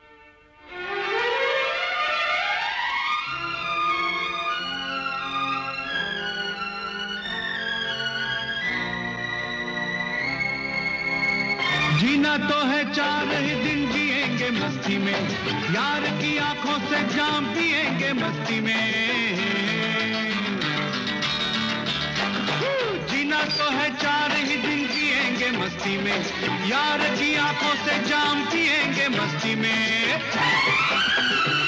जीना तो है 4 ही दिन जिएंगे मस्ती में, यार की आंखों से जाम पिएंगे मस्ती में। जीना तो है 4 ही दिन जिएंगे मस्ती में, यार की आंखों से जाम पिएंगे मस्ती में।